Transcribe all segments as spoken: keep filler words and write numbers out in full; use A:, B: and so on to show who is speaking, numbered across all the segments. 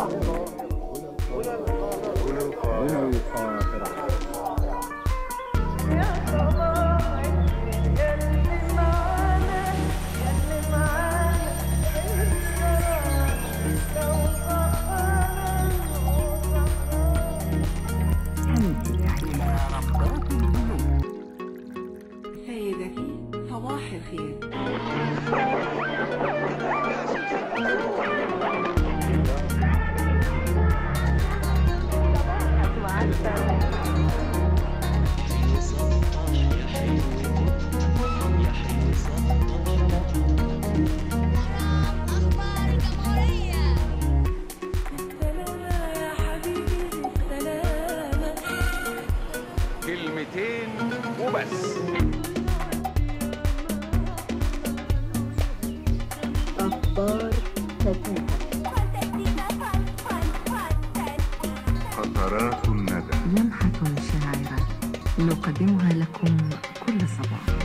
A: سيدتي صباح الخير.
B: كلمتين وبس.
C: أخبار فتاة،
D: قطرات الندى،
C: لمحة شاعرة نقدمها لكم كل صباح.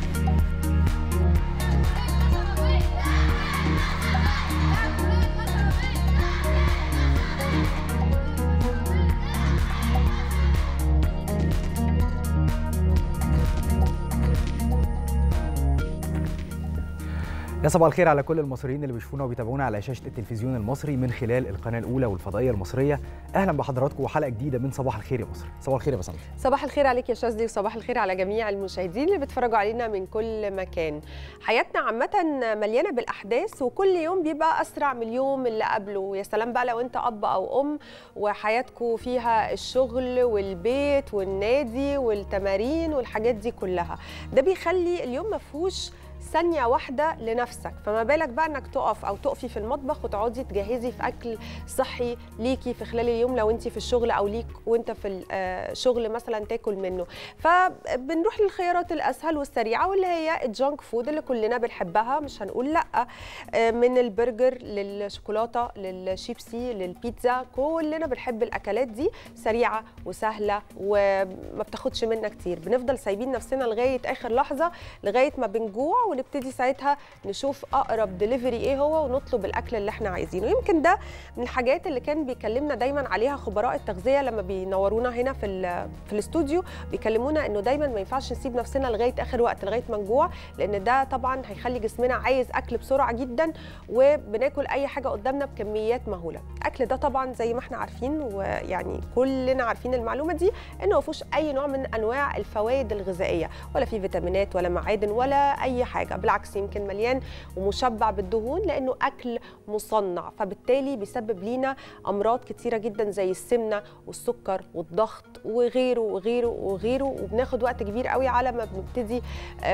E: يا صباح الخير على كل المصريين اللي بيشوفونا وبيتابعونا على شاشة التلفزيون المصري من خلال القناة الأولى والفضائية المصرية. أهلا بحضراتكم وحلقة جديدة من صباح الخير يا مصر. صباح الخير يا بسنت.
F: صباح الخير عليك يا شاذلي، وصباح الخير على جميع المشاهدين اللي بيتفرجوا علينا من كل مكان. حياتنا عامة مليانة بالأحداث، وكل يوم بيبقى أسرع من اليوم اللي قبله. يا سلام بقى لو أنت أب أو أم وحياتكم فيها الشغل والبيت والنادي والتمارين والحاجات دي كلها، ده بيخلي اليوم مفهوش ثانية واحدة لنفسك. فما بالك بقى انك تقف او تقفي في المطبخ وتقعدي تجهزي في اكل صحي ليكي في خلال اليوم لو انت في الشغل، او ليك وانت في الشغل مثلا تاكل منه. فبنروح للخيارات الاسهل والسريعة، واللي هي الجانك فود اللي كلنا بنحبها، مش هنقول لا. من البرجر للشوكولاتة للشيبسي للبيتزا، كلنا بنحب الاكلات دي، سريعة وسهلة وما بتاخدش منا كتير. بنفضل سايبين نفسنا لغاية اخر لحظة، لغاية ما بنجوع، ونبتدي ساعتها نشوف اقرب دليفري ايه هو ونطلب الاكل اللي احنا عايزينه. يمكن ده من الحاجات اللي كان بيكلمنا دايما عليها خبراء التغذيه لما بينورونا هنا في في الاستوديو، بيكلمونا انه دايما ما ينفعش نسيب نفسنا لغايه اخر وقت، لغايه ما نجوع، لان ده طبعا هيخلي جسمنا عايز اكل بسرعه جدا، وبناكل اي حاجه قدامنا بكميات مهوله. الاكل ده طبعا زي ما احنا عارفين، ويعني كلنا عارفين المعلومه دي، انه ما فيهوش اي نوع من انواع الفوائد الغذائيه، ولا فيه فيتامينات ولا معادن ولا اي حاجه. بالعكس يمكن مليان ومشبع بالدهون، لانه اكل مصنع، فبالتالي بيسبب لينا امراض كتيره جدا زي السمنه والسكر والضغط وغيره وغيره وغيره. وبناخد وقت كبير قوي على ما بنبتدي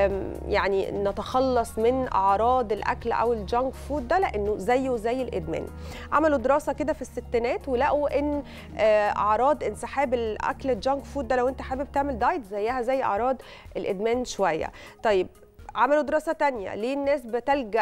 F: يعني نتخلص من اعراض الاكل او الجانك فود ده، لانه زيه زي الادمان. عملوا دراسه كده في الستينات ولقوا ان اعراض انسحاب الاكل الجانك فود ده، لو انت حابب تعمل دايت، زيها زي اعراض الادمان شويه. طيب عملوا دراسة تانية ليه الناس بتلجأ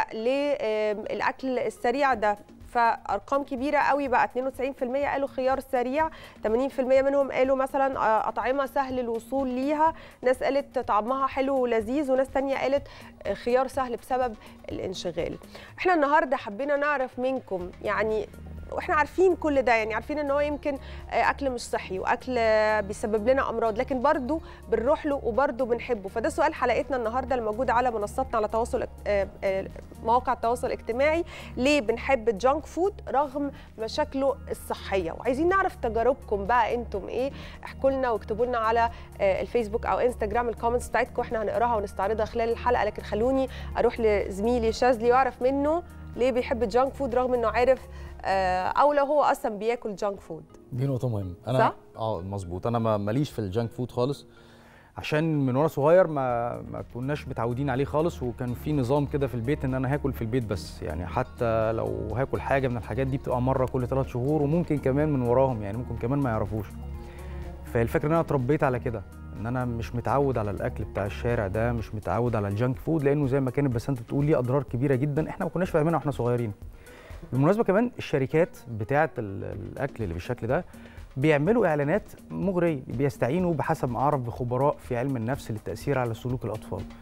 F: للأكل السريع ده، فأرقام كبيرة قوي بقى. اثنين وتسعين بالمئة قالوا خيار سريع، ثمانين بالمئة منهم قالوا مثلا أطعمة سهل الوصول ليها، ناس قالت طعمها حلو ولذيذ، وناس تانية قالت خيار سهل بسبب الانشغال. احنا النهاردة حبينا نعرف منكم، يعني واحنا عارفين كل ده، يعني عارفين ان هو يمكن اكل مش صحي واكل بيسبب لنا امراض، لكن برضو بنروح له وبرضو بنحبه. فده سؤال حلقتنا النهارده الموجوده على منصاتنا على تواصل مواقع التواصل الاجتماعي، ليه بنحب الجانك فود رغم مشاكله الصحيه؟ وعايزين نعرف تجاربكم بقى، انتم ايه؟ احكوا لنا واكتبوا لنا على الفيسبوك او انستجرام الكومنتس بتاعتكم، احنا هنقراها ونستعرضها خلال الحلقه. لكن خلوني اروح لزميلي شاذلي واعرف منه ليه بيحب الجانك فود رغم انه عارف او لو هو اصلا بياكل جانك فود.
G: دي نقطه مهمه. انا
F: صح؟
G: اه مظبوط، انا ماليش في الجانك فود خالص، عشان من وانا صغير ما ما كناش متعودين عليه خالص، وكان في نظام كده في البيت ان انا هاكل في البيت بس، يعني حتى لو هاكل حاجه من الحاجات دي بتبقى مره كل ثلاث شهور، وممكن كمان من وراهم، يعني ممكن كمان ما يعرفوش. فالفكره ان انا اتربيت على كده، ان انا مش متعود على الاكل بتاع الشارع ده، مش متعود على الجانك فود، لانه زي ما كانت بسنت بتقول ليه اضرار كبيره جدا احنا ما كناش فاهمينها واحنا صغيرين. بالمناسبه كمان الشركات بتاعه الاكل اللي بالشكل ده بيعملوا اعلانات مغريه، بيستعينوا بحسب ما اعرف بخبراء في علم النفس للتاثير على سلوك الاطفال.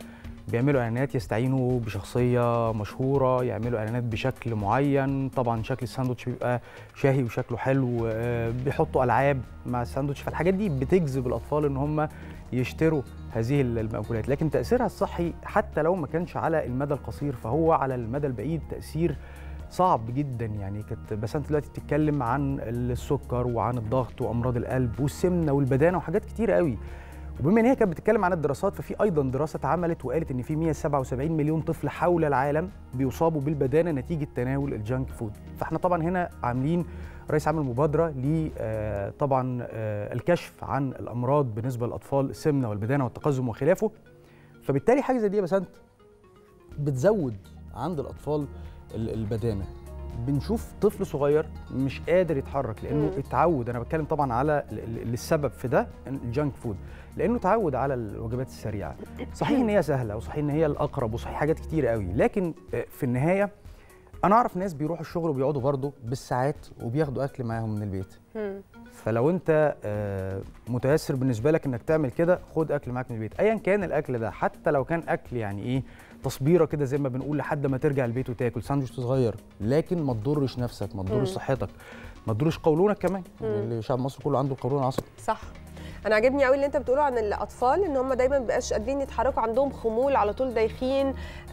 G: بيعملوا اعلانات يستعينوا بشخصيه مشهوره، يعملوا اعلانات بشكل معين. طبعا شكل الساندوتش بيبقى شاهي وشكله حلو، بيحطوا العاب مع الساندوتش، فالحاجات دي بتجذب الاطفال ان هم يشتروا هذه المأكولات. لكن تاثيرها الصحي حتى لو ما كانش على المدى القصير فهو على المدى البعيد تاثير صعب جدا. يعني كانت بس انت دلوقتي بتتكلم عن السكر وعن الضغط وامراض القلب والسمنه والبدانه وحاجات كتيره قوي. وبما ان هي كانت بتتكلم عن الدراسات، ففي ايضا دراسه اتعملت وقالت ان في مئة وسبعة وسبعين مليون طفل حول العالم بيصابوا بالبدانه نتيجه تناول الجانك فود. فاحنا طبعا هنا عاملين رئيس عامل مبادره ل طبعا الكشف عن الامراض بالنسبه للاطفال، السمنه والبدانه والتقزم وخلافه. فبالتالي حاجه زي دي بس انت بتزود عند الاطفال البدانه. بنشوف طفل صغير مش قادر يتحرك لانه مم. اتعود، انا بتكلم طبعا على السبب في ده الجانك فود، لانه اتعود على الوجبات السريعه. صحيح ان هي سهله وصحيح ان هي الاقرب وصحيح حاجات كتيره قوي، لكن في النهايه انا اعرف ناس بيروحوا الشغل وبيقعدوا برضه بالساعات وبياخدوا اكل معاهم من البيت. مم. فلو انت متيسر بالنسبه لك انك تعمل كده، خد اكل معاك من البيت ايا كان الاكل ده، حتى لو كان اكل يعني ايه تصبيره كده زي ما بنقول لحد ما ترجع البيت وتاكل ساندوتش صغير، لكن ما تضرش نفسك، ما تضرش صحتك، ما تضرش قولونك كمان. يعني شعب مصر كله عنده القولون العصبي.
F: صح. انا عاجبني قوي اللي انت بتقوله عن الاطفال ان هم دايما مبقاش قادرين يتحركوا، عندهم خمول على طول، دايخين،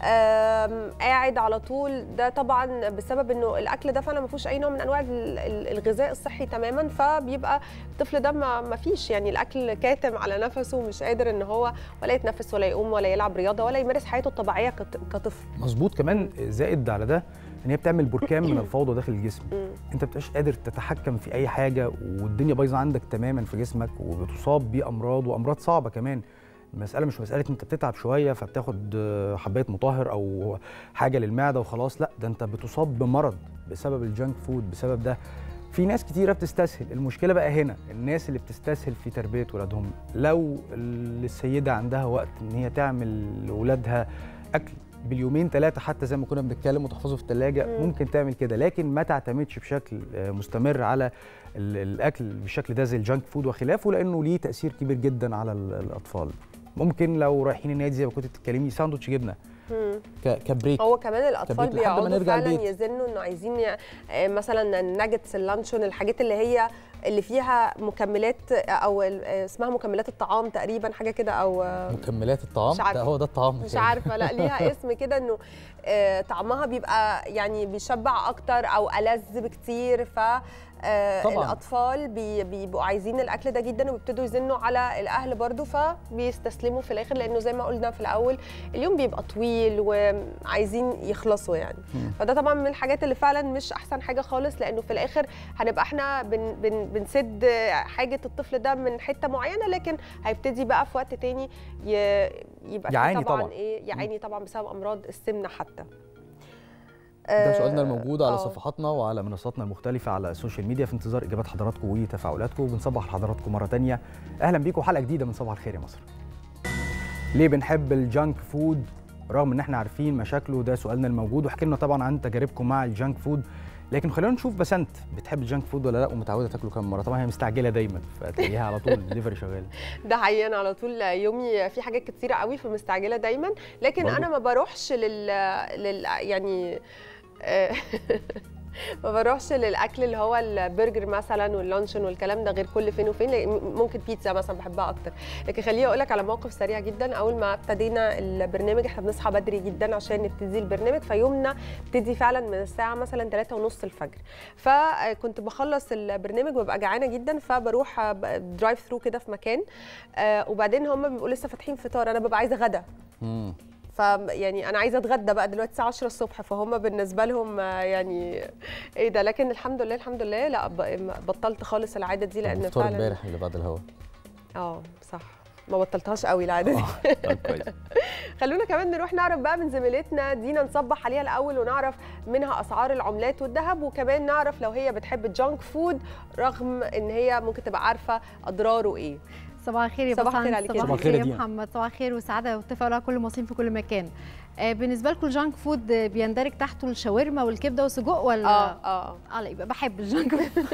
F: قاعد على طول. ده طبعا بسبب انه الاكل ده فعلا ما فيهوش اي نوع من انواع الغذاء الصحي تماما، فبيبقى الطفل ده ما فيش يعني الاكل كاتم على نفسه ومش قادر ان هو ولا يتنفس ولا يقوم ولا يلعب رياضه ولا يمارس حياته الطبيعيه كطفل.
G: مظبوط. كمان زائد على ده ان هي بتعمل بركان من الفوضى داخل الجسم. انت بتبقاش قادر تتحكم في اي حاجه والدنيا بايظه عندك تماما في جسمك، وبتصاب بامراض وامراض صعبه كمان. المساله مش مساله انت بتتعب شويه فبتاخد حبايه مطهر او حاجه للمعده وخلاص، لا ده انت بتصاب بمرض بسبب الجانك فود. بسبب ده في ناس كتيره بتستسهل. المشكله بقى هنا الناس اللي بتستسهل في تربيه ولادهم. لو السيده عندها وقت ان هي تعمل لاولادها اكل باليومين ثلاثه حتى زي ما كنا بنتكلم وتحفظه في الثلاجه، ممكن تعمل كده، لكن ما تعتمدش بشكل مستمر على الاكل بالشكل ده زي الجانك فود وخلافه، لانه ليه تاثير كبير جدا على الاطفال. ممكن لو رايحين النادي زي ما كنت بتتكلمي ساندوتش جبنه كبريك.
F: هو كمان الاطفال بيقعدوا فعلا يزنوا انه عايزين مثلا ناجتس، اللانشون، الحاجات اللي هي اللي فيها مكملات او اسمها مكملات الطعام تقريبا، حاجه كده، او
G: مكملات الطعام. ده هو ده الطعام
F: مش عارفه، لا ليها اسم كده انه طعمها بيبقى يعني بيشبع اكتر او ألذ بكتير. ف الاطفال بيبقوا عايزين الاكل ده جدا وبيبتدوا يزنوا على الاهل برضو، فبيستسلموا في الاخر، لانه زي ما قلنا في الاول اليوم بيبقى طويل وعايزين يخلصوا يعني. مم. فده طبعا من الحاجات اللي فعلا مش احسن حاجه خالص، لانه في الاخر هنبقى احنا بن بن بنسد حاجه الطفل ده من حته معينه، لكن هيبتدي بقى في وقت تاني يبقى
G: يعاني
F: طبعا
G: طبعا
F: ايه يعاني طبعا بسبب امراض السمنه حتى.
G: ده سؤالنا الموجود على صفحاتنا وعلى منصاتنا المختلفة على السوشيال ميديا، في انتظار إجابات حضراتكم وتفاعلاتكم. بنصبح لحضراتكم مرة تانية، أهلا بيكم حلقة جديدة من صباح الخير يا مصر. ليه بنحب الجانك فود رغم إن احنا عارفين مشاكله؟ ده سؤالنا الموجود، وحكي لنا طبعا عن تجاربكم مع الجانك فود. لكن خلينا نشوف بسنت بتحب الجانك فود ولا لا، ومتعوده تاكله كام مره؟ طبعا هي مستعجله دايما فتلاقيها على طول دليفري شغال.
F: ده حقيقي، انا على طول يومي في حاجات كتيره قوي فمستعجله دايما، لكن برضو. انا ما بروحش لل, لل... يعني ما بروحش للاكل اللي هو البرجر مثلا واللانشون والكلام ده غير كل فين وفين. ممكن بيتزا مثلا بحبها اكتر. لكن خليني اقول لك على موقف سريع جدا. اول ما ابتدينا البرنامج احنا بنصحى بدري جدا عشان نبتدي البرنامج، فيومنا ابتدي فعلا من الساعه مثلا ثلاثة ونص الفجر. فكنت بخلص البرنامج وببقى جعانه جدا، فبروح درايف ثرو كده في مكان، وبعدين هم بيبقوا لسه فاتحين فطار، انا ببقى عايزه غدا. امم فيعني انا عايزه اتغدى بقى دلوقتي الساعه عشرة الصبح، فهم بالنسبه لهم يعني ايه ده. لكن الحمد لله الحمد لله لا بطلت خالص العاده دي، لان
G: فعلا امبارح اللي بعد الهوا
F: اه صح ما بطلتهاش قوي العاده دي. خلونا كمان نروح نعرف بقى من زميلتنا دينا، نصبح عليها الاول ونعرف منها اسعار العملات والذهب، وكمان نعرف لو هي بتحب الجانك فود رغم ان هي ممكن تبقى عارفه اضراره ايه.
A: صباح الخير يا
F: صباح
A: بسنت.
F: الخير عليك يا
A: صباح
G: دينا.
A: الخير يا
G: دينا.
A: محمد. صباح الخير والسعاده والتفاؤل على كل المصريين في كل مكان. آه بالنسبه لكم الجانك فود بيندرج تحته الشاورما والكبده والسجق ولا؟
F: اه اه
A: اه لا يبقى بحب الجانك فود.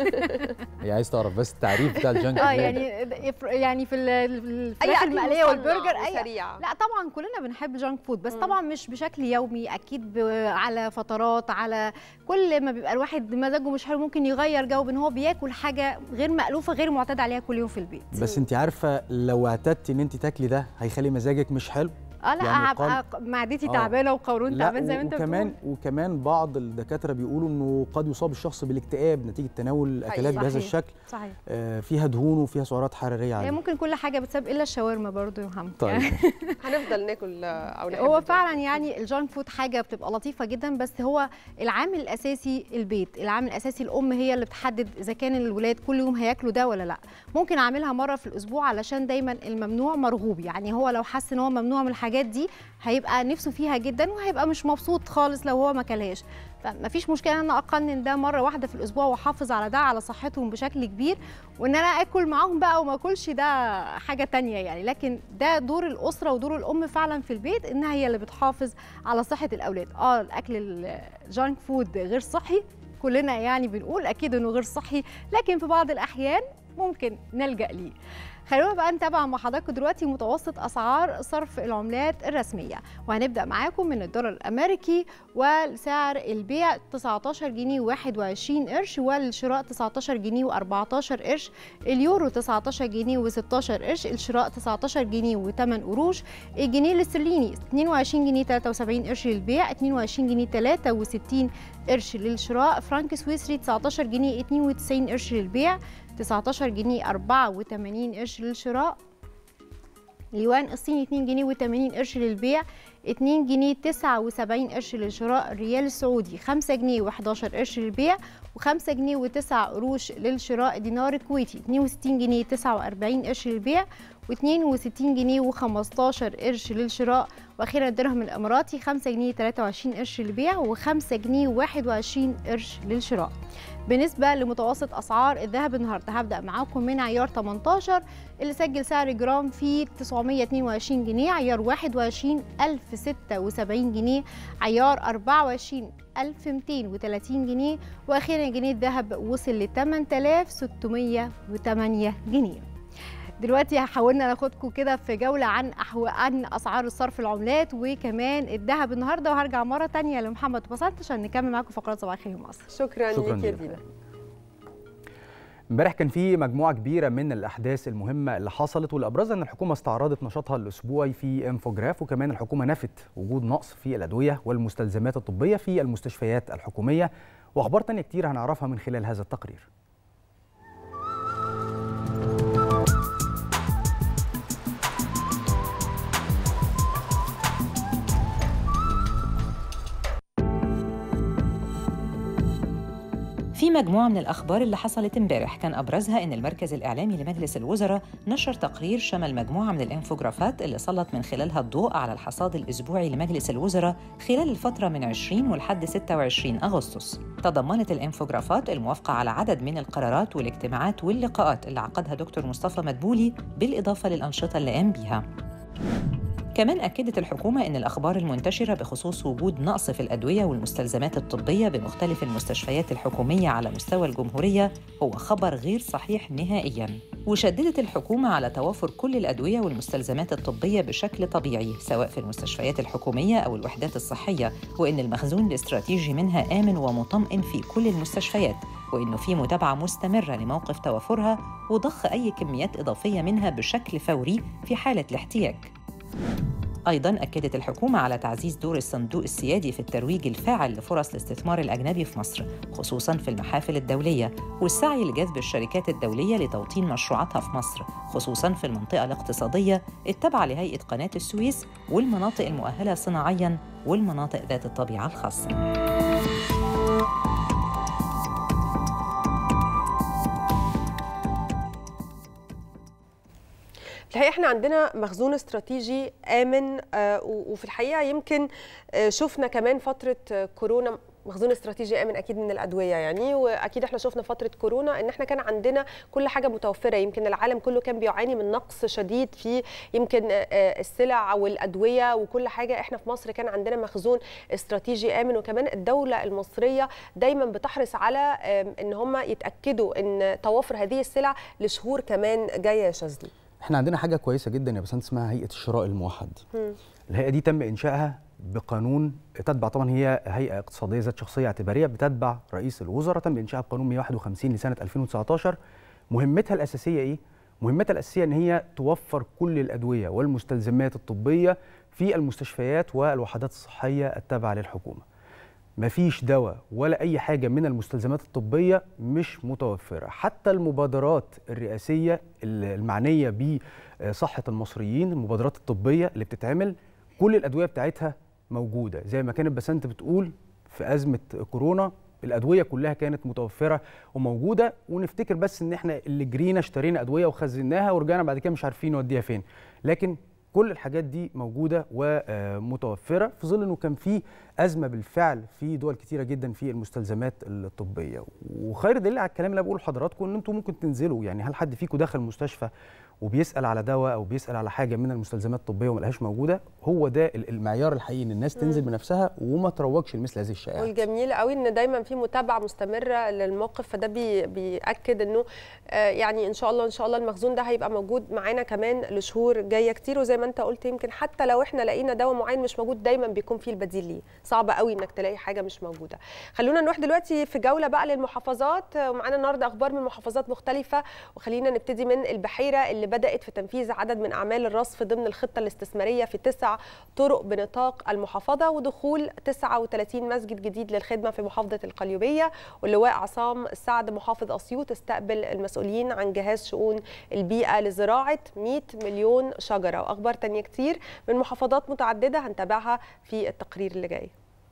G: هي عايز تعرف بس التعريف بتاع الجانك
A: اه
G: فود.
A: يعني يعني في ال- الفراخ
F: أكل
A: المقليه
F: مصنع
A: والبرجر اي.
F: وسريع.
A: لا طبعا كلنا بنحب الجانك فود بس
F: مم.
A: طبعا مش بشكل يومي، اكيد ب- على فترات، على كل ما بيبقى الواحد مزاجه مش حلو ممكن يغير جو بان هو بياكل حاجه غير مألوفه غير معتاد عليها كل يوم في البيت.
G: بس انت عارفه لو اعتدتي ان انت تاكلي ده هيخلي مزاجك مش حلو.
A: اه لا
G: يعني
A: هبقى معدتي
G: آه.
A: تعبانه وقولون
G: لا
A: تعبان زي ما انت
G: وكمان
A: بتقول.
G: وكمان بعض الدكاتره بيقولوا انه قد يصاب الشخص بالاكتئاب نتيجه تناول اكلات
A: صحيح.
G: بهذا الشكل.
A: صحيح.
G: آه فيها دهون وفيها سعرات حراريه
A: هي
G: عاليه.
A: ممكن كل حاجه بتساب الا الشاورما برضو يا محمد.
G: طيب
F: هنفضل ناكل او نحب
A: هو
F: الجانك
A: فعلا
F: فود.
A: يعني الجانك فود حاجه بتبقى لطيفه جدا بس هو العامل الاساسي البيت، العامل الاساسي الام هي اللي بتحدد اذا كان الولاد كل يوم هياكلوا ده ولا لا. ممكن اعملها مره في الاسبوع علشان دايما الممنوع مرغوب، يعني هو لو حس ان هو ممنوع من الحاجات دي هيبقى نفسه فيها جدا وهيبقى مش مبسوط خالص لو هو ما كلهاش. فمفيش مشكله ان انا اقنن ده مره واحده في الاسبوع واحافظ على ده على صحتهم بشكل كبير، وان انا اكل معاهم بقى وما اكلش ده حاجه تانية يعني. لكن ده دور الاسره ودور الام فعلا في البيت انها هي اللي بتحافظ على صحه الاولاد. اه الاكل الجانك فود غير صحي، كلنا يعني بنقول اكيد انه غير صحي، لكن في بعض الاحيان ممكن نلجا ليه. خلونا بقى نتابع مع حضراتكم دلوقتي متوسط اسعار صرف العملات الرسميه، وهنبدا معاكم من الدولار الامريكي وسعر البيع تسعتاشر جنيه وواحد وعشرين قرش والشراء تسعتاشر جنيه وأربعتاشر قرش، اليورو تسعتاشر جنيه وستاشر قرش، الشراء تسعتاشر جنيه وثمانية قروش، الجنيه الاسترليني اتنين وعشرين جنيه وتلاتة وسبعين قرش للبيع، اتنين وعشرين جنيه وتلاتة وستين قرش للشراء، فرنك سويسري تسعتاشر جنيه اتنين وتسعين قرش للبيع، تسعتاشر جنيه أربعة وتمانين قرش للشراء، اليوان الصيني اتنين جنيه وتمانين قرش للبيع، اتنين جنيه تسعة وسبعين قرش للشراء، الريال السعودي خمسة جنيه وحداشر قرش للبيع وخمسة جنيه وتسعة قروش للشراء، الدينار الكويتي اتنين وستين جنيه تسعة وأربعين قرش للبيع واتنين وستين جنيه وخمستاشر قرش للشراء، واخيرا الدرهم الاماراتي خمسة جنيه تلاتة وعشرين قرش للبيع وخمسة جنيه وواحد وعشرين قرش للشراء. بالنسبه لمتوسط اسعار الذهب النهارده هبدا معاكم من عيار تمنتاشر اللي سجل سعر جرام فيه تسعمية اتنين وعشرين جنيه، عيار واحد وعشرين ألف وستة وسبعين جنيه، عيار أربعة وعشرين ألف ومتين وتلاتين جنيه، واخيرا جنيه الذهب وصل ل تمنية آلاف وستمية وتمانية جنيه. دلوقتي حاولنا ناخدكم كده في جوله عن أحو... عن اسعار الصرف العملات وكمان الذهب النهارده، وهرجع مره ثانيه لمحمد وبسنت عشان نكمل معاكم فقرات صباح الخير مصر.
F: شكرا,
G: شكراً
F: ليك يا
G: ليك.
F: دينا.
E: امبارح كان في مجموعه كبيره من الاحداث المهمه اللي حصلت، واللي ابرزها ان الحكومه استعرضت نشاطها الاسبوعي في انفوجراف، وكمان الحكومه نفت وجود نقص في الادويه والمستلزمات الطبيه في المستشفيات الحكوميه، واخبار تانية كتير هنعرفها من خلال هذا التقرير.
B: في مجموعة من الأخبار اللي حصلت امبارح كان أبرزها إن المركز الإعلامي لمجلس الوزراء نشر تقرير شمل مجموعة من الإنفوجرافات اللي سلط من خلالها الضوء على الحصاد الأسبوعي لمجلس الوزراء خلال الفترة من عشرين ولحد ستة وعشرين أغسطس. تضمنت الإنفوجرافات الموافقة على عدد من القرارات والاجتماعات واللقاءات اللي عقدها دكتور مصطفى مدبولي بالإضافة للأنشطة اللي قام بيها. كمان أكدت الحكومة أن الأخبار المنتشرة بخصوص وجود نقص في الأدوية والمستلزمات الطبية بمختلف المستشفيات الحكومية على مستوى الجمهورية هو خبر غير صحيح نهائياً. وشددت الحكومة على توافر كل الأدوية والمستلزمات الطبية بشكل طبيعي سواء في المستشفيات الحكومية أو الوحدات الصحية، وأن المخزون الاستراتيجي منها آمن ومطمئن في كل المستشفيات، وأنه في متابعة مستمرة لموقف توافرها وضخ أي كميات إضافية منها بشكل فوري في حالة الاحتياج. أيضاً أكدت الحكومة على تعزيز دور الصندوق السيادي في الترويج الفاعل لفرص الاستثمار الأجنبي في مصر، خصوصاً في المحافل الدولية، والسعي لجذب الشركات الدولية لتوطين مشروعاتها في مصر، خصوصاً في المنطقة الاقتصادية التابعة لهيئة قناة السويس والمناطق المؤهلة صناعياً والمناطق ذات الطبيعة الخاصة.
F: الحقيقة احنا عندنا مخزون استراتيجي آمن، آه وفي الحقيقة يمكن آه شفنا كمان فترة كورونا مخزون استراتيجي امن اكيد من الادويه يعني، واكيد احنا شفنا فتره كورونا ان احنا كان عندنا كل حاجه متوفره، يمكن العالم كله كان بيعاني من نقص شديد في يمكن السلع والادويه وكل حاجه. احنا في مصر كان عندنا مخزون استراتيجي امن، وكمان الدوله المصريه دايما بتحرص على ان هم يتاكدوا ان توافر هذه السلع لشهور كمان جايه يا شاذلي.
E: احنا عندنا حاجه كويسه جدا يا بسنت اسمها هيئه الشراء الموحد. م. الهيئه دي تم انشائها بقانون، تتبع طبعا هي هيئه اقتصاديه ذات شخصيه اعتباريه بتتبع رئيس الوزراء، تم انشائها بقانون مئة وواحد وخمسين لسنه ألفين وتسعتاشر. مهمتها الاساسيه ايه؟ مهمتها الاساسيه ان هي توفر كل الادويه والمستلزمات الطبيه في المستشفيات والوحدات الصحيه التابعه للحكومه. مفيش دواء ولا اي حاجه من المستلزمات الطبيه مش متوفره، حتى المبادرات الرئاسيه المعنيه بصحه المصريين، المبادرات الطبيه اللي بتتعمل كل الادويه بتاعتها موجوده، زي ما كانت بسنت بتقول في ازمه كورونا الادويه كلها كانت متوفره وموجوده، ونفتكر بس ان احنا اللي جرينا اشترينا ادويه وخزناها ورجعنا بعد كده مش عارفين نوديها فين، لكن كل الحاجات دي موجوده ومتوفره في ظل انه كان في ازمه بالفعل في دول كتيره جدا في المستلزمات الطبيه. وخير دليل على الكلام اللي بقوله لحضراتكم ان انتم ممكن تنزلوا، يعني هل حد فيكم دخل مستشفى وبيسال على دواء او بيسال على حاجه من المستلزمات الطبيه وما لقاهاش موجوده؟ هو ده المعيار الحقيقي ان الناس تنزل بنفسها وما تروجش لمثل هذه الشائعات.
F: والجميل قوي ان دايما في متابعه مستمره للموقف، فده بي بياكد انه يعني ان شاء الله ان شاء الله المخزون ده هيبقى موجود معانا كمان لشهور جايه كتير. وزي ما انت قلت يمكن حتى لو احنا لقينا دواء معين مش موجود دايما بيكون فيه البديل ليه، صعب قوي انك تلاقي حاجه مش موجوده. خلونا نروح دلوقتي في جوله بقى للمحافظات، ومعانا النهارده اخبار من محافظات مختلفه، وخلينا نبتدي من البحيره اللي بدات في تنفيذ عدد من اعمال الرصف ضمن الخطه الاستثماريه في تسع طرق بنطاق المحافظه، ودخول تسعة وثلاثين مسجد جديد للخدمه في محافظه القليوبيه. واللواء عصام السعد محافظ اسيوط استقبل المسؤولين عن جهاز شؤون البيئه لزراعه مئة مليون شجره. واخبار تانية كتير من محافظات متعدده هنتابعها في التقرير اللي جاي.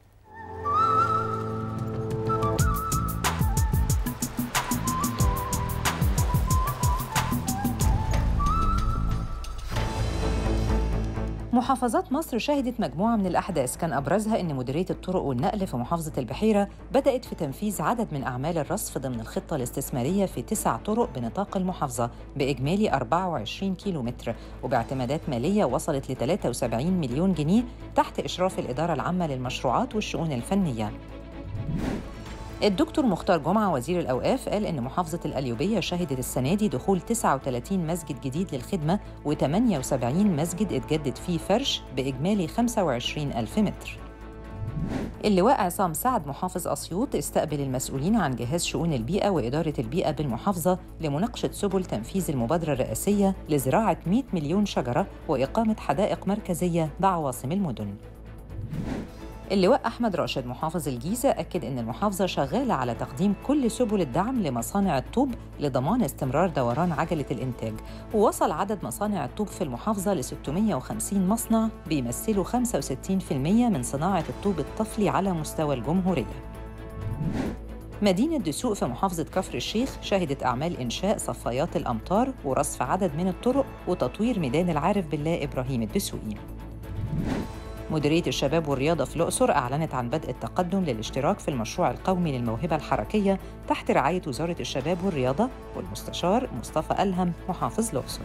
B: محافظات مصر شهدت مجموعة من الأحداث كان أبرزها أن مديرية الطرق والنقل في محافظة البحيرة بدأت في تنفيذ عدد من أعمال الرصف ضمن الخطة الاستثمارية في تسع طرق بنطاق المحافظة بإجمالي أربعة وعشرين كيلومتر وباعتمادات مالية وصلت ل ثلاثة وسبعين مليون جنيه تحت إشراف الإدارة العامة للمشروعات والشؤون الفنية. الدكتور مختار جمعة وزير الأوقاف قال إن محافظة القليوبية شهدت السنة دي دخول تسعة وثلاثين مسجد جديد للخدمة وثمانية وسبعين مسجد اتجدد فيه فرش بإجمالي خمسة وعشرين ألف متر. اللواء عصام سعد محافظ أسيوط استقبل المسؤولين عن جهاز شؤون البيئة وإدارة البيئة بالمحافظة لمناقشة سبل تنفيذ المبادرة الرئاسية لزراعة مئة مليون شجرة وإقامة حدائق مركزية بعواصم المدن. اللواء أحمد راشد محافظ الجيزة أكد أن المحافظة شغالة على تقديم كل سبل الدعم لمصانع الطوب لضمان استمرار دوران عجلة الإنتاج، ووصل عدد مصانع الطوب في المحافظة ل ستمئة وخمسين مصنع بيمثلوا خمسة وستين بالمئة من صناعة الطوب الطفلي على مستوى الجمهورية. مدينة دسوق في محافظة كفر الشيخ شهدت أعمال إنشاء صفايات الأمطار ورصف عدد من الطرق وتطوير ميدان العارف بالله إبراهيم الدسوقي. مديرية الشباب والرياضة في الأقصر أعلنت عن بدء التقدم للاشتراك في المشروع القومي للموهبة الحركية تحت رعاية وزارة الشباب والرياضة والمستشار مصطفى ألهم محافظ الأقصر.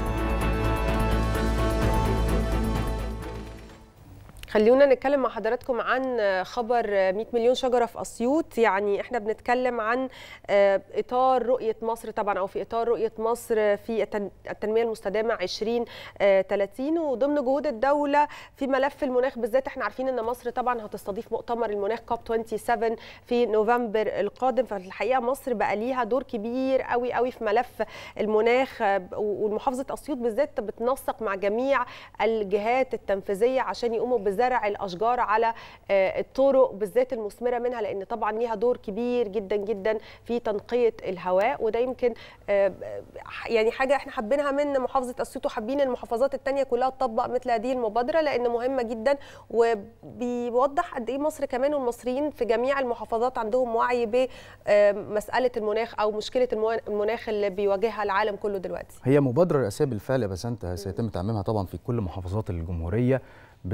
F: خلونا نتكلم مع حضراتكم عن خبر مئة مليون شجرة في أسيوط. يعني احنا بنتكلم عن إطار رؤية مصر طبعا، أو في إطار رؤية مصر في التنمية المستدامة عشرين ثلاثين، وضمن جهود الدولة في ملف المناخ بالذات. احنا عارفين ان مصر طبعا هتستضيف مؤتمر المناخ كوب سبعة وعشرين في نوفمبر القادم، فالحقيقة مصر بقى ليها دور كبير قوي قوي في ملف المناخ، والمحافظة أسيوط بالذات بتنسق مع جميع الجهات التنفيذية عشان يقوموا بزرع الاشجار على الطرق بالذات المثمره منها، لان طبعا ليها دور كبير جدا جدا في تنقيه الهواء. وده يمكن يعني حاجه احنا حابينها من محافظه اسيوط، وحابين المحافظات الثانيه كلها تطبق مثل هذه المبادره لان مهمه جدا، وبيوضح قد ايه مصر كمان والمصريين في جميع المحافظات عندهم وعي بمساله المناخ او مشكله المناخ اللي بيواجهها العالم كله دلوقتي.
E: هي مبادره رئاسيه بالفعل، بس انت سيتم تعميمها طبعا في كل محافظات الجمهوريه بزرع مئة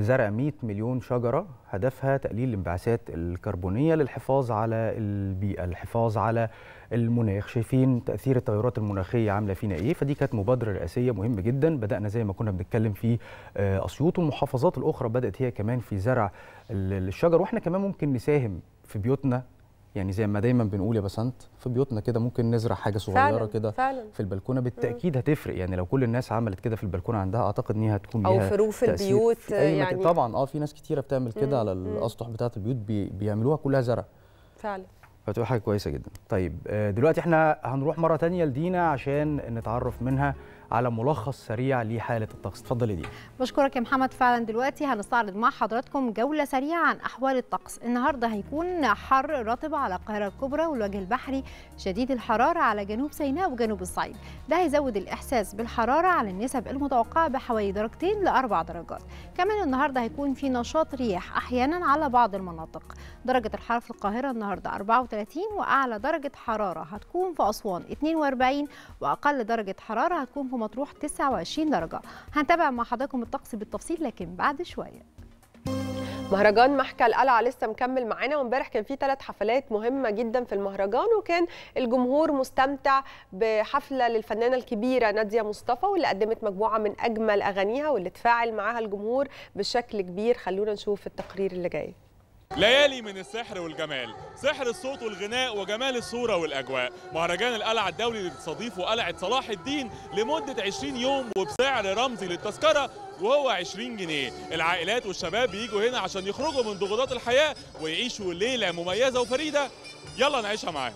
E: مئة مليون شجرة هدفها تقليل الانبعاثات الكربونية للحفاظ على البيئة، الحفاظ على المناخ. شايفين تأثير التغيرات المناخية عاملة فينا إيه؟ فدي كانت مبادرة رئاسية مهمة جدا. بدأنا زي ما كنا بنتكلم في أسيوط، والمحافظات الأخرى بدأت هي كمان في زرع الشجر. وإحنا كمان ممكن نساهم في بيوتنا، يعني زي ما دايما بنقول يا بسنت، في بيوتنا كده ممكن نزرع حاجه صغيره كده في البلكونه، بالتاكيد هتفرق. يعني لو كل الناس عملت كده في البلكونه عندها، اعتقد ان هي هتكون
F: او في روف البيوت
E: يعني. طبعا اه في ناس كتيره بتعمل كده على الاسطح بتاعه البيوت، بي بيعملوها كلها زرع
F: فعلا،
E: فتبقى حاجه كويسه جدا. طيب دلوقتي احنا هنروح مره ثانيه لدينا عشان نتعرف منها على ملخص سريع لحالة الطقس. اتفضلي دي.
A: بشكرك يا محمد. فعلا دلوقتي هنستعرض مع حضراتكم جولة سريعة عن أحوال الطقس. النهاردة هيكون حر رطب على القاهرة الكبرى والوجه البحري، شديد الحرارة على جنوب سيناء وجنوب الصعيد. ده هيزود الإحساس بالحرارة على النسب المتوقعة بحوالي درجتين لأربع درجات. كمان النهاردة هيكون في نشاط رياح أحيانا على بعض المناطق. درجة الحرارة في القاهرة النهاردة أربعة وثلاثين، وأعلى درجة حرارة هتكون في أسوان اثنين وأربعين، وأقل درجة حرارة هتكون في مطروح تسعة وعشرين درجة. هنتابع مع حضراتكم الطقس بالتفصيل لكن بعد شوية.
F: مهرجان محكى القلعة لسه مكمل معانا، وامبارح كان في ثلاث حفلات مهمة جدا في المهرجان، وكان الجمهور مستمتع بحفلة للفنانة الكبيرة نادية مصطفى، واللي قدمت مجموعة من أجمل أغانيها واللي تفاعل معاها الجمهور بشكل كبير. خلونا نشوف التقرير اللي جاي.
H: ليالي من السحر والجمال، سحر الصوت والغناء وجمال الصورة والأجواء. مهرجان القلعة الدولي اللي بتستضيفه قلعة صلاح الدين لمدة عشرين يوم وبسعر رمزي للتذكرة وهو عشرين جنيه. العائلات والشباب بيجوا هنا عشان يخرجوا من ضغوطات الحياة ويعيشوا ليلة مميزة وفريدة. يلا نعيشها معاهم.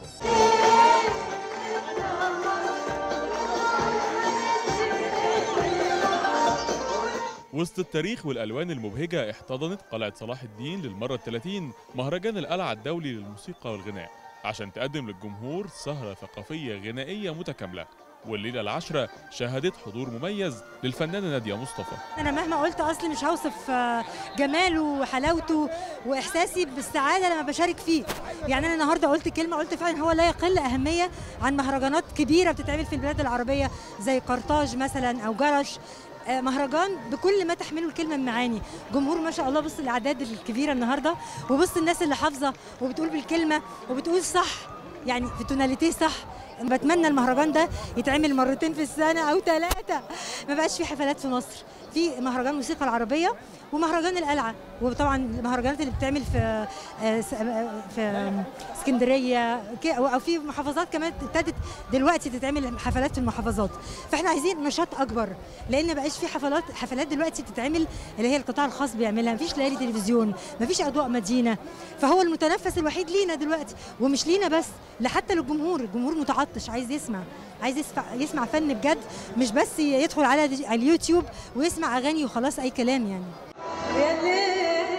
H: وسط التاريخ والألوان المبهجة احتضنت قلعة صلاح الدين للمرة الثلاثين مهرجان القلعة الدولي للموسيقى والغناء عشان تقدم للجمهور سهرة ثقافية غنائية متكاملة. والليلة العاشرة شهدت حضور مميز للفنانة نادية مصطفى.
I: أنا مهما قلت أصلي مش هوصف جماله وحلاوته وإحساسي بالسعادة لما بشارك فيه. يعني أنا النهاردة قلت كلمة، قلت فعلا هو لا يقل أهمية عن مهرجانات كبيرة بتتعمل في البلاد العربية زي قرطاج مثلا أو جرش. مهرجان بكل ما تحمله الكلمه من معاني. جمهور ما شاء الله، بص الاعداد الكبيره النهارده، وبص الناس اللي حافظه وبتقول بالكلمه وبتقول صح، يعني في توناليتيه صح. بتمنى المهرجان ده يتعمل مرتين في السنه او ثلاثه. ما بقاش في حفلات في مصر، في مهرجان الموسيقى العربيه ومهرجان القلعه، وطبعا المهرجانات اللي بتعمل في في اسكندريه او في محافظات كمان ابتدت دلوقتي تتعمل حفلات في المحافظات. فاحنا عايزين نشاط اكبر، لان ما بقاش في حفلات حفلات دلوقتي بتتعمل اللي هي القطاع الخاص بيعملها. مفيش ليالي تلفزيون، مفيش اضواء مدينه، فهو المتنفس الوحيد لينا دلوقتي، ومش لينا بس، لحتى للجمهور. الجمهور متعطش، عايز يسمع، عايز يسمع يسمع فن بجد، مش بس يدخل على اليوتيوب ويسمع اغاني وخلاص اي كلام يعني. يا ليل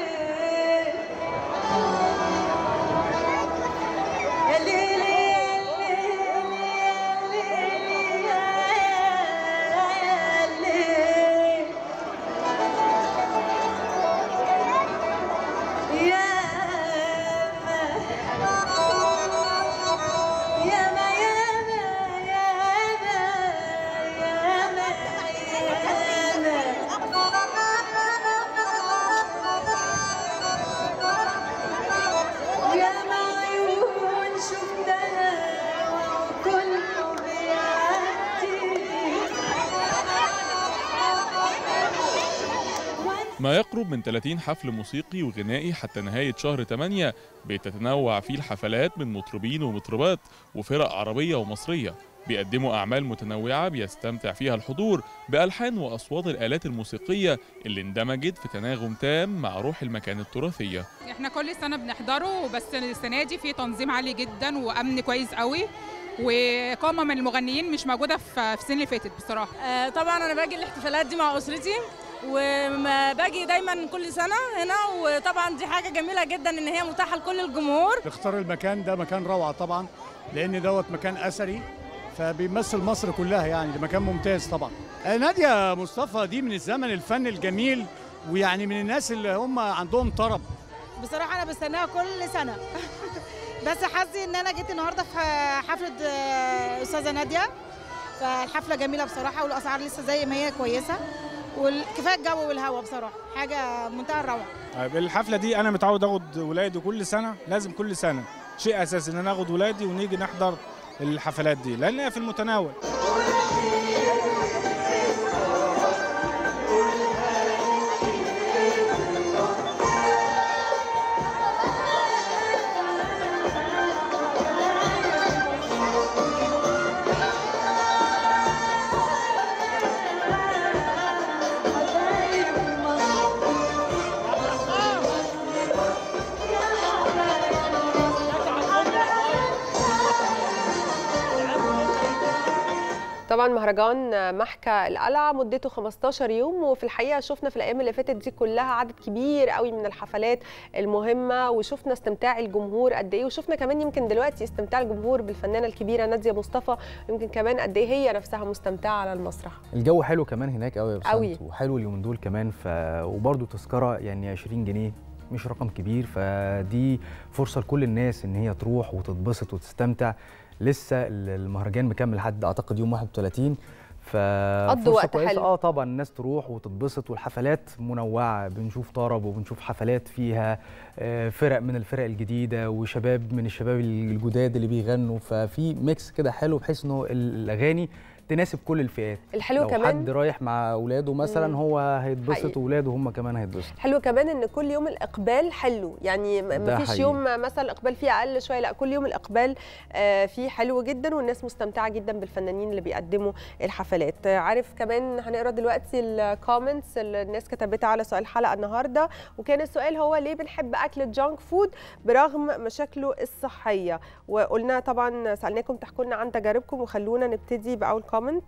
I: يا ليل
H: ما يقرب من ثلاثين حفل موسيقي وغنائي حتى نهاية شهر ثمانية بتتنوع فيه الحفلات من مطربين ومطربات وفرق عربية ومصرية بيقدموا أعمال متنوعة بيستمتع فيها الحضور بألحان وأصوات الآلات الموسيقية اللي اندمجت في تناغم تام مع روح المكان التراثية.
J: احنا كل سنة بنحضره، بس السنة دي في تنظيم عالي جدا وأمن كويس قوي، وقامة من المغنيين مش موجودة في السنة اللي فاتت بصراحة.
K: آه طبعا أنا باجي الاحتفالات دي مع أسرتي، وباجي دايما كل سنه هنا، وطبعا دي حاجه جميله جدا ان هي متاحه لكل الجمهور.
L: اختار المكان ده مكان روعه طبعا، لان دوت مكان اثري فبيمثل مصر كلها، يعني ده مكان ممتاز طبعا. نادية مصطفى دي من الزمن الفن الجميل، ويعني من الناس اللي هم عندهم طرب.
K: بصراحه انا بستناها كل سنه بس حظي ان انا جيت النهارده في حفله استاذه نادية، فالحفله جميله بصراحه، والاسعار لسه زي ما هي كويسه،
M: وكفايه الجو والهواء بصراحه حاجه منتهى الروعه.
N: طيب الحفله دي انا متعود اخد ولادي كل سنه، لازم كل سنه شيء اساسي ان انا اخد ولادي ونيجي نحضر الحفلات دي لانها في المتناول.
F: طبعا مهرجان محكى القلعه مدته خمستاشر يوم، وفي الحقيقه شفنا في الايام اللي فاتت دي كلها عدد كبير قوي من الحفلات المهمه، وشفنا استمتاع الجمهور قد ايه، وشفنا كمان يمكن دلوقتي استمتاع الجمهور بالفنانه الكبيره ناديه مصطفى، يمكن كمان قد ايه هي نفسها مستمتعه على المسرح.
E: الجو حلو كمان هناك قوي يا
F: قوي،
E: وحلو اليومين دول كمان، ف وبرده تذكره يعني عشرين جنيه مش رقم كبير، فدي فرصه لكل الناس ان هي تروح وتتبسط وتستمتع. لسه المهرجان مكمل لحد اعتقد يوم واحد وثلاثين،
F: قضوا وقت حلو.
E: اه طبعا الناس تروح وتتبسط، والحفلات منوعه، بنشوف طرب وبنشوف حفلات فيها فرق من الفرق الجديده وشباب من الشباب الجداد اللي بيغنوا، ففي ميكس كده حلو بحيث انه الاغاني تناسب كل الفئات.
F: الحلو
E: لو
F: كمان
E: حد رايح مع اولاده مثلا مم. هو هيتبسط واولاده هم كمان هيتبسطوا.
F: الحلو كمان ان كل يوم الاقبال حلو، يعني ما فيش يوم مثلا الاقبال فيه اقل شويه، لا كل يوم الاقبال فيه حلو جدا، والناس مستمتعه جدا بالفنانين اللي بيقدموا الحفلات. عارف كمان هنقرا دلوقتي الكومنتس اللي الناس كتبتها على سؤال الحلقه النهارده، وكان السؤال هو ليه بنحب اكل الجانك فود برغم مشاكله الصحيه، وقلنا طبعا سالناكم تحكوا لنا عن تجاربكم، وخلونا نبتدي باول كومنت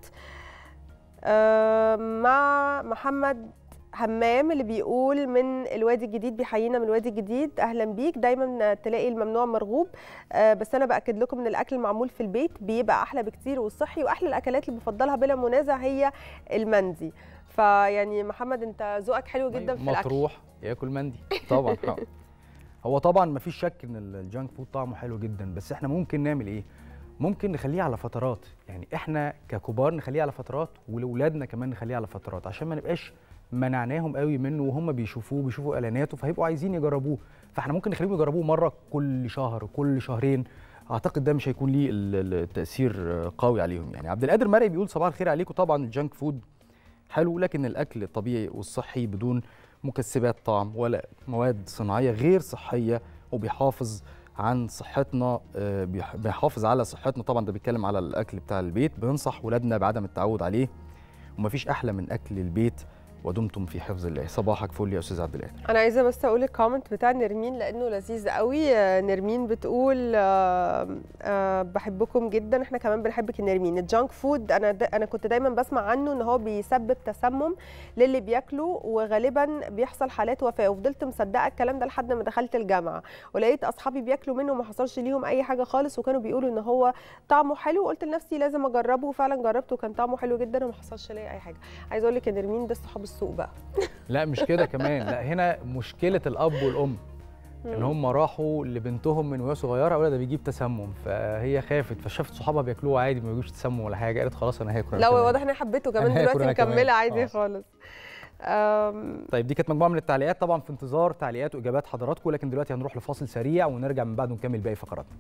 F: مع محمد همام اللي بيقول من الوادي الجديد، بيحيينا من الوادي الجديد. اهلا بيك، دايما تلاقي الممنوع مرغوب، بس انا باكد لكم ان الاكل المعمول في البيت بيبقى احلى بكتير والصحي، واحلى الاكلات اللي بفضلها بلا منازع هي المندي. فيعني محمد انت ذوقك حلو جدا في الاكل.
E: مطروح ياكل مندي طبعا. هو طبعا ما فيش شك ان الجانك فود طعمه حلو جدا، بس احنا ممكن نعمل ايه؟ ممكن نخليه على فترات، يعني احنا ككبار نخليه على فترات، ولاولادنا كمان نخليه على فترات، عشان ما نبقاش منعناهم قوي منه وهم بيشوفوه بيشوفوا اعلاناته فهيبقوا عايزين يجربوه، فاحنا ممكن نخليهم يجربوه مره كل شهر كل شهرين، اعتقد ده مش هيكون ليه التاثير قوي عليهم. يعني عبد القادر مرعي بيقول صباح الخير عليكم، طبعا الجانك فود حلو لكن الاكل الطبيعي والصحي بدون مكسبات طعم ولا مواد صناعيه غير صحيه وبيحافظ عن صحتنا، بيحافظ على صحتنا. طبعا ده بيتكلم على الاكل بتاع البيت، بننصح ولادنا بعدم التعود عليه، ومفيش احلى من اكل البيت ودمتم في حفظ الله. صباحك فل يا استاذ عبد القادر.
F: انا عايزه بس اقول الكومنت بتاع نرمين لانه لذيذ قوي. نرمين بتقول آه آه بحبكم جدا، احنا كمان بنحبك يا نرمين. الجانك فود انا انا كنت دايما بسمع عنه ان هو بيسبب تسمم للي بياكله، وغالبا بيحصل حالات وفاه، وفضلت مصدقه الكلام ده لحد ما دخلت الجامعه، ولقيت اصحابي بياكلوا منه وما حصلش ليهم اي حاجه خالص، وكانوا بيقولوا ان هو طعمه حلو، وقلت لنفسي لازم اجربه، وفعلا جربته وكان طعمه حلو جدا وما حصلش ليا اي حاجه. عايزه اقول لك يا نرمين ده صحاب السوق بقى.
E: لا مش كده كمان، لا هنا مشكله الاب والام ان هم راحوا لبنتهم من وهي صغيره، اولادها ده بيجيب تسمم، فهي خافت فشافت صحابها بياكلوه عادي ما بيجيبش تسمم ولا حاجه، قالت خلاص انا هاكل.
F: لا واضح ان حبيته كمان دلوقتي مكمله عادي خالص.
E: طيب دي كانت مجموعه من التعليقات، طبعا في انتظار تعليقات واجابات حضراتكم، لكن دلوقتي هنروح لفاصل سريع ونرجع من بعده نكمل باقي فقراتنا.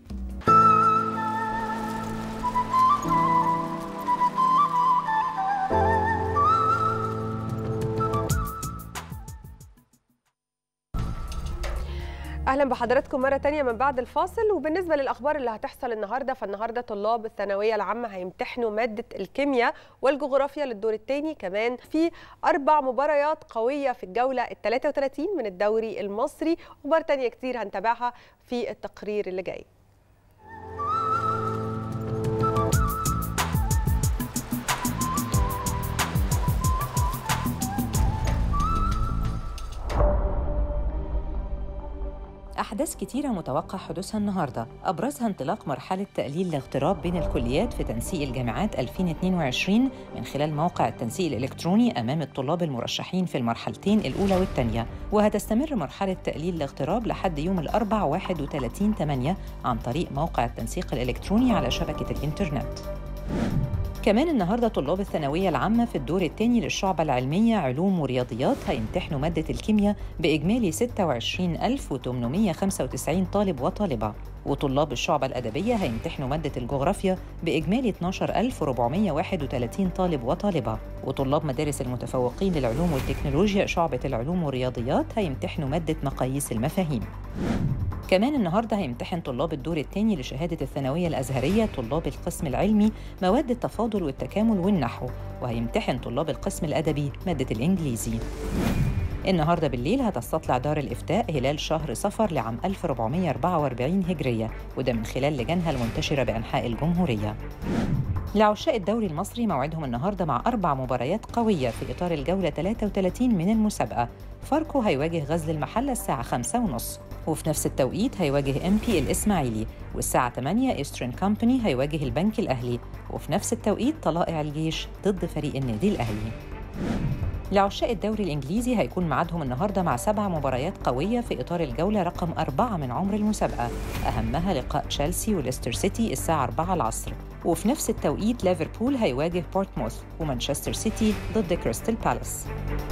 F: اهلا بحضراتكم مره تانية من بعد الفاصل. وبالنسبه للاخبار اللي هتحصل النهارده، فالنهارده طلاب الثانويه العامه هيمتحنوا ماده الكيمياء والجغرافيا للدور الثاني، كمان في اربع مباريات قويه في الجوله ال ثلاثة وثلاثين من الدوري المصري، واخبار تانية كتير هنتابعها في التقرير اللي جاي.
B: أحداث كتيرة متوقع حدوثها النهاردة، أبرزها انطلاق مرحلة تقليل الاغتراب بين الكليات في تنسيق الجامعات ألفين واثنين وعشرين من خلال موقع التنسيق الإلكتروني أمام الطلاب المرشحين في المرحلتين الأولى والثانية، وهتستمر مرحلة تقليل الاغتراب لحد يوم الأربعاء واحد وثلاثين ثمانية عن طريق موقع التنسيق الإلكتروني على شبكة الإنترنت. كمان النهارده طلاب الثانوية العامة في الدور الثاني للشعبة العلمية علوم ورياضيات هيمتحنوا مادة الكيمياء بإجمالي ستة وعشرين ألف وثمانمائة وخمسة وتسعين طالب وطالبة، وطلاب الشعبة الأدبية هيمتحنوا مادة الجغرافيا بإجمالي اثناشر ألف وأربعمائة وواحد وثلاثين طالب وطالبة، وطلاب مدارس المتفوقين للعلوم والتكنولوجيا شعبة العلوم والرياضيات هيمتحنوا مادة مقاييس المفاهيم. كمان النهارده هيمتحن طلاب الدور الثاني لشهادة الثانوية الأزهرية طلاب القسم العلمي مواد التفاضل والتكامل والنحو، وهيمتحن طلاب القسم الأدبي مادة الإنجليزي. النهارده بالليل هتستطلع دار الإفتاء هلال شهر صفر لعام ألف وأربعمائة وأربعة وأربعين هجرية، وده من خلال لجانها المنتشرة بأنحاء الجمهورية. لعشاق الدوري المصري موعدهم النهارده مع أربع مباريات قوية في إطار الجولة ثلاثة وثلاثين من المسابقة. فاركو هيواجه غزل المحلة الساعة خمسة ونص، وفي نفس التوقيت هيواجه إم بي الإسماعيلي، والساعة ثمانية إيسترن كامباني هيواجه البنك الأهلي، وفي نفس التوقيت طلائع الجيش ضد فريق النادي الأهلي. لعشاق الدوري الإنجليزي هيكون ميعادهم النهارده مع سبع مباريات قوية في إطار الجولة رقم أربعة من عمر المسابقة، أهمها لقاء تشيلسي وليستر سيتي الساعة أربعة العصر، وفي نفس التوقيت ليفربول هيواجه بورتموث، ومانشستر سيتي ضد كريستال بالاس.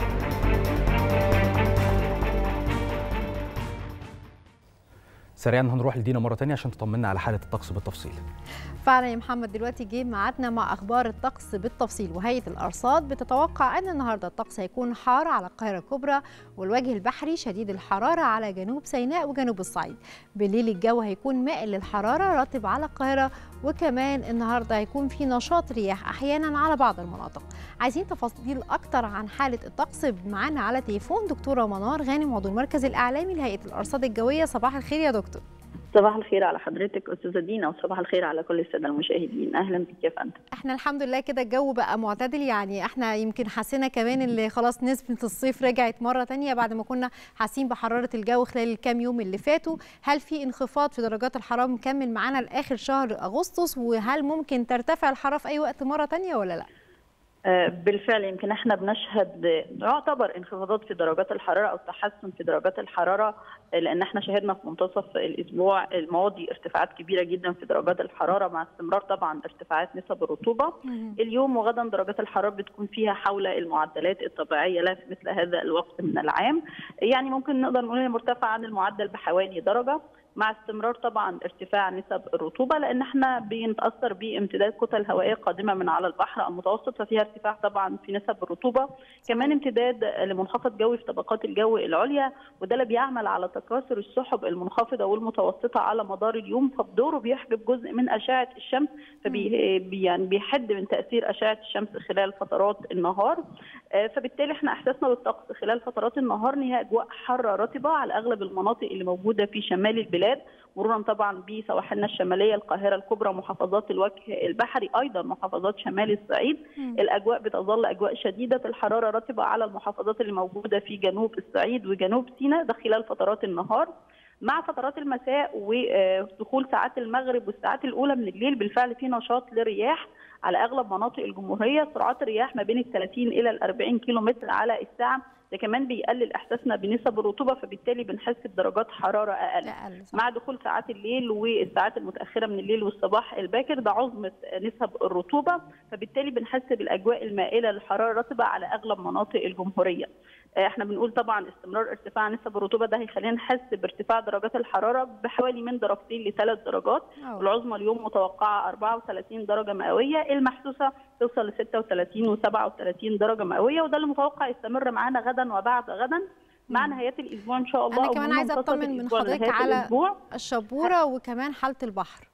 E: سريعا هنروح لدينا مره ثانيه عشان تطمنا على حاله الطقس بالتفصيل.
A: فعلا يا محمد، دلوقتي جه ميعادنا مع اخبار الطقس بالتفصيل. وهيئه الارصاد بتتوقع ان النهارده الطقس هيكون حار على القاهره الكبرى والوجه البحري، شديد الحراره على جنوب سيناء وجنوب الصعيد. بالليل الجو هيكون مائل للحراره، رطب على القاهره، وكمان النهارده هيكون في نشاط رياح احيانا على بعض المناطق. عايزين تفاصيل اكتر عن حاله الطقس معانا على تليفون دكتوره منار غانم، عضو المركز الاعلامي لهيئه الارصاد الجويه. صباح الخير يا دكتور.
O: صباح الخير على حضرتك استاذه دينا، وصباح الخير على كل الساده المشاهدين. اهلا بك يا فندم.
A: احنا الحمد لله كده الجو بقى معتدل، يعني احنا يمكن حسينا كمان اللي خلاص نسبه الصيف رجعت مره ثانيه بعد ما كنا حاسين بحراره الجو خلال الكام يوم اللي فاتوا. هل في انخفاض في درجات الحراره مكمل معانا لاخر شهر اغسطس، وهل ممكن ترتفع الحراره في اي وقت مره ثانيه ولا لا؟
O: بالفعل يمكن احنا بنشهد يعتبر انخفاضات في درجات الحراره او تحسن في درجات الحراره، لان احنا شهدنا في منتصف الاسبوع الماضي ارتفاعات كبيره جدا في درجات الحراره مع استمرار طبعا ارتفاعات نسب الرطوبه. اليوم وغدا درجات الحراره بتكون فيها حول المعدلات الطبيعيه لها في مثل هذا الوقت من العام، يعني ممكن نقدر نقول انها مرتفعه عن المعدل بحوالي درجه، مع استمرار طبعا ارتفاع نسب الرطوبه، لان احنا بنتاثر بامتداد كتل هوائيه قادمه من على البحر المتوسط، ففيها ارتفاع طبعا في نسب الرطوبه، كمان امتداد لمنخفض جوي في طبقات الجو العليا، وده اللي بيعمل على تكاثر السحب المنخفضه والمتوسطه على مدار اليوم، فبدوره بيحجب جزء من اشعه الشمس، فبي يعني بيحد من تاثير اشعه الشمس خلال فترات النهار. فبالتالي احنا احساسنا بالطقس خلال فترات النهار ان هي اجواء حاره رطبه على اغلب المناطق اللي موجوده في شمال البلاد، مرورا طبعا بسواحلنا الشماليه، القاهره الكبرى، محافظات الوجه البحري، ايضا محافظات شمال الصعيد. م. الاجواء بتظل اجواء شديده الحراره رطبه على المحافظات اللي موجوده في جنوب الصعيد وجنوب سيناء، ده خلال فترات النهار. مع فترات المساء ودخول ساعات المغرب والساعات الاولى من الليل بالفعل في نشاط للرياح على اغلب مناطق الجمهوريه، سرعات الرياح ما بين ال ثلاثين الى ال أربعين كيلو متر على الساعه، ده كمان بيقلل احساسنا بنسب الرطوبه، فبالتالي بنحس بدرجات حراره اقل. مع دخول ساعات الليل والساعات المتاخره من الليل والصباح الباكر ده عظمه نسب الرطوبه، فبالتالي بنحس بالاجواء المائله للحراره الرطبه على اغلب مناطق الجمهوريه. احنا بنقول طبعا استمرار ارتفاع نسب الرطوبه ده هيخلينا نحس بارتفاع درجات الحراره بحوالي من درجتين لثلاث درجات، والعظمى اليوم متوقعه أربعة وثلاثين درجه مئويه، المحسوسه توصل ل ستة وثلاثين وسبعة وثلاثين درجه مئويه، وده اللي متوقع يستمر معانا غدا وبعد غدا مع نهايات الاسبوع ان شاء الله.
A: انا كمان عايزه اطمن من حضرتك على الشبوره وكمان حاله البحر.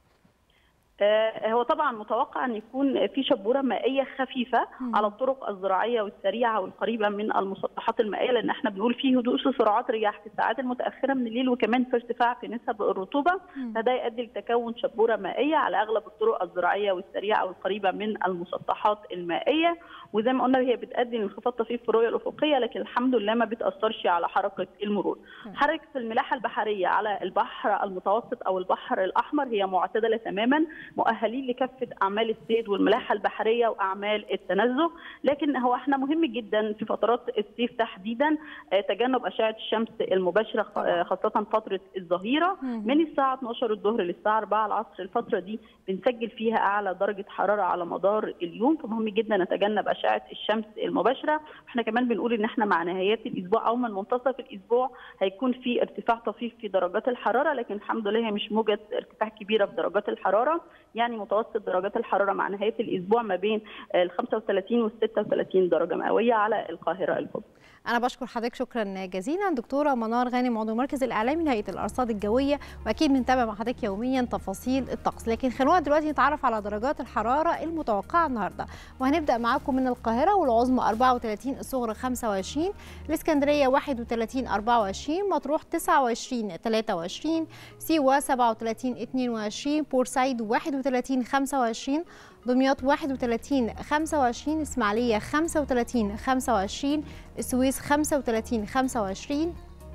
O: هو طبعا متوقع ان يكون في شبوره مائيه خفيفه م. على الطرق الزراعيه والسريعه والقريبه من المسطحات المائيه، لان احنا بنقول فيه هدوء في سرعات رياح في الساعات المتاخره من الليل، وكمان في ارتفاع في نسب الرطوبه، فده يؤدي لتكون شبوره مائيه على اغلب الطرق الزراعيه والسريعه والقريبه من المسطحات المائيه، وزي ما قلنا هي بتؤدي لانخفاض طفيف في الرؤيه الافقيه، لكن الحمد لله ما بتاثرش على حركه المرور. م. حركه الملاحه البحريه على البحر المتوسط او البحر الاحمر هي معتدله تماما، مؤهلين لكافه اعمال الصيد والملاحه البحريه واعمال التنزه. لكن هو احنا مهم جدا في فترات الصيف تحديدا تجنب اشعه الشمس المباشره خاصه فتره الظهيره من الساعه اتناشر الظهر للساعه اربعة العصر. الفتره دي بنسجل فيها اعلى درجه حراره على مدار اليوم، فمهم جدا نتجنب اشعه الشمس المباشره. احنا كمان بنقول ان احنا مع نهايات الاسبوع او من منتصف الاسبوع هيكون في ارتفاع طفيف في درجات الحراره، لكن الحمد لله هي مش موجه ارتفاع كبيره في درجات الحراره. يعني متوسط درجات الحراره مع نهايه الاسبوع ما بين ال خمسة وثلاثين وال ستة وثلاثين درجه مئويه على القاهره الكبرى.
A: أنا بشكر حضرتك شكرا جزيلا دكتورة منار غانم عضو المركز الإعلامي لهيئة الأرصاد الجوية، وأكيد بنتابع مع حضرتك يوميا تفاصيل الطقس. لكن خلونا دلوقتي نتعرف على درجات الحرارة المتوقعة النهارده، وهنبدأ معاكم من القاهرة والعظمى اربعة وثلاثين، الصغرى خمسة وعشرين، الإسكندرية واحد وثلاثين أربعة وعشرين، مطروح تسعة وعشرين ثلاثة وعشرين، سيوة سبعة وثلاثين اثنين وعشرين، بورسعيد واحد وثلاثين خمسة وعشرين، دمياط واحد وثلاثين خمسة وعشرين، إسماعيلية خمسة وثلاثين خمسة وعشرين، السويس خمسة وثلاثين خمسة وعشرين،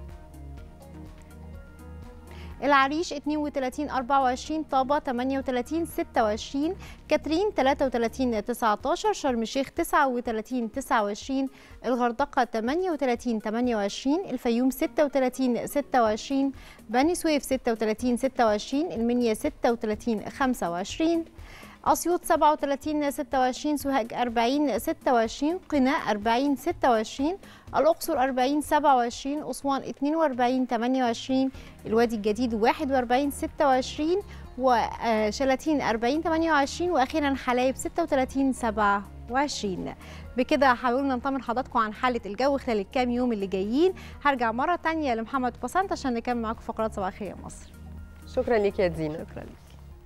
A: العريش اثنين وثلاثين أربعة وعشرين، طابة ثمانية وثلاثين ستة وعشرين، كاترين ثلاثة وثلاثين تسعة عشر، شرم الشيخ تسعة وثلاثين تسعة وعشرين، الغردقة ثمانية وثلاثين ثمانية وعشرين، الفيوم ستة وثلاثين ستة وعشرين، بني سويف ستة وثلاثين ستة وعشرين، المنيا ستة وثلاثين خمسة وعشرين، أسيوط سبعة وثلاثين ستة وعشرين، سوهاج أربعين ستة وعشرين، قناة أربعين ستة وعشرين، الأقصر أربعين سبعة وعشرين، أسوان اثنين وأربعين ثمانية وعشرين، الوادي الجديد واحد وأربعين ستة وعشرين، وشلاتين أربعين ثمانية وعشرين، وأخيرا حلايب ستة وثلاثين سبعة وعشرين. بكده حاولنا نطمن حضراتكم عن حالة الجو خلال الكام يوم اللي جايين. هرجع مرة تانية لمحمد بسنت عشان نكمل معاكم فقرات صباح الخير يا مصر.
F: شكرا ليك يا دينا.
A: شكرا ليك.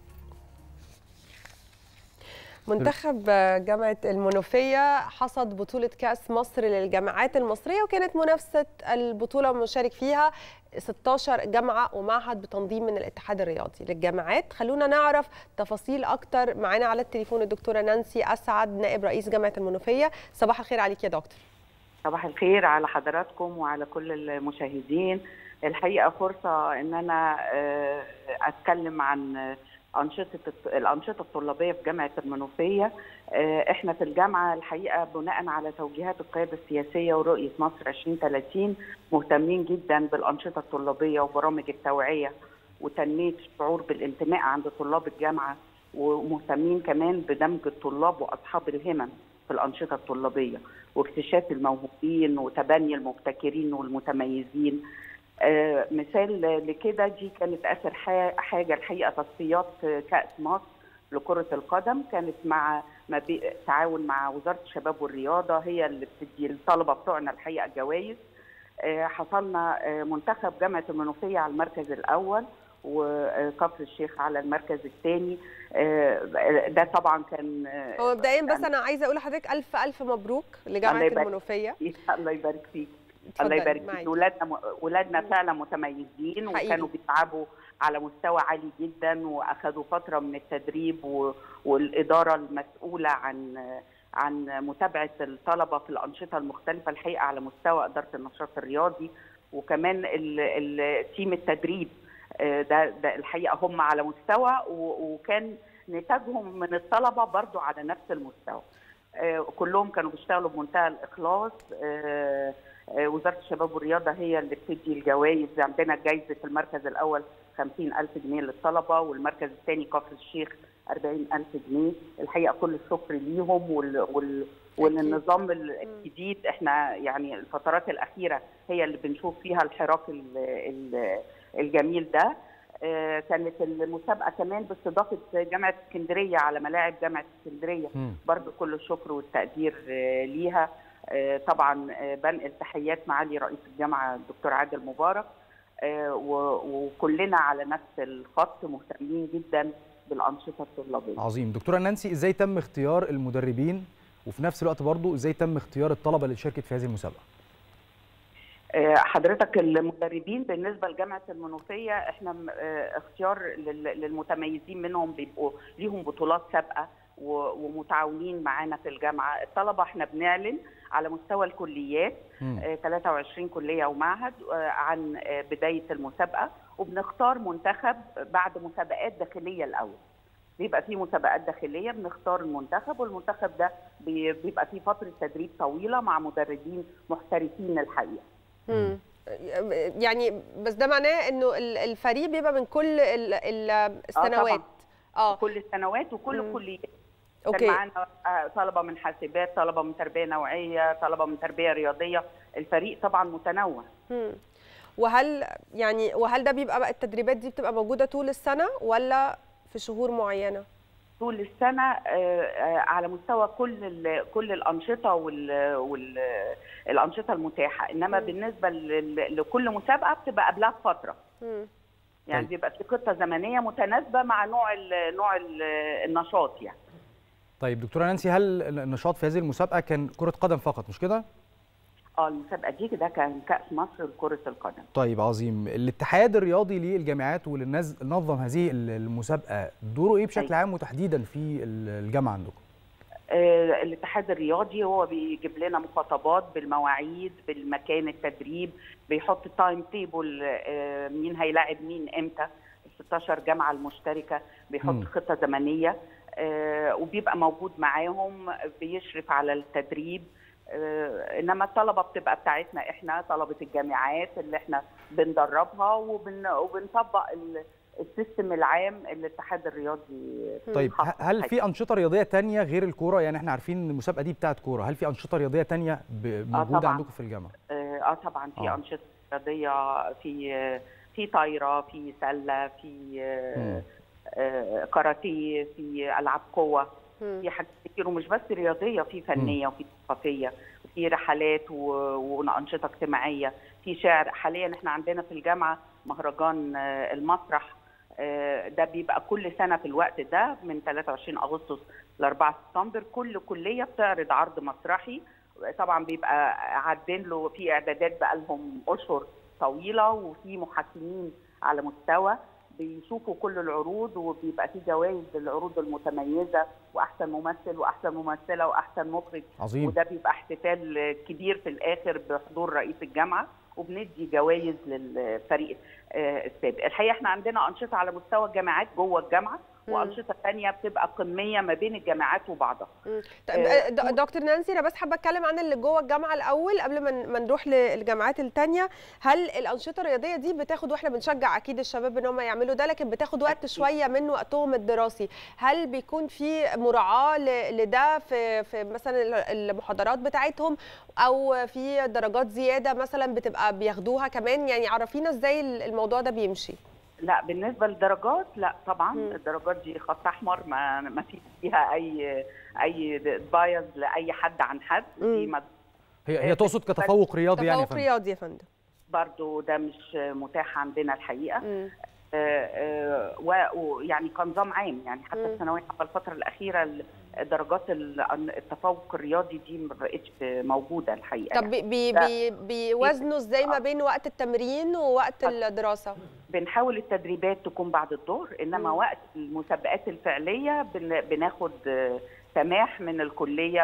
F: منتخب جامعة المنوفية حصد بطولة كأس مصر للجامعات المصرية، وكانت منافسة البطولة مشارك فيها ستاشر جامعة ومعهد بتنظيم من الاتحاد الرياضي للجامعات. خلونا نعرف تفاصيل أكتر. معانا على التليفون الدكتورة نانسي أسعد نائب رئيس جامعة المنوفية. صباح الخير عليك يا دكتور.
P: صباح الخير على حضراتكم وعلى كل المشاهدين. الحقيقة فرصة إن أنا أتكلم عن أنشطة الأنشطة الطلابية في جامعة المنوفية. إحنا في الجامعة الحقيقة بناء على توجيهات القيادة السياسية ورؤية مصر عشرين ثلاثين مهتمين جدا بالأنشطة الطلابية وبرامج التوعية وتنمية الشعور بالانتماء عند طلاب الجامعة، ومهتمين كمان بدمج الطلاب وأصحاب الهمم في الأنشطة الطلابية واكتشاف الموهوبين وتبني المبتكرين والمتميزين. آه مثال لكده، دي كانت اخر حاجه الحقيقه تصفيات كاس مصر لكره القدم، كانت مع تعاون مع وزاره الشباب والرياضه، هي اللي بتدي الطلبه بتوعنا الحقيقه جوائز. آه حصلنا آه منتخب جامعه المنوفيه على المركز الاول وكفر الشيخ على المركز الثاني. ده طبعا كان
F: هو مبدئيا بس انا عايزه اقول لحضرتك الف الف مبروك لجامعه المنوفيه.
P: الله يبارك فيك. الله يبارك فيك. ولادنا ولادنا فعلا متميزين وكانوا بيتعبوا على مستوى عالي جدا، واخذوا فتره من التدريب و... والاداره المسؤوله عن عن متابعه الطلبه في الانشطه المختلفه الحقيقه على مستوى اداره النشاط الرياضي، وكمان التيم التدريب ده ده الحقيقه هم على مستوى، وكان نتاجهم من الطلبه برضو على نفس المستوى. كلهم كانوا بيشتغلوا بمنتهى الاخلاص. وزاره الشباب والرياضه هي اللي بتدي الجوائز. عندنا جائزه المركز الاول خمسين ألف جنيه للطلبه، والمركز الثاني كفر الشيخ أربعين ألف جنيه. الحقيقه كل الشكر ليهم وال... وال... والنظام الجديد. احنا يعني الفترات الاخيره هي اللي بنشوف فيها الحراك الجميل ده. كانت المسابقه كمان باستضافه جامعه اسكندريه على ملاعب جامعه اسكندريه، برضو كل الشكر والتقدير ليها. طبعا بنقل تحيات معالي رئيس الجامعه الدكتور عادل مبارك، وكلنا على نفس الخط مهتمين جدا بالانشطه الطلابيه.
E: عظيم. دكتوره نانسي، ازاي تم اختيار المدربين وفي نفس الوقت برضو ازاي تم اختيار الطلبه اللي شاركت في هذه المسابقه؟
P: حضرتك المدربين بالنسبه لجامعه المنوفيه احنا اختيار للمتميزين منهم بيبقوا ليهم بطولات سابقه ومتعاونين معانا في الجامعه. الطلبه احنا بنعلن على مستوى الكليات ثلاثة وعشرين كليه ومعهد عن بدايه المسابقه، وبنختار منتخب بعد مسابقات داخليه الاول. بيبقى فيه مسابقات داخليه، بنختار المنتخب، والمنتخب ده بيبقى فيه فتره تدريب طويله مع مدربين محترفين الحقيقه.
F: امم يعني بس ده معناه انه الفريق بيبقى من كل السنوات.
P: اه كل السنوات وكل الكليات. كان معانا طلبه من حاسبات، طلبه من تربيه نوعيه، طلبه من تربيه رياضيه، الفريق طبعا متنوع.
F: امم وهل يعني وهل ده بيبقى بقى التدريبات دي بتبقى موجوده طول السنه ولا في شهور معينه؟
P: طول السنه على مستوى كل كل الانشطه والانشطه المتاحه، انما م. بالنسبه لكل مسابقه بتبقى قبلها بفتره. م. يعني طيب. بيبقى في خطه زمنيه متناسبه مع نوع ال نوع ال النشاط يعني.
E: طيب دكتوره نانسي، هل النشاط في هذه المسابقه كان كره قدم فقط مش كده؟
P: اه المسابقه دي ده كان كاس مصر لكره القدم.
E: طيب عظيم. الاتحاد الرياضي للجامعات واللي نظم هذه المسابقه دوره ايه بشكل عام وتحديدا في الجامعه عندكم؟
P: آه الاتحاد الرياضي هو بيجيب لنا مخاطبات بالمواعيد، بالمكان التدريب، بيحط تايم تيبل آه مين هيلاعب مين امتى، ستاشر جامعه المشتركه، بيحط م. خطه زمنيه آه وبيبقى موجود معاهم، بيشرف على التدريب. آه انما الطلبه بتبقى بتاعتنا احنا طلبه الجامعات اللي احنا بندربها وبن وبنطبق السيستم العام الاتحاد الرياضي.
E: طيب هل في انشطه رياضيه تانية غير الكوره؟ يعني احنا عارفين المسابقه دي بتاعت كوره، هل في انشطه رياضيه تانية موجوده آه عندكم في الجامعه؟
P: اه طبعا في آه. انشطه رياضيه، في في طايره، في سله، في آه آه كاراتيه، في العاب قوه، في حاجات كتير ومش بس رياضيه، في فنيه وفي ثقافيه وفي رحلات وانشطه اجتماعيه، في شعر. حاليا احنا عندنا في الجامعه مهرجان المسرح، ده بيبقى كل سنه في الوقت ده من ثلاثة وعشرين أغسطس ل أربعة سبتمبر، كل كليه بتعرض عرض مسرحي. طبعا بيبقى عدين له في اعدادات بقى لهم اشهر طويله، وفي محكمين على مستوى بيشوفوا كل العروض، وبيبقى في جوائز للعروض المتميزه، واحسن ممثل واحسن ممثله واحسن مخرج.
E: عظيم.
P: وده بيبقى احتفال كبير في الاخر بحضور رئيس الجامعه، وبندي جوائز للفريق السابق. الحقيقه احنا عندنا انشطه على مستوى الجامعات جوه الجامعه، وانشطه ثانيه بتبقى قميه ما بين الجامعات وبعضها.
F: طيب دكتور نانسي، انا بس حابه اتكلم عن اللي جوه الجامعه الاول قبل ما نروح للجامعات الثانيه. هل الانشطه الرياضيه دي بتاخد، واحنا بنشجع اكيد الشباب ان هم يعملوا ده، لكن بتاخد وقت شويه من وقتهم الدراسي، هل بيكون في مراعاه لده في في مثلا المحاضرات بتاعتهم، او في درجات زياده مثلا بتبقى بياخدوها كمان؟ يعني عرفينا ازاي الموضوع ده بيمشي.
P: لا بالنسبه للدرجات لا طبعا. م. الدرجات دي خط احمر، ما ما في فيها اي اي بايز لاي حد عن حد. دي
E: مد... هي هي تقصد كتفوق رياضي يعني؟
F: تفوق رياضي يا فندم.
P: برضو ده مش متاح عندنا الحقيقه. م. آه آه ويعني كنظام عام يعني حتى الثانويه في الفتره الاخيره درجات التفوق الرياضي دي ما بقتش موجوده الحقيقه.
F: طب بي بي بيوازنوا ازاي ما بين وقت التمرين ووقت الدراسه؟
P: بنحاول التدريبات تكون بعد الظهر، انما م. وقت المسابقات الفعليه بناخد سماح من الكليه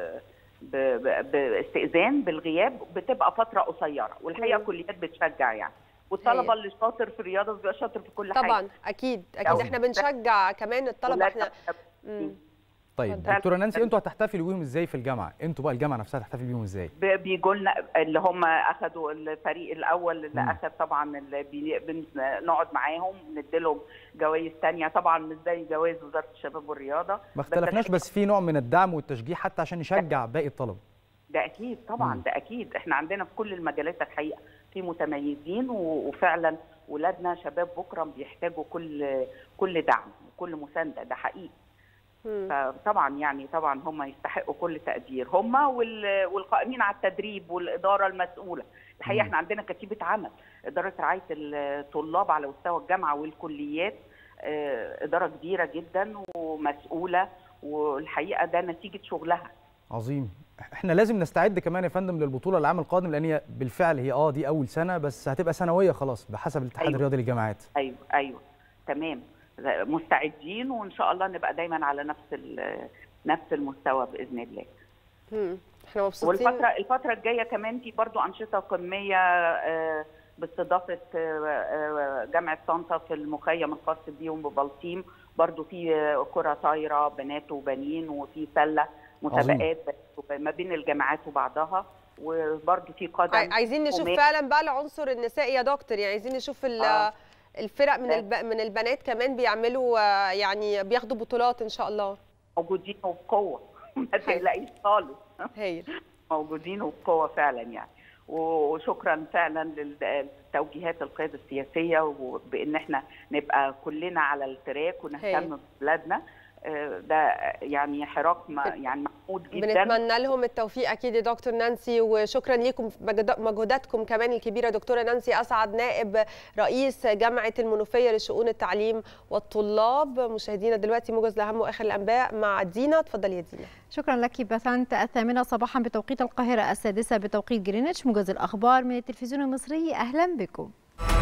P: باستئذان بالغياب، بتبقى فتره قصيره، والحقيقه كليات بتشجع يعني، والطلبه اللي شاطر في الرياضه بيبقى شاطر في كل
F: طبعا.
P: حاجه.
F: طبعا اكيد اكيد احنا بنشجع كمان الطلبه. احنا
E: طيب دكتوره نانسي، انتوا هتحتفلوا بيهم ازاي في الجامعه؟ انتوا بقى الجامعه نفسها هتحتفل بيهم ازاي؟
P: بيجوا لنا اللي هم اخذوا الفريق الاول اللي م. اخذ طبعا، اللي بنقعد معاهم ندي لهم جوائز ثانيه طبعا مش زي جوائز وزاره الشباب والرياضه.
E: ما اختلفناش، بس, بس في نوع من الدعم والتشجيع حتى عشان نشجع باقي الطلبه.
P: ده اكيد طبعا. م. ده اكيد احنا عندنا في كل المجالات الحقيقه في متميزين، وفعلا ولادنا شباب بكره بيحتاجوا كل كل دعم وكل مسانده، ده حقيقي. فطبعا يعني طبعا هم يستحقوا كل تقدير، هم والقائمين على التدريب والاداره المسؤوله. الحقيقه احنا عندنا كتيبه عمل، اداره رعايه الطلاب على مستوى الجامعه والكليات، اداره كبيره جدا ومسؤوله، والحقيقه ده نتيجه شغلها.
E: عظيم. احنا لازم نستعد كمان يا فندم للبطوله العام القادم، لان هي بالفعل هي اه دي اول سنه، بس هتبقى سنويه خلاص بحسب الاتحاد أيوة. الرياضي للجامعات.
P: ايوه ايوه تمام، مستعدين، وان شاء الله نبقى دايما على نفس نفس المستوى باذن الله.
F: امم احنا مبسوطين.
P: والفتره الفتره الجايه كمان في برضو انشطه قميه باستضافه جامعه طنطا في المخيم الخاص بيهم ببلطيم، برضو في كره طايره بنات وبنين، وفي سله مسابقات ما بين الجامعات وبعضها، وبرضو في قدم.
F: عايزين نشوف فعلا بقى العنصر النسائي يا دكتور، يعني عايزين نشوف آه. الفرق من الب... من البنات كمان بيعملوا يعني بياخدوا بطولات ان شاء الله.
P: موجودين وبقوه ما تقلقيش خالص.
F: هي
P: موجودين وبقوه فعلا يعني. وشكرا فعلا للتوجيهات القياده السياسيه، وبان احنا نبقى كلنا على التراك ونهتم ببلادنا. ده يعني حراك يعني محمود جدا.
F: بنتمنى لهم التوفيق اكيد يا دكتور نانسي، وشكرا لكم في مجهوداتكم كمان الكبيره. دكتوره نانسي اسعد نائب رئيس جامعه المنوفيه لشؤون التعليم والطلاب. مشاهدينا دلوقتي موجز لاهم واخر الانباء مع دينا. اتفضلي يا دينا.
A: شكرا لك بسنت. الثامنه صباحا بتوقيت القاهره، السادسه بتوقيت جرينتش، موجز الاخبار من التلفزيون المصري. اهلا بكم.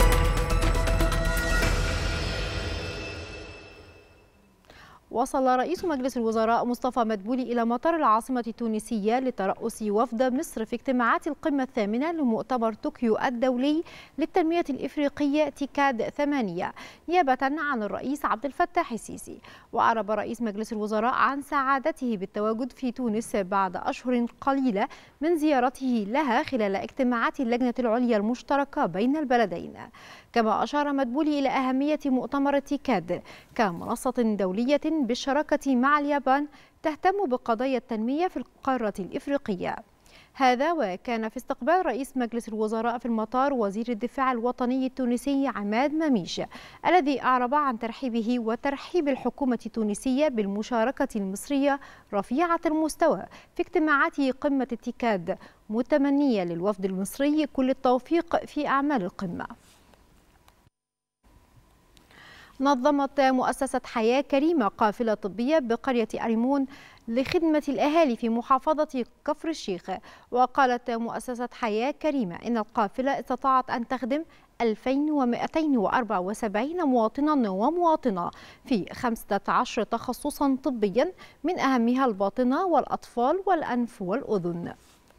A: وصل رئيس مجلس الوزراء مصطفى مدبولي إلى مطار العاصمة التونسية لترأس وفد مصر في اجتماعات القمة الثامنة لمؤتمر طوكيو الدولي للتنمية الإفريقية تيكاد ثمانية نيابة عن الرئيس عبد الفتاح السيسي. وأعرب رئيس مجلس الوزراء عن سعادته بالتواجد في تونس بعد أشهر قليلة من زيارته لها خلال اجتماعات اللجنة العليا المشتركة بين البلدين. كما أشار مدبولي إلى أهمية مؤتمر تيكاد كمنصة دولية بالشراكة مع اليابان تهتم بقضايا التنمية في القارة الإفريقية. هذا وكان في استقبال رئيس مجلس الوزراء في المطار وزير الدفاع الوطني التونسي عماد مميش، الذي أعرب عن ترحيبه وترحيب الحكومة التونسية بالمشاركة المصرية رفيعة المستوى في اجتماعات قمة التيكاد، متمنية للوفد المصري كل التوفيق في أعمال القمة. نظمت مؤسسة حياة كريمة قافلة طبية بقرية أريمون لخدمة الأهالي في محافظة كفر الشيخ. وقالت مؤسسة حياة كريمة إن القافلة استطاعت أن تخدم ألفين ومئتين وأربعة وسبعين مواطنا ومواطنة في خمسة عشر تخصصا طبيا، من أهمها الباطنة والأطفال والأنف والأذن.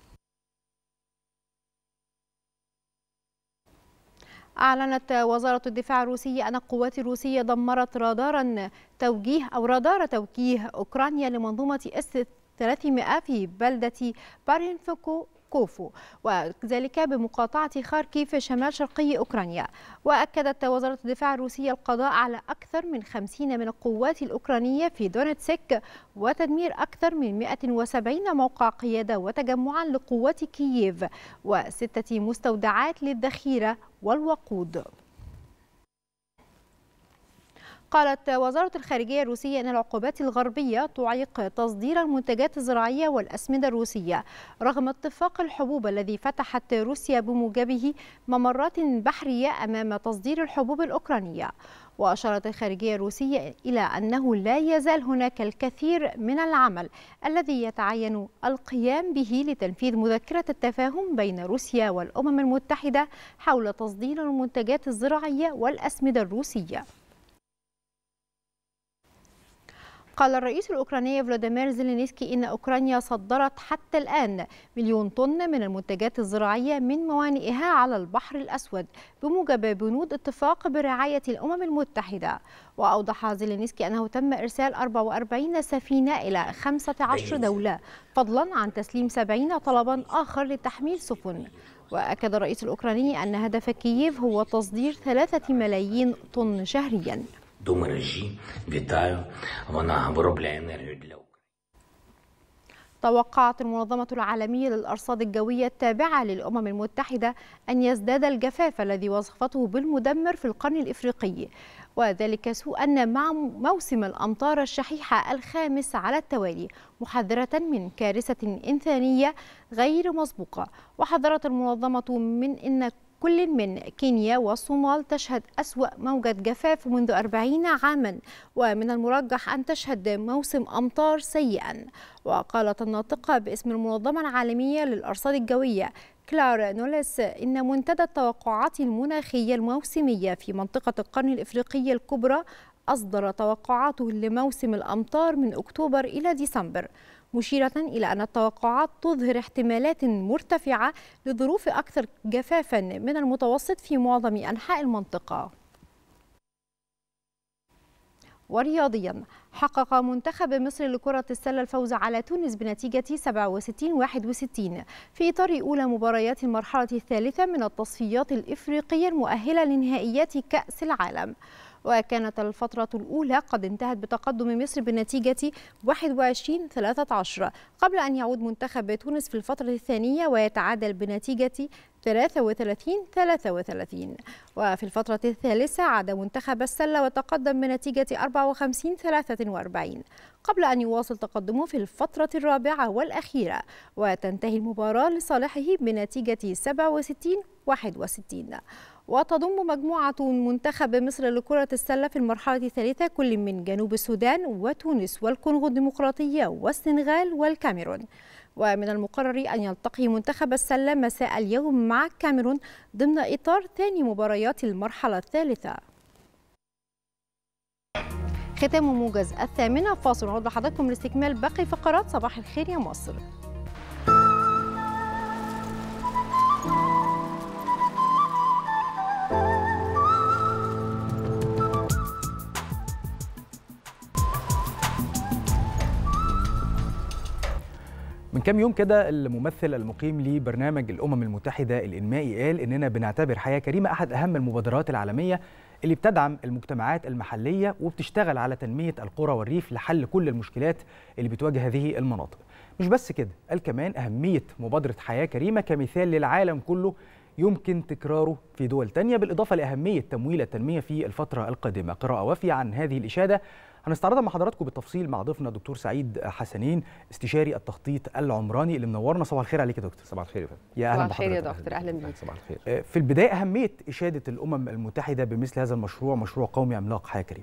A: أعلنت وزارة الدفاع الروسية أن القوات الروسية دمرت رادارا توجيه أو رادار توجيه أوكرانيا لمنظومة إس ثلاثمائة في بلدة بارينفوكو كوفو، وذلك بمقاطعة خاركيف شمال شرقي أوكرانيا. وأكدت وزارة الدفاع الروسية القضاء على أكثر من خمسين من القوات الأوكرانية في دونيتسك، وتدمير أكثر من مئة وسبعين موقع قيادة وتجمعا لقوات كييف، وستة مستودعات للذخيرة والوقود. قالت وزارة الخارجية الروسية أن العقوبات الغربية تعيق تصدير المنتجات الزراعية والأسمدة الروسية، رغم اتفاق الحبوب الذي فتحت روسيا بموجبه ممرات بحرية أمام تصدير الحبوب الأوكرانية. وأشارت الخارجية الروسية إلى أنه لا يزال هناك الكثير من العمل الذي يتعين القيام به لتنفيذ مذكرة التفاهم بين روسيا والأمم المتحدة حول تصدير المنتجات الزراعية والأسمدة الروسية. قال الرئيس الأوكراني فلاديمير زيلينسكي إن أوكرانيا صدرت حتى الآن مليون طن من المنتجات الزراعية من موانئها على البحر الأسود بموجب بنود اتفاق برعاية الأمم المتحدة. وأوضح زيلينسكي أنه تم إرسال أربع وأربعين سفينة إلى خمسة عشر دولة، فضلا عن تسليم سبعين طلبا آخر لتحميل سفن. وأكد الرئيس الأوكراني أن هدف كييف هو تصدير ثلاثة ملايين طن شهريا.
Q: до мережі. Вітаю. Вона виробляє енергію для України.
A: توقعت المنظمة العالمية للأرصاد الجوية التابعة للأمم المتحدة أن يزداد الجفاف الذي وصفته بالمدمر في القرن الإفريقي، وذلك سوءا مع موسم الأمطار الشحيحة الخامس على التوالي، محذرة من كارثة إنسانية غير مسبوقة. وحذرت المنظمة من أن كل من كينيا والصومال تشهد أسوأ موجة جفاف منذ أربعين عاما، ومن المرجح أن تشهد موسم أمطار سيئا. وقالت الناطقة باسم المنظمة العالمية للأرصاد الجوية كلار نوليس إن منتدى التوقعات المناخية الموسمية في منطقة القرن الإفريقي الكبرى أصدر توقعاته لموسم الأمطار من أكتوبر إلى ديسمبر، مشيرة إلى أن التوقعات تظهر احتمالات مرتفعة لظروف أكثر جفافا من المتوسط في معظم أنحاء المنطقة. ورياضيا، حقق منتخب مصر لكرة السلة الفوز على تونس بنتيجة سبعة وستين واحد وستين في إطار أولى مباريات المرحلة الثالثة من التصفيات الإفريقية المؤهلة لنهائيات كأس العالم. وكانت الفترة الأولى قد انتهت بتقدم مصر بنتيجة واحد وعشرين ثلاثة عشر قبل أن يعود منتخب تونس في الفترة الثانية ويتعادل بنتيجة ثلاثة وثلاثين ثلاثة وثلاثين. وفي الفترة الثالثة عاد منتخب السلة وتقدم بنتيجة أربعة وخمسين ثلاثة وأربعين قبل أن يواصل تقدمه في الفترة الرابعة والأخيرة وتنتهي المباراة لصالحه بنتيجة سبعة وستين واحد وستين. وتضم مجموعة منتخب مصر لكرة السلة في المرحلة الثالثة كل من جنوب السودان وتونس والكونغو الديمقراطية والسنغال والكاميرون. ومن المقرر أن يلتقي منتخب السلة مساء اليوم مع الكاميرون ضمن إطار ثاني مباريات المرحلة الثالثة. ختام موجز الثامنة، فاصل نعود لحضراتكم لاستكمال باقي فقرات صباح الخير يا مصر.
E: من كام يوم كده الممثل المقيم لبرنامج الأمم المتحدة الإنمائي قال إننا بنعتبر حياة كريمة أحد أهم المبادرات العالمية اللي بتدعم المجتمعات المحلية وبتشتغل على تنمية القرى والريف لحل كل المشكلات اللي بتواجه هذه المناطق. مش بس كده، قال كمان أهمية مبادرة حياة كريمة كمثال للعالم كله يمكن تكراره في دول تانية، بالإضافة لأهمية تمويل التنمية في الفترة القادمة. قراءة وافية عن هذه الإشادة هنستعرضها مع حضراتكم بالتفصيل مع ضيفنا دكتور سعيد حسنين، استشاري التخطيط العمراني اللي منورنا. صباح الخير عليك يا دكتور.
R: صباح الخير يا فندم.
E: يا اهلا
F: بحضرتك. صباح الخير يا دكتور، اهلا بيك.
R: صباح الخير.
E: في البدايه، اهميه اشاده الامم المتحده بمثل هذا المشروع، مشروع قومي عملاق حياه كريمه.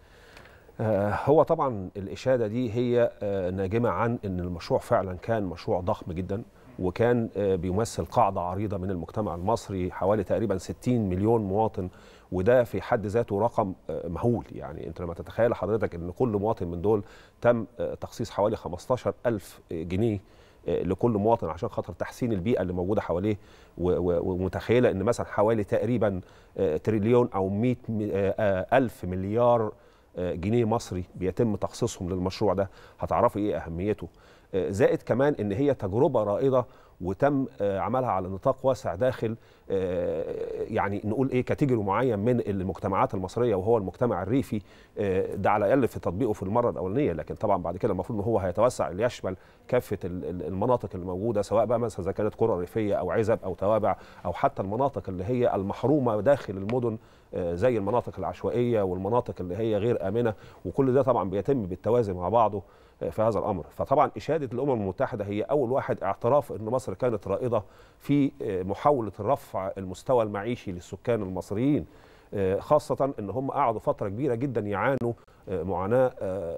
R: هو طبعا الاشاده دي هي ناجمه عن ان المشروع فعلا كان مشروع ضخم جدا، وكان بيمثل قاعده عريضه من المجتمع المصري، حوالي تقريبا ستين مليون مواطن، وده في حد ذاته رقم مهول. يعني انت لما تتخيل حضرتك ان كل مواطن من دول تم تخصيص حوالي خمستاشر ألف جنيه لكل مواطن عشان خاطر تحسين البيئه اللي موجوده حواليه، ومتخيله ان مثلا حوالي تقريبا تريليون او مئة ألف مليار جنيه مصري بيتم تخصيصهم للمشروع ده، هتعرفوا ايه اهميته. زائد كمان ان هي تجربه رائده وتم عملها على نطاق واسع داخل يعني نقول ايه كاتيجوري معين من المجتمعات المصريه، وهو المجتمع الريفي. ده على الاقل في تطبيقه في المره الاولانيه، لكن طبعا بعد كده المفروض ان هو هيتوسع ليشمل كافه المناطق اللي موجوده، سواء بقى مثلا اذا كانت قرى ريفيه او عزب او توابع، او حتى المناطق اللي هي المحرومه داخل المدن زي المناطق العشوائيه والمناطق اللي هي غير امنه، وكل ده طبعا بيتم بالتوازي مع بعضه في هذا الامر. فطبعا اشاده الامم المتحده هي اول واحد اعتراف ان مصر كانت رائده في محاوله رفع المستوى المعيشي للسكان المصريين، خاصه ان هم قعدوا فتره كبيره جدا يعانوا معاناه،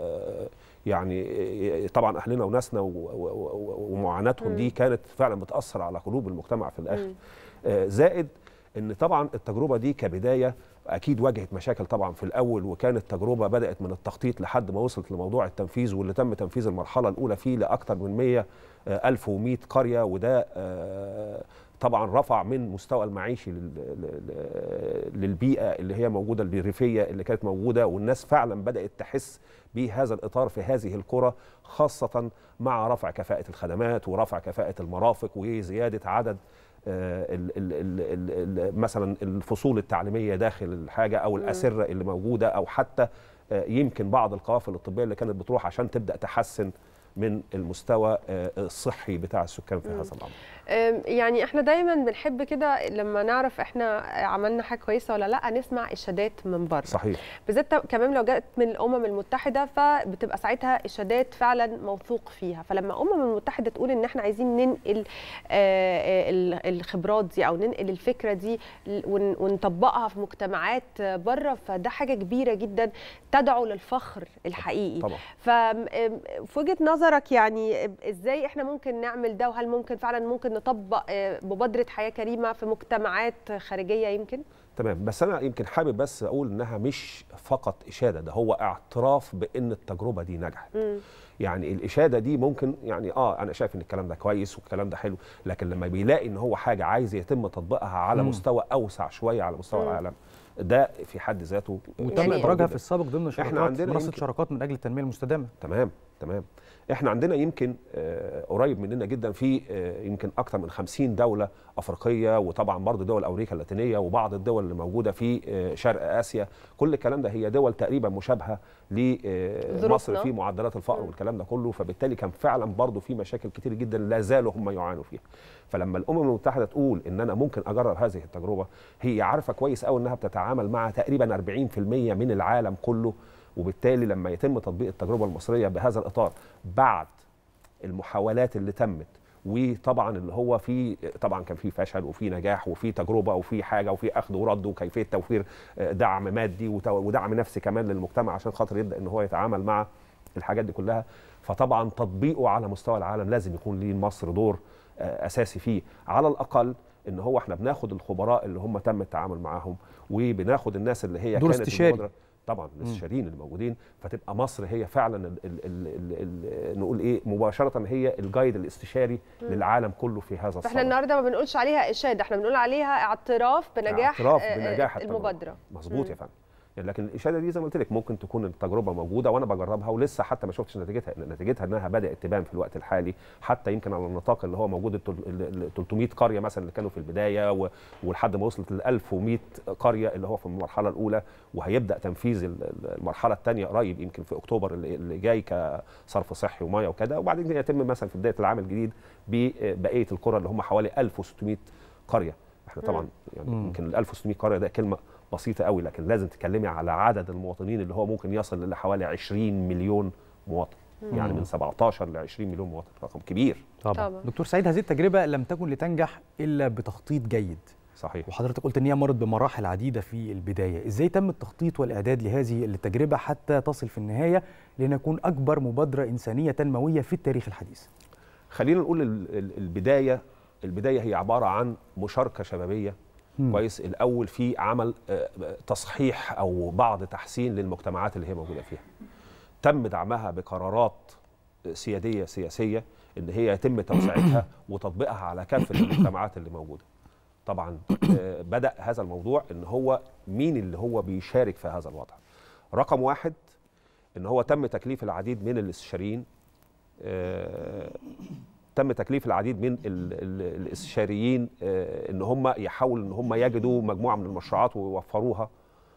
R: يعني طبعا اهلنا وناسنا ومعاناتهم دي كانت فعلا بتاثر على قلوب المجتمع في الاخر. زائد ان طبعا التجربه دي كبدايه اكيد واجهت مشاكل طبعا في الاول، وكانت تجربه بدات من التخطيط لحد ما وصلت لموضوع التنفيذ، واللي تم تنفيذ المرحله الاولى فيه لاكثر من مئة ألف ومئة قريه، وده طبعا رفع من مستوى المعيشي للبيئه اللي هي موجوده الريفيه اللي كانت موجوده، والناس فعلا بدات تحس بهذا الاطار في هذه القرى، خاصه مع رفع كفاءه الخدمات ورفع كفاءه المرافق وزياده عدد ال ال ال ال مثلا الفصول التعليميه داخل الحاجه، او الاسره اللي موجوده، او حتى يمكن بعض القوافل الطبيه اللي كانت بتروح عشان تبدا تحسن من المستوى الصحي بتاع السكان في هذا الامر.
F: يعني احنا دايما بنحب كده لما نعرف احنا عملنا حاجه كويسه ولا لا نسمع اشادات من بره.
R: صحيح.
F: بالذات كمان لو جت من الامم المتحده، فبتبقى ساعتها اشادات فعلا موثوق فيها. فلما الامم المتحده تقول ان احنا عايزين ننقل الخبرات دي او ننقل الفكره دي ونطبقها في مجتمعات بره، فده حاجه كبيره جدا تدعو للفخر الحقيقي.
R: طبعا.
F: ففي وجهه نظرك يعني ازاي احنا ممكن نعمل ده، وهل ممكن فعلا ممكن نطبق مبادرة حياة كريمة في مجتمعات خارجية يمكن؟
R: تمام، بس أنا يمكن حابب بس أقول إنها مش فقط إشادة، ده هو اعتراف بأن التجربة دي نجحت. يعني الإشادة دي ممكن يعني آه أنا شايف إن الكلام ده كويس والكلام ده حلو، لكن لما بيلاقي إن هو حاجة عايز يتم تطبيقها على مم. مستوى أوسع شوية على مستوى مم. العالم، ده في حد ذاته
E: وتم ادراجها في السابق ضمن شراكات
R: احنا عندنا
E: منصه شراكات من اجل التنميه المستدامه.
R: تمام تمام. احنا عندنا يمكن آه قريب مننا جدا في آه يمكن اكثر من خمسين دوله افريقيه، وطبعا برضه دول امريكا اللاتينيه وبعض الدول اللي موجوده في آه شرق اسيا. كل الكلام ده هي دول تقريبا مشابهه لمصر في معدلات الفقر والكلام ده كله، فبالتالي كان فعلا برضه في مشاكل كتير جدا لا زالوا هم يعانوا فيها. فلما الامم المتحده تقول ان انا ممكن اجرب هذه التجربه، هي عارفه كويس قوي انها بتتعامل مع تقريبا أربعين في المية من العالم كله، وبالتالي لما يتم تطبيق التجربه المصريه بهذا الاطار بعد المحاولات اللي تمت، وطبعا اللي هو في طبعا كان في فشل وفي نجاح وفي تجربه وفي حاجه وفي اخذ ورد وكيفيه توفير دعم مادي ودعم نفسي كمان للمجتمع عشان خاطر يبدا ان هو يتعامل مع الحاجات دي كلها. فطبعا تطبيقه على مستوى العالم لازم يكون ليه مصر دور اساسي فيه. على الاقل ان هو احنا بناخد الخبراء اللي هم تم التعامل معاهم، وبناخد الناس اللي هي
E: دور
R: كانت
E: استشاري
R: طبعا الاستشاريين اللي موجودين، فتبقى مصر هي فعلا ال ال ال ال نقول ايه مباشره هي الجايد الاستشاري مم. للعالم كله في هذا الصدد.
F: احنا النهارده ما بنقولش عليها اشاده، احنا بنقول عليها اعتراف بنجاح
R: اعتراف بنجاح
F: المبادره.
R: مظبوط يا فندم. لكن الاشاده دي زي ما قلت لك ممكن تكون التجربه موجوده وانا بجربها ولسه حتى ما شفتش نتيجتها، نتيجتها انها بدات تبان في الوقت الحالي، حتى يمكن على النطاق اللي هو موجود ال ثلاثمائة قريه مثلا اللي كانوا في البدايه، ولحد ما وصلت ل ألف ومئة قريه اللي هو في المرحله الاولى، وهيبدا تنفيذ المرحله الثانيه قريب يمكن في اكتوبر اللي جاي كصرف صحي وميه وكده، وبعدين يتم مثلا في بدايه العام الجديد ببقيه القرى اللي هم حوالي ألف وستمائة قريه. احنا طبعا يعني يمكن ال ألف وستمائة قريه ده كلمه بسيطه قوي، لكن لازم تتكلمي على عدد المواطنين اللي هو ممكن يصل لحوالي عشرين مليون مواطن. مم. يعني من سبعتاشر ل عشرين مليون مواطن، رقم كبير.
E: طبعا. طبعا دكتور سعيد، هذه التجربه لم تكن لتنجح الا بتخطيط جيد.
R: صحيح.
E: وحضرتك قلت ان هي مرت بمراحل عديده في البدايه، ازاي تم التخطيط والاعداد لهذه التجربه حتى تصل في النهايه لنكون اكبر مبادره انسانيه تنمويه في التاريخ الحديث؟
R: خلينا نقول البدايه البدايه هي عباره عن مشاركه شبابيه مم. كويس الاول في عمل تصحيح او بعض تحسين للمجتمعات اللي هي موجوده فيها. تم دعمها بقرارات سياديه سياسيه ان هي يتم توسعتها وتطبيقها على كافه المجتمعات اللي موجوده. طبعا بدا هذا الموضوع ان هو مين اللي هو بيشارك في هذا الوضع. رقم واحد ان هو تم تكليف العديد من الاستشاريين، تم تكليف العديد من الاستشاريين ان هم يحاولوا ان هم يجدوا مجموعه من المشروعات ويوفروها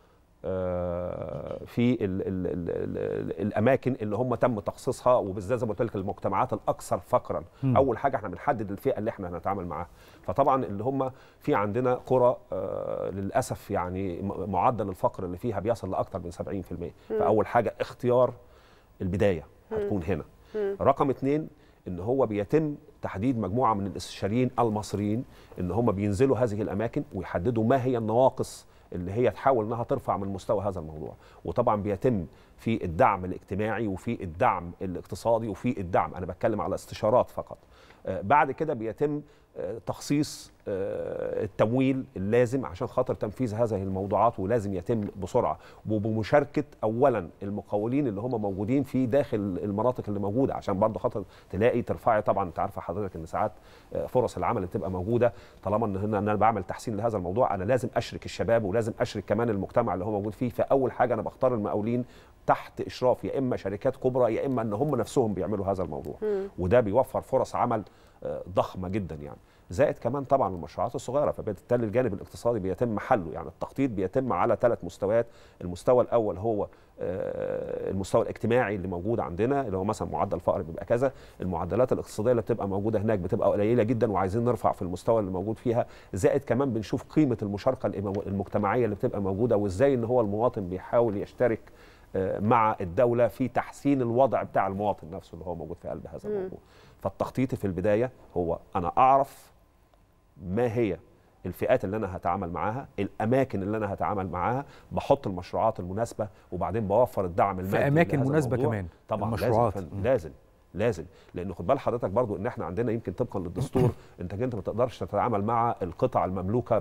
R: في ال ال ال الاماكن اللي هم تم تخصيصها، وبالذات زي ما قلت لك المجتمعات الاكثر فقرا. م. اول حاجه احنا بنحدد الفئه اللي احنا هنتعامل معاها، فطبعا اللي هم في عندنا قرى للاسف يعني معدل الفقر اللي فيها بيصل لاكثر من سبعين في المئة. فاول حاجه اختيار البدايه هتكون هنا. م. رقم اثنين ان هو بيتم تحديد مجموعه من الاستشاريين المصريين ان هم بينزلوا هذه الاماكن ويحددوا ما هي النواقص اللي هي تحاول انها ترفع من مستوى هذا الموضوع. وطبعا بيتم في الدعم الاجتماعي وفي الدعم الاقتصادي وفي الدعم، انا بتكلم على استشارات فقط. آه بعد كده بيتم آه تخصيص آه التمويل اللازم عشان خاطر تنفيذ هذه الموضوعات، ولازم يتم بسرعه وبمشاركه اولا المقاولين اللي هم موجودين في داخل المناطق اللي موجوده، عشان برضه خاطر تلاقي ترفعي. طبعا انت عارفه حضرتك ان ساعات فرص العمل اللي بتبقى موجوده طالما ان انا بعمل تحسين لهذا الموضوع، انا لازم اشرك الشباب ولازم اشرك كمان المجتمع اللي هو موجود فيه. فاول حاجه انا بختار المقاولين تحت اشراف يا اما شركات كبرى يا اما ان هم نفسهم بيعملوا هذا الموضوع، م. وده بيوفر فرص عمل ضخمه جدا يعني. زائد كمان طبعا المشروعات الصغيره، فبالتالي الجانب الاقتصادي بيتم حله. يعني التخطيط بيتم على ثلاث مستويات. المستوى الاول هو المستوى الاجتماعي اللي موجود عندنا اللي هو مثلا معدل الفقر بيبقى كذا، المعدلات الاقتصاديه اللي بتبقى موجوده هناك بتبقى قليله جدا وعايزين نرفع في المستوى اللي موجود فيها. زائد كمان بنشوف قيمه المشاركه المجتمعيه اللي بتبقى موجوده، وازاي ان هو المواطن بيحاول يشترك مع الدوله في تحسين الوضع بتاع المواطن نفسه اللي هو موجود في قلب هذا الموضوع. فالتخطيط في البدايه هو انا اعرف ما هي الفئات اللي انا هتعامل معاها، الاماكن اللي انا هتعامل معاها، بحط المشروعات المناسبه وبعدين بوفر الدعم المادي
E: في اماكن مناسبه كمان.
R: طبعا
E: المشروعات
R: لازم لازم لازم لان خد بال حضرتك برضو ان احنا عندنا يمكن طبقا للدستور انت انت ما تقدرش تتعامل مع القطع المملوكه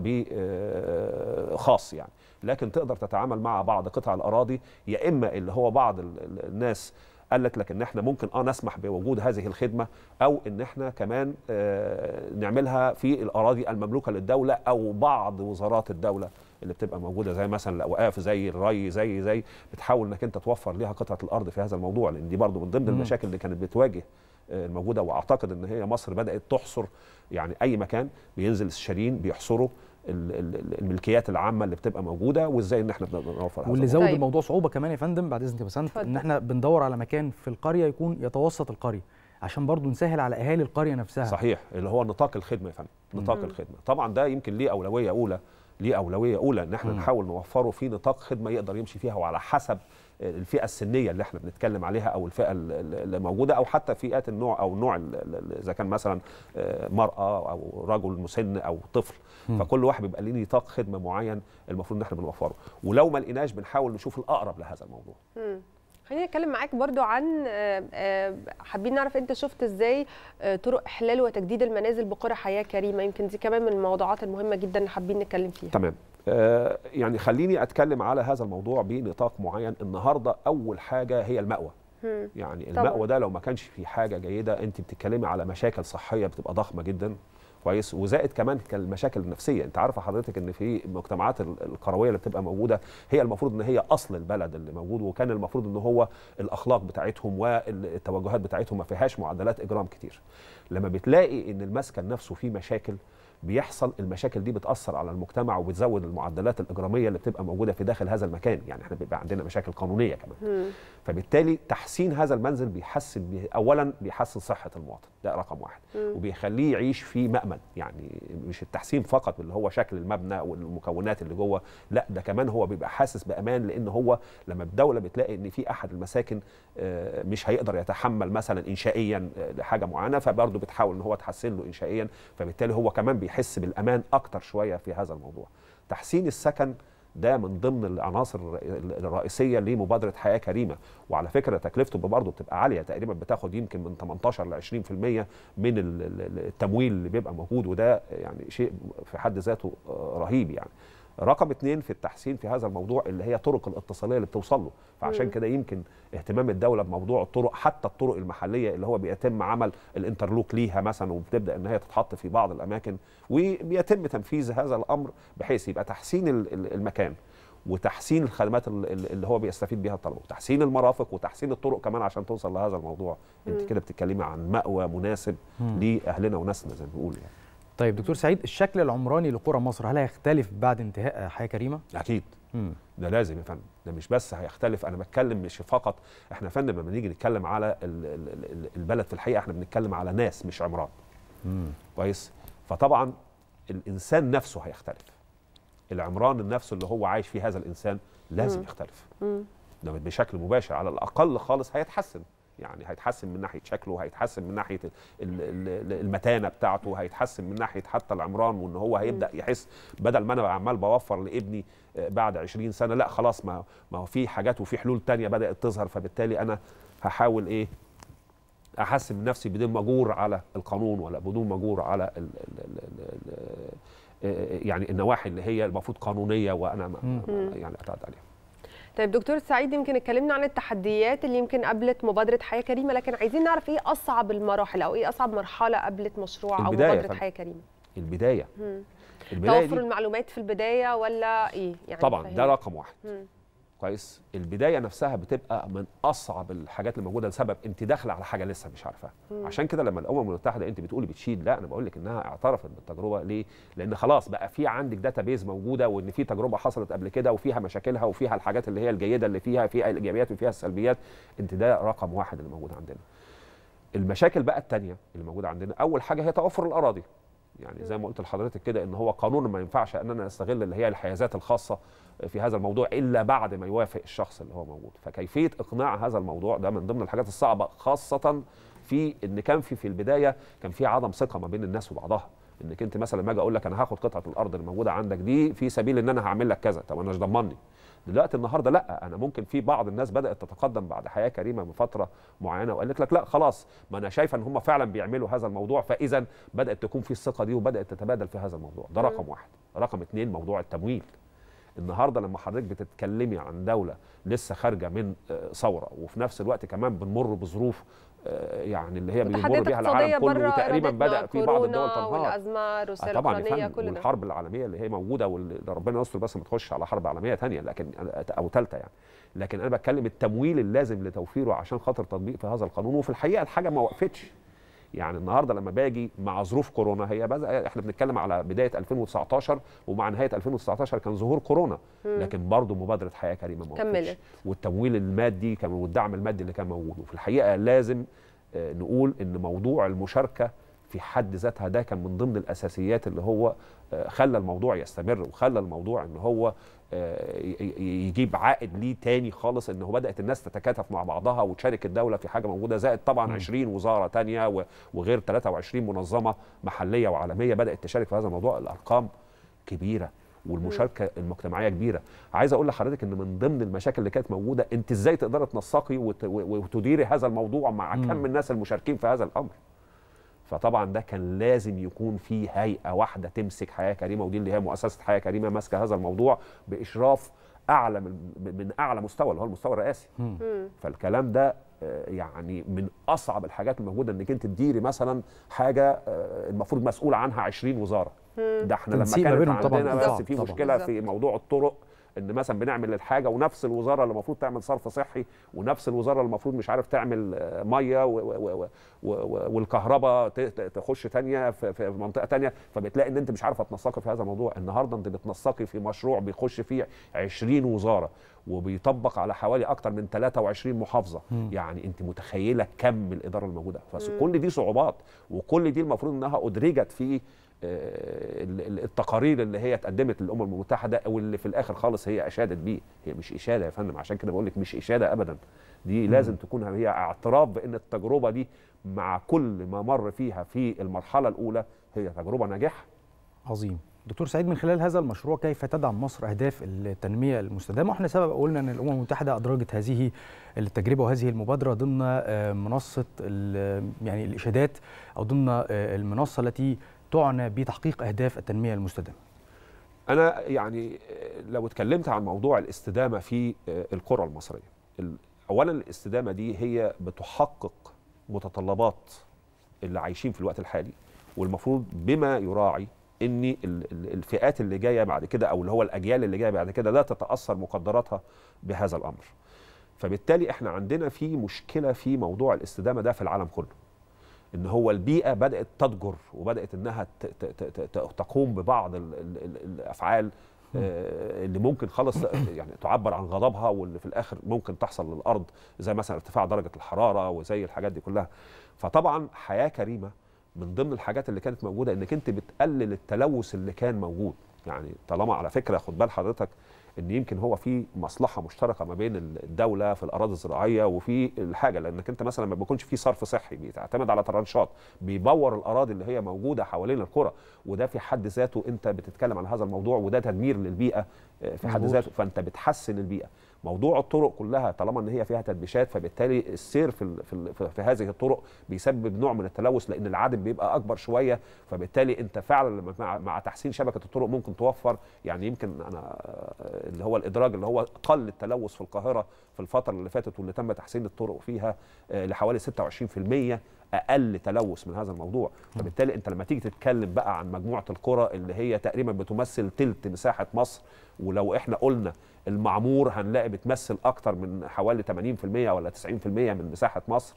R: بخاص يعني، لكن تقدر تتعامل مع بعض قطع الاراضي، يا اما اللي هو بعض الناس قال لك لكن احنا ممكن اه نسمح بوجود هذه الخدمه، او ان احنا كمان آه نعملها في الاراضي المملوكه للدوله او بعض وزارات الدوله اللي بتبقى موجوده، زي مثلا الاوقاف، زي الري، زي زي بتحاول انك انت توفر ليها قطعه الارض في هذا الموضوع، لان دي برضو من ضمن المشاكل اللي كانت بتواجه الموجوده. واعتقد ان هي مصر بدات تحصر، يعني اي مكان بينزل الشارين بيحصروا الملكيات العامه اللي بتبقى موجوده، وازاي ان احنا بنقدر نوفر هذا.
E: واللي زود طيب. الموضوع صعوبه كمان يا فندم بعد اذنك يا بسنت، ان احنا بندور على مكان في القريه يكون يتوسط القريه عشان برضو نسهل على اهالي القريه نفسها.
R: صحيح، اللي هو نطاق الخدمه يا فندم، نطاق مم. الخدمه طبعا ده يمكن ليه اولويه اولى، ليه اولويه اولى ان احنا مم. نحاول نوفره في نطاق خدمه يقدر يمشي فيها، وعلى حسب الفئه السنيه اللي احنا بنتكلم عليها او الفئه اللي موجوده، او حتى فئات النوع او النوع اذا كان مثلا مراه او رجل مسن او طفل، م. فكل واحد بيبقى ليه نطاق خدمه معين المفروض ان احنا بنوفره، ولو ما لقيناش بنحاول نشوف الاقرب لهذا الموضوع.
F: م. خليني اتكلم معاك برضو عن حابين نعرف انت شفت ازاي طرق احلال وتجديد المنازل بقرى حياه كريمه، يمكن دي كمان من الموضوعات المهمه جدا اللي حابين نتكلم فيها.
R: تمام. آه يعني خليني اتكلم على هذا الموضوع بنطاق معين. النهارده اول حاجه هي المأوى. يعني المأوى ده لو ما كانش في حاجه جيده، انت بتتكلمي على مشاكل صحيه بتبقى ضخمه جدا، كويس، وزائد كمان المشاكل النفسيه. انت عارفه حضرتك ان في المجتمعات القرويه اللي بتبقى موجوده هي المفروض ان هي اصل البلد اللي موجود، وكان المفروض ان هو الاخلاق بتاعتهم والتوجهات بتاعتهم ما فيهاش معدلات اجرام كتير. لما بتلاقي ان المسكن نفسه فيه مشاكل بيحصل، المشاكل دي بتأثر على المجتمع وبتزود المعدلات الإجرامية اللي بتبقى موجودة في داخل هذا المكان، يعني احنا بيبقى عندنا مشاكل قانونية كمان. مم. فبالتالي تحسين هذا المنزل بيحسن بي أولا بيحسن صحة المواطن، ده رقم واحد، مم. وبيخليه يعيش في مأمن، يعني مش التحسين فقط اللي هو شكل المبنى والمكونات اللي جوه، لا ده كمان هو بيبقى حاسس بأمان، لأن هو لما الدولة بتلاقي إن في أحد المساكن مش هيقدر يتحمل مثلا إنشائيا لحاجة معينة، فبرضه بتحاول إن هو تحسن له إنشائيا، فبالتالي هو كمان بيحس بالامان اكتر شويه في هذا الموضوع. تحسين السكن ده من ضمن العناصر الرئيسيه لمبادره حياه كريمه، وعلى فكره تكلفته برضه بتبقى عاليه، تقريبا بتاخد يمكن من ثمانية عشر ل عشرين بالمئة من التمويل اللي بيبقى موجود، وده يعني شيء في حد ذاته رهيب يعني. رقم اثنين في التحسين في هذا الموضوع اللي هي طرق الاتصاليه اللي بتوصل له، فعشان كده يمكن اهتمام الدوله بموضوع الطرق، حتى الطرق المحليه اللي هو بيتم عمل الانترلوك ليها مثلا، وبتبدا ان هي تتحط في بعض الاماكن، وبيتم تنفيذ هذا الامر بحيث يبقى تحسين المكان وتحسين الخدمات اللي هو بيستفيد بيها الطلبه، وتحسين المرافق وتحسين الطرق كمان عشان توصل لهذا الموضوع. انت كده بتتكلمي عن مأوى مناسب لاهلنا وناسنا زي ما بنقول يعني.
E: طيب دكتور سعيد، الشكل العمراني لقرى مصر هل هيختلف بعد انتهاء حياه كريمه؟
R: اكيد. مم. ده لازم يا فندم، ده مش بس هيختلف، انا بتكلم مش فقط احنا يا فندم لما نيجي نتكلم على البلد في الحقيقه احنا بنتكلم على ناس مش عمران. مم. كويس؟ فطبعا الانسان نفسه هيختلف. العمران النفس اللي هو عايش فيه هذا الانسان لازم مم. يختلف. مم. ده بشكل مباشر على الاقل خالص هيتحسن، يعني هيتحسن من ناحيه شكله، هيتحسن من ناحيه المتانه بتاعته، هيتحسن من ناحيه حتى العمران، وان هو هيبدا يحس بدل ما انا عمال بوفر لابني بعد عشرين سنه، لا خلاص ما ما هو في حاجات وفي حلول تانية بدات تظهر، فبالتالي انا هحاول ايه احسن من نفسي بدون مجور على القانون ولا بدون مجور على ال ال ال ال يعني النواحي اللي هي المفروض قانونيه وانا ما يعني اعترض عليها.
F: طيب دكتور سعيد، يمكن اتكلمنا عن التحديات اللي يمكن قابلت مبادره حياه كريمه، لكن عايزين نعرف ايه اصعب المراحل او ايه اصعب مرحله قابلت مشروع او مبادره حياه كريمه؟
R: البدايه. البدايه
F: توفر المعلومات في البدايه ولا ايه؟ يعني
R: طبعا فهمت. ده رقم واحد. مم. كويس. البدايه نفسها بتبقى من اصعب الحاجات اللي موجوده، لسبب انت داخله على حاجه لسه مش عارفاها. عشان كده لما الامم المتحده انت بتقولي بتشيد، لا انا بقول لك انها اعترفت بالتجربه. ليه؟ لان خلاص بقى في عندك داتابيز موجوده، وان في تجربه حصلت قبل كده وفيها مشاكلها وفيها الحاجات اللي هي الجيده اللي فيها، فيها الايجابيات وفيها السلبيات. انت ده رقم واحد اللي موجود عندنا. المشاكل بقى الثانيه اللي موجوده عندنا، اول حاجه هي توفر الاراضي. يعني زي ما قلت لحضرتك كده ان هو قانون ما ينفعش ان انا استغل اللي هي الحيازات الخاصه في هذا الموضوع الا بعد ما يوافق الشخص اللي هو موجود، فكيفيه اقناع هذا الموضوع ده من ضمن الحاجات الصعبه، خاصه في ان كان في في البدايه كان في عدم ثقه ما بين الناس وبعضها، انك انت مثلا لما اجي اقول لك انا هاخد قطعه الارض اللي موجوده عندك دي في سبيل ان انا هعمل لك كذا، طب انا مش ضمني. دلوقتي النهارده لا، انا ممكن في بعض الناس بدات تتقدم بعد حياه كريمه من فتره معينه وقالت لك لا خلاص، ما انا شايفه ان هم فعلا بيعملوا هذا الموضوع، فاذا بدات تكون في الثقه دي وبدات تتبادل في هذا الموضوع. ده رقم واحد. رقم اثنين موضوع التمويل. النهارده لما حضرتك بتتكلمي عن دوله لسه خارجه من ثوره وفي نفس الوقت كمان بنمر بظروف يعني اللي هي بيمر بيها العالم كله وتقريبا بدا في بعض الدول تنهار
F: والازمه الروسيه الاوكرانيه كل ده
R: والحرب العالميه اللي هي موجوده واللي ربنا يستر بس ما تخش على حرب عالميه ثانيه لكن او ثالثه يعني. لكن انا بتكلم التمويل اللازم لتوفيره عشان خاطر تطبيق في هذا القانون، وفي الحقيقه الحاجه ما وقفتش. يعني النهارده لما باجي مع ظروف كورونا، هي بقى احنا بنتكلم على بدايه ألفين وتسعتاشر ومع نهايه ألفين وتسعتاشر كان ظهور كورونا، لكن برضه مبادره حياه كريمه ما وقفتش، والتمويل المادي كان والدعم المادي اللي كان موجود. وفي الحقيقه لازم نقول ان موضوع المشاركه في حد ذاتها ده كان من ضمن الاساسيات اللي هو خلى الموضوع يستمر، وخلى الموضوع ان هو يجيب عائد ليه تاني خالص، انه بدات الناس تتكاتف مع بعضها وتشارك الدوله في حاجه موجوده، زائد طبعا عشرين وزاره تانيه وغير ثلاثة وعشرين منظمه محليه وعالميه بدات تشارك في هذا الموضوع. الارقام كبيره والمشاركه المجتمعيه كبيره. عايز اقول لحضرتك ان من ضمن المشاكل اللي كانت موجوده، انت ازاي تقدري تنسقي وتديري هذا الموضوع مع كم الناس المشاركين في هذا الامر. فطبعا ده كان لازم يكون في هيئه واحده تمسك حياه كريمه، ودي اللي هي مؤسسه حياه كريمه ماسكه هذا الموضوع باشراف اعلى من, من اعلى مستوى اللي هو المستوى الرئاسي. فالكلام ده يعني من اصعب الحاجات الموجوده، انك انت تديري مثلا حاجه المفروض مسؤول عنها عشرين وزاره. ده احنا لما كانت عندنا بس في مشكله في موضوع الطرق، ان مثلا بنعمل الحاجه ونفس الوزاره اللي المفروض تعمل صرف صحي ونفس الوزاره اللي المفروض مش عارف تعمل ميه والكهرباء تخش ثانيه في منطقه ثانيه، فبتلاقي ان انت مش عارفه تنسقي في هذا الموضوع. النهارده انت بتنسقي في مشروع بيخش فيه عشرين وزاره وبيطبق على حوالي اكثر من ثلاثة وعشرين محافظه. م. يعني انت متخيله كم الاداره الموجوده. فكل دي صعوبات، وكل دي المفروض انها ادرجت في التقارير اللي هي اتقدمت للامم المتحده، واللي في الاخر خالص هي اشادت بيه. هي مش اشاده يا فندم، عشان كده بقول لك مش اشاده ابدا، دي لازم تكون هي اعتراف بان التجربه دي مع كل ما مر فيها في المرحله الاولى هي تجربه ناجحه.
E: عظيم. دكتور سعيد، من خلال هذا المشروع كيف تدعم مصر اهداف التنميه المستدامه؟ واحنا سبق قلنا ان الامم المتحده ادرجت هذه التجربه وهذه المبادره ضمن منصه يعني الاشادات، او ضمن المنصه التي تعنى بتحقيق اهداف التنميه المستدامه.
R: انا يعني لو اتكلمت عن موضوع الاستدامه في القرى المصريه، اولا الاستدامه دي هي بتحقق متطلبات اللي عايشين في الوقت الحالي، والمفروض بما يراعي ان الفئات اللي جايه بعد كده او اللي هو الاجيال اللي جايه بعد كده لا تتاثر مقدراتها بهذا الامر. فبالتالي احنا عندنا في مشكله في موضوع الاستدامه ده في العالم كله، ان هو البيئه بدات تضجر وبدات انها تقوم ببعض الافعال اللي ممكن خالص يعني تعبر عن غضبها، واللي في الاخر ممكن تحصل للارض، زي مثلا ارتفاع درجه الحراره وزي الحاجات دي كلها. فطبعا حياه كريمه من ضمن الحاجات اللي كانت موجوده انك انت بتقلل التلوث اللي كان موجود. يعني طالما على فكره خد بال حضرتك ان يمكن هو في مصلحه مشتركه ما بين الدوله في الاراضي الزراعيه وفي الحاجه، لانك انت مثلا ما بيكونش في صرف صحي بيعتمد على ترنشات بيبور الاراضي اللي هي موجوده حوالين القرى، وده في حد ذاته انت بتتكلم عن هذا الموضوع، وده تدمير للبيئه في حد ذاته، فانت بتحسن البيئه. موضوع الطرق كلها طالما ان هي فيها تدبيشات، فبالتالي السير في في, في هذه الطرق بيسبب نوع من التلوث، لان العدد بيبقى اكبر شويه، فبالتالي انت فعلا مع, مع تحسين شبكه الطرق ممكن توفر. يعني يمكن انا اللي هو الادراج اللي هو قل التلوث في القاهره في الفتره اللي فاتت واللي تم تحسين الطرق فيها لحوالي ستة وعشرين بالمئة اقل تلوث من هذا الموضوع. فبالتالي انت لما تيجي تتكلم بقى عن مجموعه القرى اللي هي تقريبا بتمثل ثلث مساحه مصر، ولو احنا قلنا المعمور هنلاقي بتمثل اكتر من حوالي ثمانين بالمئة ولا تسعين بالمئة من مساحه مصر،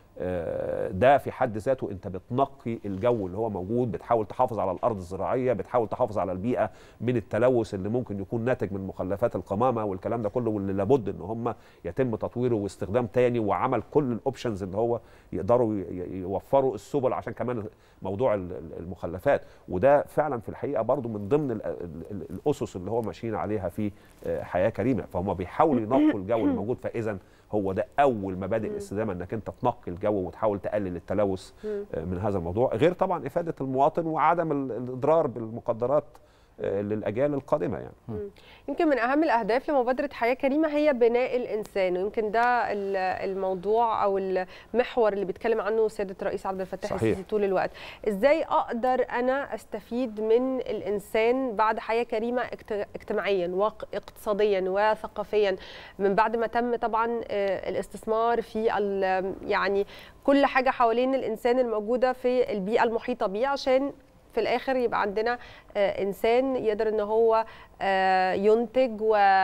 R: ده في حد ذاته انت بتنقي الجو اللي هو موجود، بتحاول تحافظ على الارض الزراعيه، بتحاول تحافظ على البيئه من التلوث اللي ممكن يكون ناتج من مخلفات القمامه والكلام ده كله، واللي لابد ان هم يتم تطويره واستخدام تاني، وعمل كل الاوبشنز اللي هو يقدروا يوفروا السبل عشان كمان موضوع المخلفات. وده فعلا في الحقيقه برضو من ضمن الاسس اللي هو ماشيين عليها في حياه كريمه، فهم بيحاولوا ينقوا الجو الموجود. فاذا هو ده اول مبادئ الاستدامه، انك انت تنقي الجو وتحاول تقلل التلوث من هذا الموضوع، غير طبعا افاده المواطن وعدم الاضرار بالمقدرات للاجيال القادمه يعني.
F: مم. يمكن من اهم الاهداف لمبادره حياه كريمه هي بناء الانسان، ويمكن ده الموضوع او المحور اللي بيتكلم عنه سياده الرئيس عبد الفتاح السيسي طول الوقت. ازاي اقدر انا استفيد من الانسان بعد حياه كريمه اجتماعيا واقتصاديا وثقافيا، من بعد ما تم طبعا الاستثمار في يعني كل حاجه حوالين الانسان الموجوده في البيئه المحيطه بيه، عشان في الاخر يبقى عندنا انسان يقدر ان هو ينتج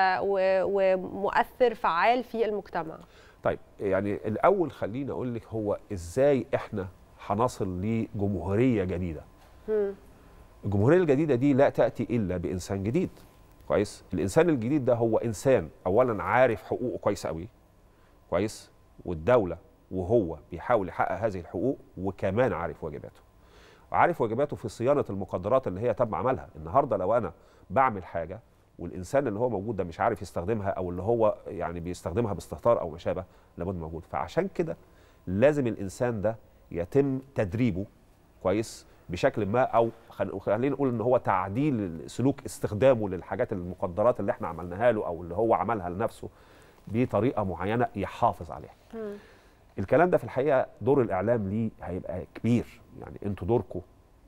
F: ومؤثر فعال في المجتمع.
R: طيب يعني الاول خليني اقول لك هو ازاي احنا هنصل لجمهوريه جديده. م. الجمهوريه الجديده دي لا تاتي الا بانسان جديد. كويس؟ الانسان الجديد ده هو انسان اولا عارف حقوقه كويس قوي. كويس؟ والدوله وهو بيحاول يحقق هذه الحقوق، وكمان عارف واجباته. عارف واجباته في صيانه المقدرات اللي هي تم عملها. النهارده لو انا بعمل حاجه والانسان اللي هو موجود ده مش عارف يستخدمها، او اللي هو يعني بيستخدمها باستهتار او ما شابه، لابد موجود. فعشان كده لازم الانسان ده يتم تدريبه كويس بشكل ما، او خلينا نقول ان هو تعديل سلوك استخدامه للحاجات المقدرات اللي احنا عملناها له او اللي هو عملها لنفسه بطريقه معينه يحافظ عليها. م. الكلام ده في الحقيقه دور الاعلام ليه هيبقى كبير، يعني انتوا دوركم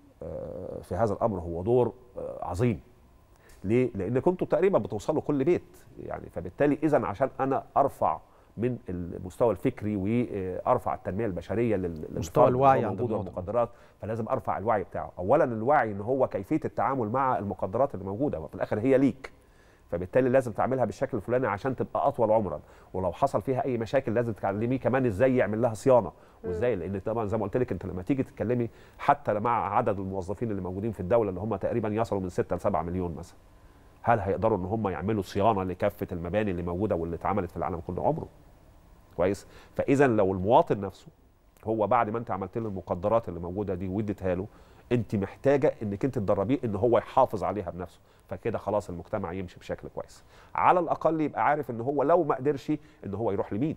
R: في هذا الامر هو دور عظيم. ليه؟ لان كنتوا تقريبا بتوصلوا كل بيت، يعني فبالتالي اذا عشان انا ارفع من المستوى الفكري وارفع التنميه البشريه
E: مستوى الوعي عند
R: المقدرات، فلازم ارفع الوعي بتاعه. اولا الوعي ان هو كيفيه التعامل مع المقدرات اللي موجوده، وفي الاخر هي ليك، فبالتالي لازم تعملها بالشكل الفلاني عشان تبقى اطول عمرا، ولو حصل فيها اي مشاكل لازم تعلميه كمان ازاي يعمل لها صيانه وازاي، لان طبعا زي ما قلت لك انت لما تيجي تتكلمي حتى مع عدد الموظفين اللي موجودين في الدوله اللي هم تقريبا يصلوا من ستة لسبعة مليون مثلا، هل هيقدروا ان هم يعملوا صيانه لكافه المباني اللي موجوده واللي اتعملت في العالم كله؟ عمره. كويس؟ فاذا لو المواطن نفسه هو بعد ما انت عملت له المقدرات اللي موجوده دي واديتها له، انت محتاجه انك انت تدربيه ان هو يحافظ عليها بنفسه، فكده خلاص المجتمع يمشي بشكل كويس. على الاقل يبقى عارف ان هو لو ما قدرش ان هو يروح لمين،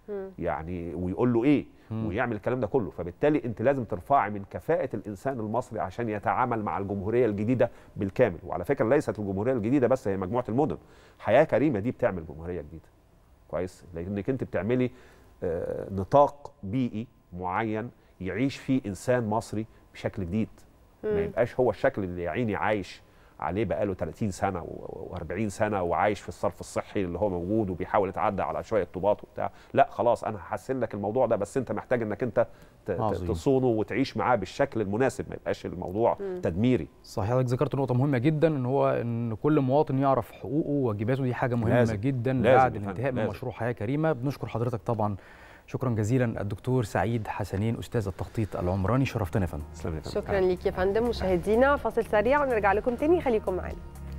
R: يعني ويقول له ايه ويعمل الكلام ده كله. فبالتالي انت لازم ترفعي من كفاءه الانسان المصري عشان يتعامل مع الجمهوريه الجديده بالكامل. وعلى فكره ليست الجمهوريه الجديده بس، هي مجموعه المدن. حياه كريمه دي بتعمل جمهوريه جديده. كويس؟ لانك انت بتعملي آه نطاق بيئي معين يعيش فيه انسان مصري بشكل جديد، ما يبقاش هو الشكل اللي يا عيني عايش عليه بقاله ثلاثين سنه وأربعين سنه وعايش في الصرف الصحي اللي هو موجود وبيحاول يتعدى على شويه طوبات وبتاع. لا خلاص انا هحسن لك الموضوع ده، بس انت محتاج انك انت تصونه وتعيش معاه بالشكل المناسب، ما يبقاش الموضوع مم. تدميري.
E: صحيح، حضرتك ذكرت نقطه مهمه جدا، ان هو ان كل مواطن يعرف حقوقه وواجباته، دي حاجه مهمه لازم. جدا بعد الانتهاء من مشروع حياه كريمه. بنشكر حضرتك طبعا شكرا جزيلا الدكتور سعيد حسنين استاذ التخطيط العمراني، شرفتنا يا فندم.
F: شكرا ليك يا فندم. مشاهدينا فاصل سريع ونرجع لكم تاني، خليكم معانا.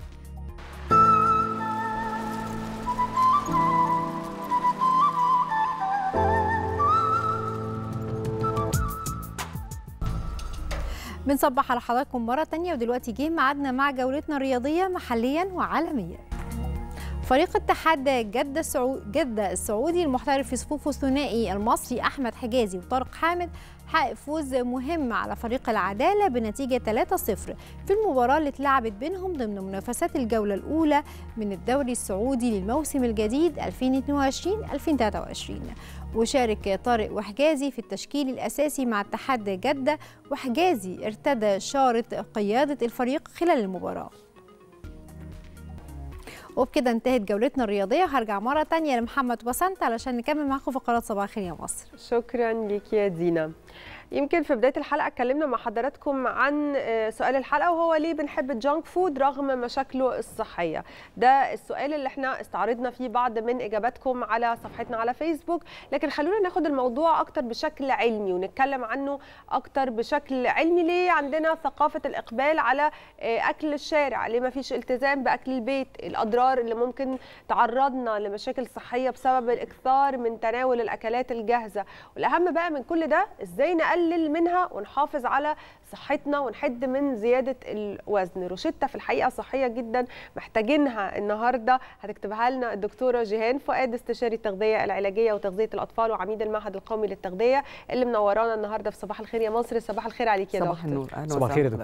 A: بنصبح على حضراتكم مرة تانية، ودلوقتي جه ميعادنا مع جولتنا الرياضية محليا وعالميا. فريق اتحاد جدة السعودي جدة السعودي المحترف في صفوفه الثنائي المصري أحمد حجازي وطارق حامد حقق فوز مهم على فريق العدالة بنتيجة ثلاثة صفر في المباراة اللي اتلعبت بينهم ضمن منافسات الجولة الأولى من الدوري السعودي للموسم الجديد ألفين واثنين وعشرين ألفين وثلاثة وعشرين. وشارك طارق وحجازي في التشكيل الأساسي مع اتحاد جدة، وحجازي ارتدى شارة قيادة الفريق خلال المباراة. وبكده انتهت جولتنا الرياضية، وهرجع مرة تانية لمحمد وبسنت علشان نكمل معاكم فقرات صباح الخير يا مصر.
F: شكرا ليك يا دينا. يمكن في بداية الحلقة اتكلمنا مع حضراتكم عن سؤال الحلقة، وهو ليه بنحب الجانك فود رغم مشاكله الصحية. ده السؤال اللي احنا استعرضنا فيه بعض من إجاباتكم على صفحتنا على فيسبوك، لكن خلونا ناخد الموضوع أكتر بشكل علمي ونتكلم عنه أكتر بشكل علمي. ليه عندنا ثقافة الإقبال على أكل الشارع؟ ليه ما فيش التزام بأكل البيت؟ الأضرار اللي ممكن تعرضنا لمشاكل صحية بسبب الإكثار من تناول الأكلات الجاهزة؟ والأهم بقى من كل ده، إزاي نقلل نقلل منها ونحافظ على صحتنا ونحد من زيادة الوزن؟ روشتة في الحقيقة صحية جدا محتاجينها النهاردة، هتكتبها لنا الدكتورة جيهان فؤاد، استشاري التغذية العلاجية وتغذية الأطفال وعميد المعهد القومي للتغذية، اللي منورانا النهاردة في صباح الخير يا مصر. صباح الخير عليك يا دكتور.
S: صباح النور.
E: صباح الخير يا دكتور.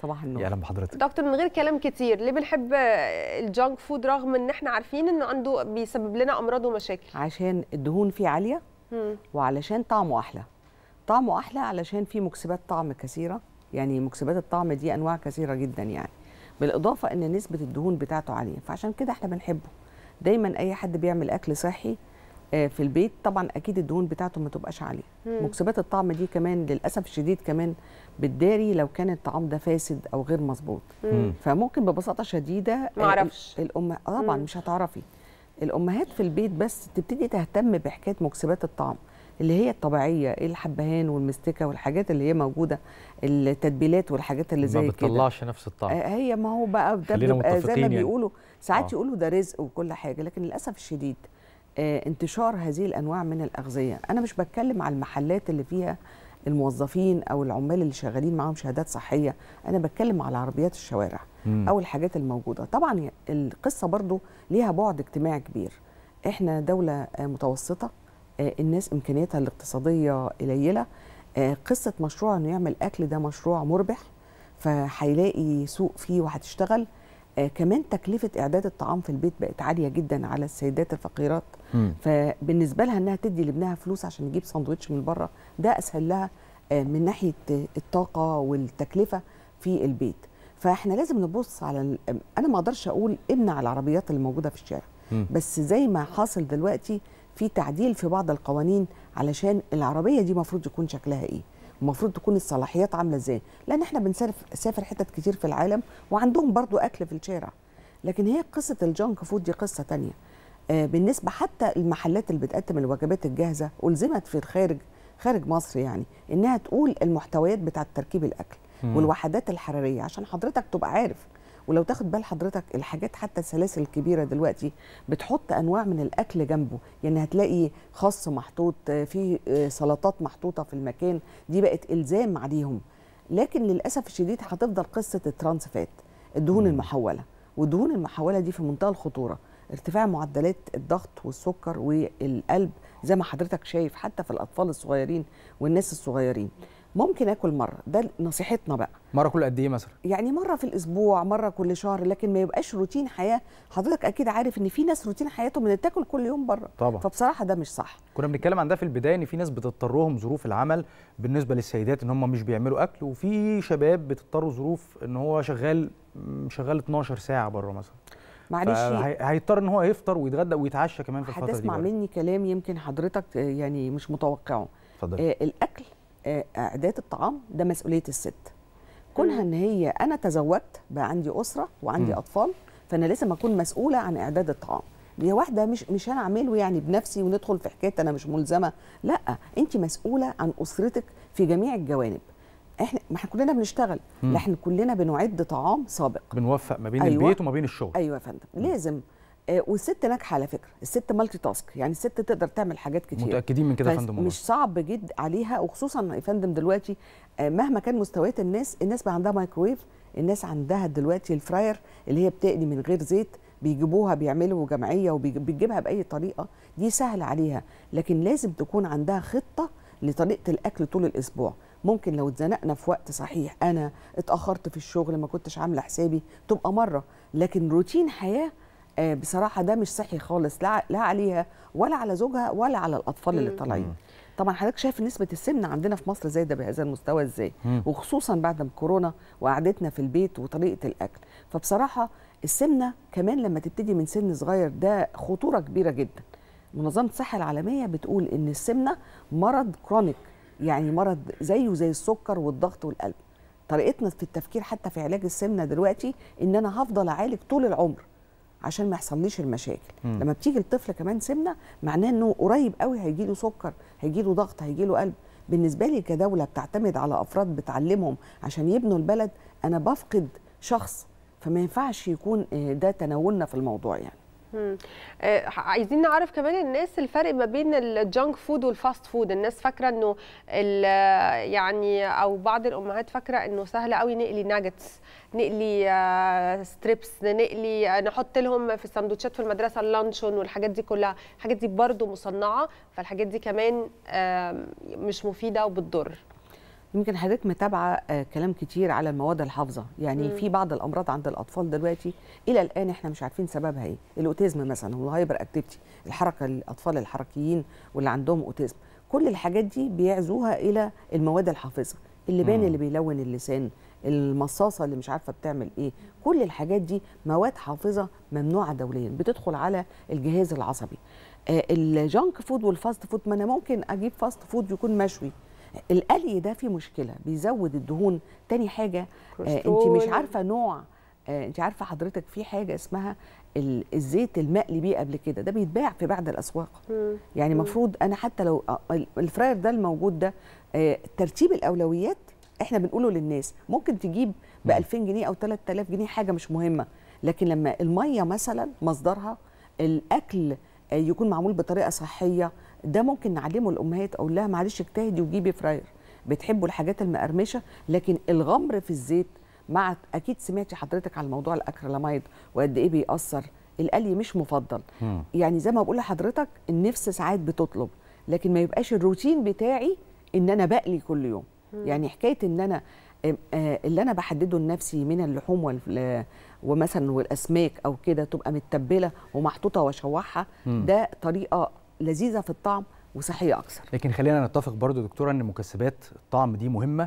S: صباح النور.
E: يا اهلا بحضرتك
F: دكتور. من غير كلام كتير، ليه بنحب الجانك فود رغم ان احنا عارفين انه عنده بيسبب لنا امراض ومشاكل؟
S: عشان الدهون فيه عاليه مم. وعلشان طعمه احلى. طعمه احلى علشان فيه مكسبات طعم كثيره، يعني مكسبات الطعم دي انواع كثيره جدا يعني، بالاضافه ان نسبه الدهون بتاعته عاليه، فعشان كده احنا بنحبه. دايما اي حد بيعمل اكل صحي في البيت طبعا اكيد الدهون بتاعته ما تبقاش عاليه. مم. مكسبات الطعم دي كمان للاسف الشديد كمان بتداري لو كان الطعام ده فاسد او غير مظبوط. فممكن ببساطه شديده
F: ما اعرفش
S: الام طبعا مم. مش هتعرفي. الامهات في البيت بس تبتدي تهتم بحكايه مكسبات الطعم اللي هي الطبيعيه، الحبهان والمستكه والحاجات اللي هي موجوده، التتبيلات والحاجات اللي زي كده
E: ما بتطلعش نفس الطعم.
S: هي ما هو بقى ده بيبقى زي ما بيقولوا ساعات آه. يقولوا ده رزق وكل حاجه، لكن للاسف الشديد آه انتشار هذه الانواع من الاغذيه. انا مش بتكلم على المحلات اللي فيها الموظفين او العمال اللي شغالين معاهم شهادات صحيه، انا بتكلم على عربيات الشوارع مم. او الحاجات الموجوده. طبعا القصه برضو ليها بعد اجتماعي كبير. احنا دوله آه متوسطه، آه الناس امكانياتها الاقتصاديه قليله، آه قصه مشروع انه يعمل اكل ده مشروع مربح، فهيلاقي سوق فيه وهتشتغل. آه كمان تكلفة إعداد الطعام في البيت بقت عالية جدا على السيدات الفقيرات، مم. فبالنسبة لها إنها تدي لابنها فلوس عشان يجيب ساندوتش من بره ده أسهل لها آه من ناحية الطاقة والتكلفة في البيت. فإحنا لازم نبص على أنا ما أقدرش أقول امنع العربيات اللي موجودة في الشارع، مم. بس زي ما حاصل دلوقتي في تعديل في بعض القوانين علشان العربية دي مفروض يكون شكلها إيه، المفروض تكون الصلاحيات عامله ازاي، لان احنا بنسافر حتت كتير في العالم وعندهم برضو اكل في الشارع. لكن هي قصه الجانك فود دي قصه تانية. آه بالنسبه حتى المحلات اللي بتقدم الوجبات الجاهزه الزمت في الخارج خارج مصر يعني انها تقول المحتويات بتاعه تركيب الاكل مم. والوحدات الحراريه عشان حضرتك تبقى عارف. ولو تاخد بال حضرتك الحاجات حتى السلاسل الكبيره دلوقتي بتحط انواع من الاكل جنبه، يعني هتلاقي خس محطوط في سلطات محطوطه في المكان، دي بقت الزام عليهم. لكن للاسف الشديد هتفضل قصه الترانس فات، الدهون المحوله، والدهون المحوله دي في منتهى الخطوره. ارتفاع معدلات الضغط والسكر والقلب زي ما حضرتك شايف حتى في الاطفال الصغيرين والناس الصغيرين. ممكن اكل مره، ده نصيحتنا بقى.
E: مره كل قد ايه مثلا؟
S: يعني مره في الاسبوع، مره كل شهر، لكن ما يبقاش روتين حياه. حضرتك اكيد عارف ان في ناس روتين حياتهم ان تاكل كل يوم بره
E: طبعا،
S: فبصراحه ده مش صح.
E: كنا بنتكلم عن ده في البدايه ان في ناس بتضطرهم ظروف العمل بالنسبه للسيدات ان هم مش بيعملوا اكل، وفي شباب بتضطروا ظروف ان هو شغال شغال اتناشر ساعه بره مثلا،
S: معلش
E: هيضطر ان هو يفطر ويتغدى ويتعشى كمان في الفتره دي.
S: هتسمع مني كلام يمكن حضرتك يعني مش متوقعه.
E: اتفضل.
S: آه الاكل اعداد الطعام ده مسؤوليه الست. كونها ان هي انا تزوجت بقى عندي اسره وعندي م. اطفال، فانا لازم اكون مسؤوله عن اعداد الطعام. دي واحده مش مش انا اعمله يعني بنفسي وندخل في حكايه انا مش ملزمه، لا انت مسؤوله عن اسرتك في جميع الجوانب. احنا ما احنا كلنا بنشتغل، لا احنا كلنا بنعد طعام سابق،
E: بنوفق ما بين
S: أيوة.
E: البيت وما بين الشغل.
S: ايوه يا فندم لازم. آه والست ناجحه على فكره، الست مالتي تاسك، يعني الست تقدر تعمل حاجات كتير.
E: متاكدين من كده يا فندم؟
S: مش صعب جدا عليها، وخصوصا يا فندم دلوقتي آه مهما كان مستويات الناس، الناس بقى عندها مايكرويف، الناس عندها دلوقتي الفراير اللي هي بتقلي من غير زيت، بيجيبوها بيعملوا جمعيه وبيجيبها باي طريقه، دي سهله عليها. لكن لازم تكون عندها خطه لطريقه الاكل طول الاسبوع. ممكن لو اتزنقنا في وقت صحيح، انا اتاخرت في الشغل ما كنتش عامله حسابي، تبقى مره. لكن روتين حياه آه بصراحه ده مش صحي خالص، لا لا عليها ولا على زوجها ولا على الاطفال اللي طالعين. طبعا حضرتك شايف نسبه السمنه عندنا في مصر زايده بهذا المستوى ازاي، وخصوصا بعد كورونا وقعدتنا في البيت وطريقه الاكل. فبصراحه السمنه كمان لما تبتدي من سن صغير ده خطوره كبيره جدا. منظمه الصحه العالميه بتقول ان السمنه مرض كرونيك، يعني مرض زيه زي السكر والضغط والقلب. طريقتنا في التفكير حتى في علاج السمنه دلوقتي ان انا هفضل اعالج طول العمر عشان ما يحصليش المشاكل. مم. لما بتيجي الطفل كمان سمنه معناه انه قريب قوي هيجي له سكر، هيجي له ضغط، هيجي له قلب. بالنسبه لي كدوله بتعتمد على افراد بتعلمهم عشان يبنوا البلد، انا بفقد شخص، فما ينفعش يكون ده تناولنا في الموضوع يعني.
F: مم. آه عايزين نعرف كمان الناس الفرق ما بين الجانك فود والفاست فود. الناس فاكره انه يعني او بعض الامهات فاكره انه سهل قوي نقلي ناجتس، نقلي آه ستريبس، نقلي آه نحط لهم في السندوتشات في المدرسه اللانشون والحاجات دي كلها. الحاجات دي برضو مصنعه، فالحاجات دي كمان آه مش مفيده وبتضر.
S: يمكن حضرتك متابعه آه كلام كتير على المواد الحافظه، يعني
F: مم.
S: في بعض الامراض عند الاطفال دلوقتي الى الان احنا مش عارفين سببها ايه، الاوتيزم مثلا والهايبر اكتيفيتي، الحركه الاطفال الحركيين واللي عندهم اوتيزم، كل الحاجات دي بيعزوها الى المواد الحافظه، اللبان
T: مم.
S: اللي بيلون اللسان، المصاصه اللي مش عارفه بتعمل ايه، كل الحاجات دي مواد حافظه ممنوعه دوليا بتدخل على الجهاز العصبي. آه الجانك فود والفاست فود، ما انا ممكن اجيب فاست فود يكون مشوي، القلي ده فيه مشكله بيزود الدهون. تاني حاجه آه انت مش عارفه نوع، آه انت عارفه حضرتك في حاجه اسمها الزيت المقلي بيه قبل كده، ده بيتباع في بعض الاسواق.
F: مم.
S: يعني المفروض انا حتى لو الفراير ده الموجود ده آه ترتيب الاولويات احنا بنقوله للناس، ممكن تجيب ب ألفين جنيه او ثلاثة آلاف جنيه حاجه مش مهمه، لكن لما الميه مثلا مصدرها الاكل يكون معمول بطريقه صحيه، ده ممكن نعلمه الامهات، اقول لها معلش اجتهدي وجيبي فراير، بتحبوا الحاجات المقرمشه، لكن الغمر في الزيت مع، اكيد سمعتي حضرتك على موضوع الاكريلاميد وقد ايه بيأثر، القلي مش مفضل. مم. يعني زي ما بقول لحضرتك النفس ساعات بتطلب، لكن ما يبقاش الروتين بتاعي ان انا بقلي كل يوم. مم. يعني حكايه ان انا اللي انا بحدده لنفسي من اللحوم وال ومثلا والاسماك او كده تبقى متبله ومحطوطه واشوحها، ده طريقه لذيذه في الطعم وصحيه اكثر.
E: لكن خلينا نتفق برضو دكتوره ان مكسبات الطعم دي مهمه.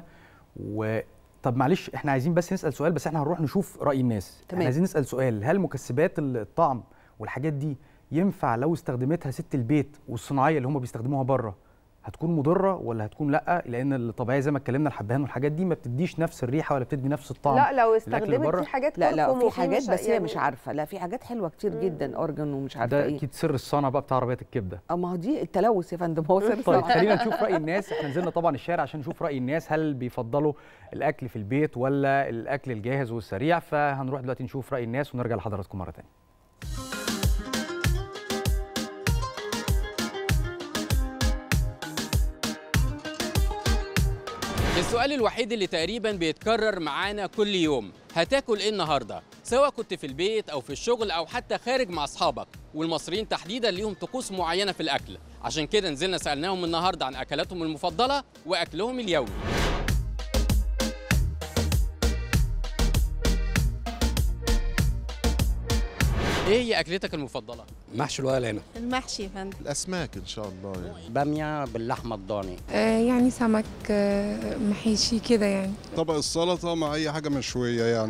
E: و طب معلش احنا عايزين بس نسال سؤال، بس احنا هنروح نشوف راي الناس. تمام. احنا عايزين نسال سؤال، هل مكسبات الطعم والحاجات دي ينفع لو استخدمتها ست البيت والصناعيه اللي هم بيستخدموها بره هتكون مضره ولا هتكون لا؟ لان الطبيعيه زي ما اتكلمنا الحبهان والحاجات دي ما بتديش نفس الريحه ولا بتدي نفس الطعم.
F: لا لو استخدمت في حاجات
S: لا لا في حاجات
F: مش
S: بس هي
F: يعني
S: مش عارفه، لا في حاجات حلوه كتير مم. جدا، اورجن ومش عارفه ايه.
E: ده اكيد سر الصنع بقى بتاع عربيات الكبده.
S: اه ما هو دي التلوث يا فندم، هو سر
E: طيب خلينا نشوف راي الناس. احنا نزلنا طبعا الشارع عشان نشوف راي الناس، هل بيفضلوا الاكل في البيت ولا الاكل الجاهز والسريع؟ فهنروح دلوقتي نشوف راي الناس ونرجع لحضراتكم مره ثانيه.
U: السؤال الوحيد اللي تقريبا بيتكرر معانا كل يوم، هتاكل ايه النهارده؟ سواء كنت في البيت او في الشغل او حتى خارج مع اصحابك، والمصريين تحديدا ليهم طقوس معينه في الاكل، عشان كده نزلنا سالناهم النهارده عن اكلاتهم المفضله واكلهم اليومي. ايه هي اكلتك المفضله؟
V: محشي الورق العنب.
W: المحشي يا فندم.
X: الاسماك ان شاء الله يعني.
V: باميه باللحمه الضاني.
W: آه يعني سمك آه محيشي كده يعني.
X: طبق السلطه مع اي حاجه مشويه يعني.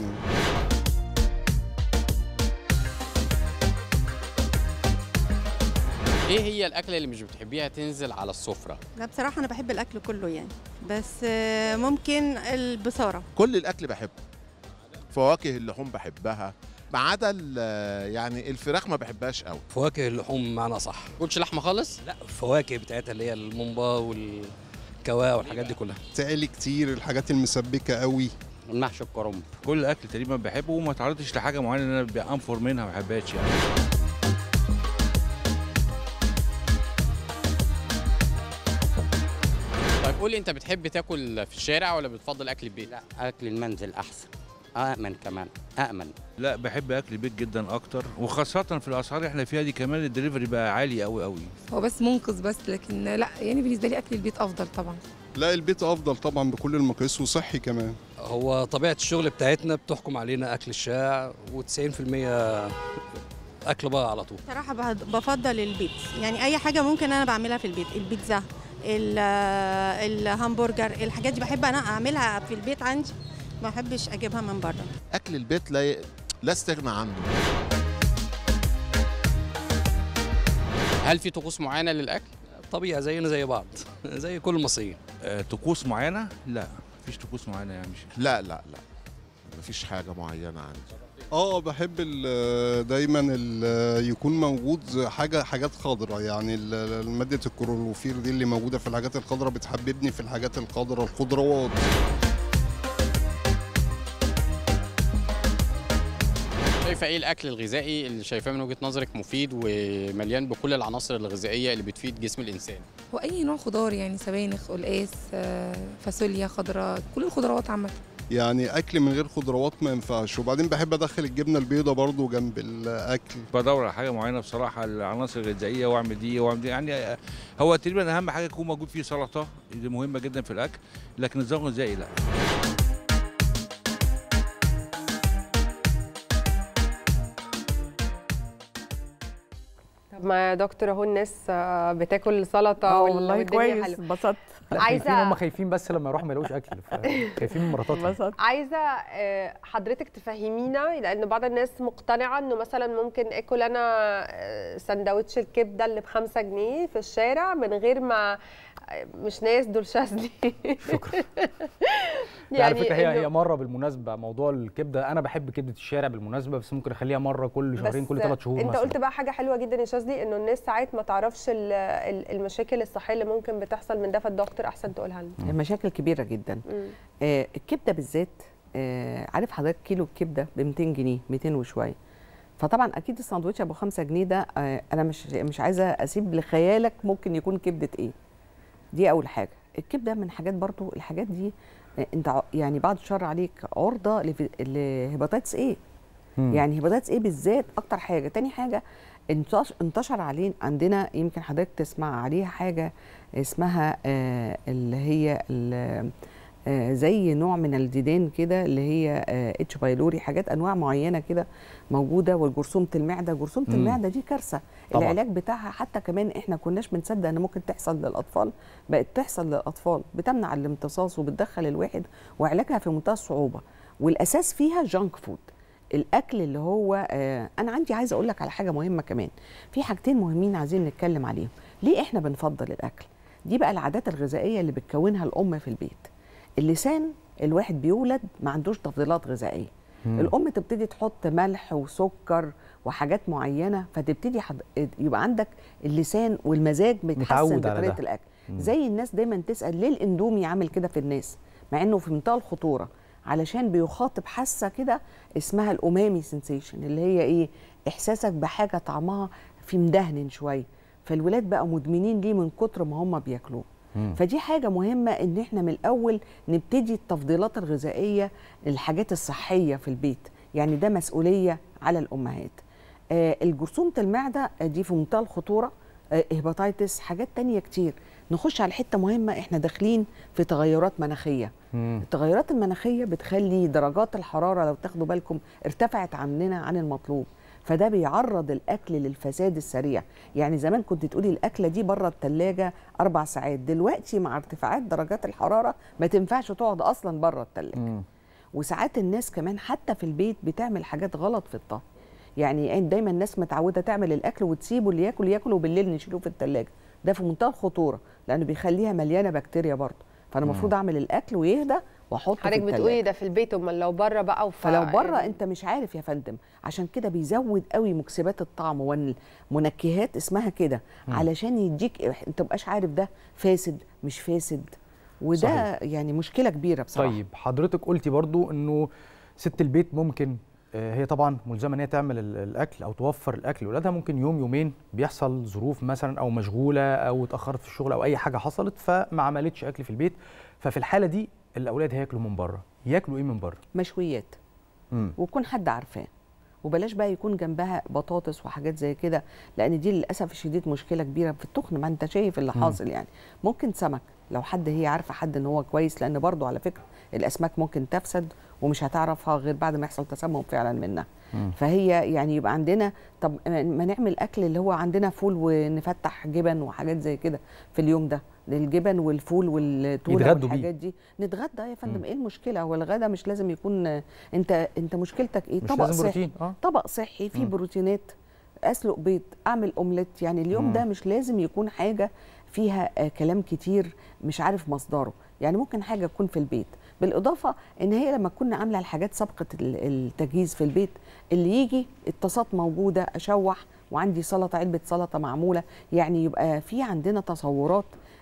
U: ايه هي الاكله اللي مش بتحبيها تنزل على السفره؟
W: لا بصراحه انا بحب الاكل كله يعني، بس آه ممكن البصاره.
X: كل الاكل بحبه، فواكه اللحوم بحبها، ما عدا يعني الفراخ ما بحبهاش قوي.
V: فواكه اللحوم معنا صح.
U: ما تقولش لحمه خالص؟
V: لا الفواكه بتاعتها اللي هي الممبار والكواء والحاجات دي كلها.
X: سائل كتير، الحاجات المسبكه قوي.
V: المحشي الكرنب.
Y: كل اكل تقريبا بحبه وما تعرضتش لحاجه معينه ان انا بانفر منها ما بحبهاش يعني.
U: طيب قول لي انت بتحب تاكل في الشارع ولا بتفضل اكل البيت؟
V: لا اكل المنزل احسن، أأمن كمان، أأمن.
Y: لا بحب أكل البيت جدا أكتر، وخاصة في الأسعار اللي احنا فيها دي كمان الدليفري بقى عالي قوي قوي.
W: هو بس منقذ بس، لكن لا يعني بالنسبة لي أكل البيت أفضل طبعا.
X: لا البيت أفضل طبعا بكل المقاييس وصحي كمان.
V: هو طبيعة الشغل بتاعتنا بتحكم علينا أكل الشارع وتسعين في المية أكل بقى على طول.
W: صراحة بفضل البيت، يعني أي حاجة ممكن أنا بعملها في البيت، البيتزا، الهمبرجر، الحاجات دي بحب أنا أعملها في البيت عندي، ما بحبش اجيبها من بره.
X: اكل البيت لا ي... لا استغنى عنه.
U: هل في طقوس معينه للاكل؟
V: طبيعي زينا زي بعض زي كل المصريين.
Y: أه طقوس معينه؟ لا مفيش طقوس معينه يعني. مش
X: لا لا لا مفيش حاجه معينه عندي. اه بحب ال دايما ال يكون موجود حاجه حاجات خضراء، يعني ماده الكلوروفير دي اللي موجوده في الحاجات الخضراء بتحببني في الحاجات الخضراء، الخضروات.
U: شايفه ايه الاكل الغذائي اللي شايفاه من وجهه نظرك مفيد ومليان بكل العناصر الغذائيه اللي بتفيد جسم الانسان؟
W: هو اي نوع خضار يعني، سبانخ، قلقاس، فاصوليا خضراء، كل الخضروات عامه.
X: يعني اكل من غير خضروات ما ينفعش. وبعدين بحب ادخل الجبنه البيضاء برضو جنب الاكل.
Y: بدور على حاجه معينه بصراحه، العناصر الغذائيه، واعمل دي واعمل دي. يعني هو تقريبا اهم حاجه يكون موجود فيه سلطه، دي مهمه جدا في الاكل، لكن النظام الغذائي لا.
F: طب ما يا دكتور اهو الناس بتاكل سلطه
S: والله كويس، اتبسطت.
E: عايزه هم خايفين بس لما يروحوا ما يلاقوش اكل، خايفين من مراتاتهم.
F: عايزه حضرتك تفهمينا، لان بعض الناس مقتنعه انه مثلا ممكن اكل انا سندوتش الكبده اللي بخمسة جنيه في الشارع من غير ما، مش ناس دول شاذلي.
E: شكرا. يعني على فكره هي هي مره بالمناسبه موضوع الكبده، انا بحب كبده الشارع بالمناسبه، بس ممكن اخليها مره كل شهرين كل ثلاث شهور
F: انت
E: مثلا.
F: قلت بقى حاجه حلوه جدا يا شاذلي، انه الناس ساعات ما تعرفش المشاكل الصحيه اللي ممكن بتحصل من ده، فالدكتور احسن تقولها لنا.
S: المشاكل كبيره جدا. آه الكبده بالذات، آه عارف حضرتك كيلو الكبده ب مئتين جنيه، مئتين وشويه. فطبعا اكيد الساندوتش ابو خمسة جنيه ده، آه انا مش مش عايزه اسيب لخيالك ممكن يكون كبده ايه. دي اول حاجه. الكبده من حاجات برضو، الحاجات دي انت يعني بعد الشر عليك عرضه لهيباتيتس ايه. يعني هيباتيتس ايه بالذات اكتر حاجه. تاني حاجه انتشر علينا عندنا، يمكن حضرتك تسمع عليها حاجه اسمها آه اللي هي آه زي نوع من الديدان كده، اللي هي آه اتش بايلوري، حاجات انواع معينه كده موجوده. والجرثومه المعده، جرثومه المعده دي كارثه. العلاج بتاعها حتى كمان احنا كناش بنصدق ان ممكن تحصل للاطفال، بقت تحصل للاطفال، بتمنع الامتصاص وبتدخل الواحد، وعلاجها في منتهى الصعوبه. والاساس فيها جانك فود، الاكل اللي هو آه انا عندي عايزه اقول لك على حاجه مهمه كمان. في حاجتين مهمين عايزين نتكلم عليهم. ليه احنا بنفضل الاكل؟ دي بقى العادات الغذائيه اللي بتكونها الام في البيت. اللسان، الواحد بيولد ما عندوش تفضيلات غذائيه. مم. الام تبتدي تحط ملح وسكر وحاجات معينه، فتبتدي حد... يبقى عندك اللسان والمزاج بيتحسن بطريقه الاكل. مم. زي الناس دايما تسال ليه الاندومي عامل كده في الناس، مع انه في منتهى الخطوره، علشان بيخاطب حاسه كده اسمها الامامي سنسيشن، اللي هي ايه؟ احساسك بحاجه طعمها في مدهن شويه. فالولاد بقى مدمنين ليه من كتر ما هم بياكلوه. فدي حاجة مهمة ان احنا من الاول نبتدي التفضيلات الغذائية، الحاجات الصحية في البيت، يعني ده مسؤولية على الامهات. آه الجرثومة المعدة دي في منتهى الخطورة، آه هيباتيتس، حاجات تانية كتير. نخش على حتة مهمة، احنا داخلين في تغيرات مناخية. مم. التغيرات المناخية بتخلي درجات الحرارة لو تاخدوا بالكم ارتفعت عننا عن المطلوب، فده بيعرض الاكل للفساد السريع. يعني زمان كنت تقولي الاكله دي بره الثلاجه اربع ساعات، دلوقتي مع ارتفاعات درجات الحراره ما تنفعش تقعد اصلا بره الثلاجه. وساعات الناس كمان حتى في البيت بتعمل حاجات غلط في الطهي. يعني دايما الناس متعوده تعمل الاكل وتسيبه اللي ياكل ياكل، وبالليل نشيله في الثلاجه. ده في منتهى الخطوره، لانه بيخليها مليانه بكتيريا برضه. فانا المفروض اعمل الاكل ويهدى واحطه في الثلاجه.
F: حضرتك بتقولي ده في البيت، امال لو بره بقى وف...
S: فلو بره انت مش عارف يا فندم. عشان كده بيزود قوي مكسبات الطعم والمنكهات، اسمها كده، علشان يديك انت مبقاش عارف ده فاسد مش فاسد. وده صحيح. يعني مشكله كبيره بصراحه.
E: طيب حضرتك قلتي برضو انه ست البيت ممكن هي طبعا ملزمه ان هي تعمل الاكل او توفر الاكل لاولادها، ممكن يوم يومين بيحصل ظروف مثلا او مشغوله او اتاخرت في الشغل او اي حاجه حصلت فما عملتش اكل في البيت. ففي الحاله دي الاولاد هياكلوا من بره. ياكلوا ايه من بره؟
S: مشويات. امم ويكون حد عارفاه، وبلاش بقى يكون جنبها بطاطس وحاجات زي كده، لان دي للاسف الشديد مشكله كبيره في التخن. ما انت شايف اللي حاصل. يعني ممكن سمك لو حد هي عارفه حد ان هو كويس، لان برضو على فكره الاسماك ممكن تفسد ومش هتعرفها غير بعد ما يحصل تسمم فعلا منها. مم. فهي يعني يبقى عندنا، طب ما نعمل اكل اللي هو عندنا فول ونفتح جبن وحاجات زي كده في اليوم ده، الجبن والفول والتونه والحاجات دي نتغدى يا فندم. مم. ايه المشكله؟ هو الغدا مش لازم يكون انت انت مشكلتك ايه؟ طبق صحي. آه. طبق صحي فيه بروتينات، اسلق بيض، اعمل اومليت. يعني اليوم مم. ده مش لازم يكون حاجه فيها آه كلام كتير مش عارف مصدره. يعني ممكن حاجه تكون في البيت، بالاضافه ان هي لما كنا عامله الحاجات سابقه التجهيز في البيت، اللي يجي الطاسات موجوده اشوح، وعندي سلطه، علبه سلطه معموله. يعني يبقى في عندنا تصورات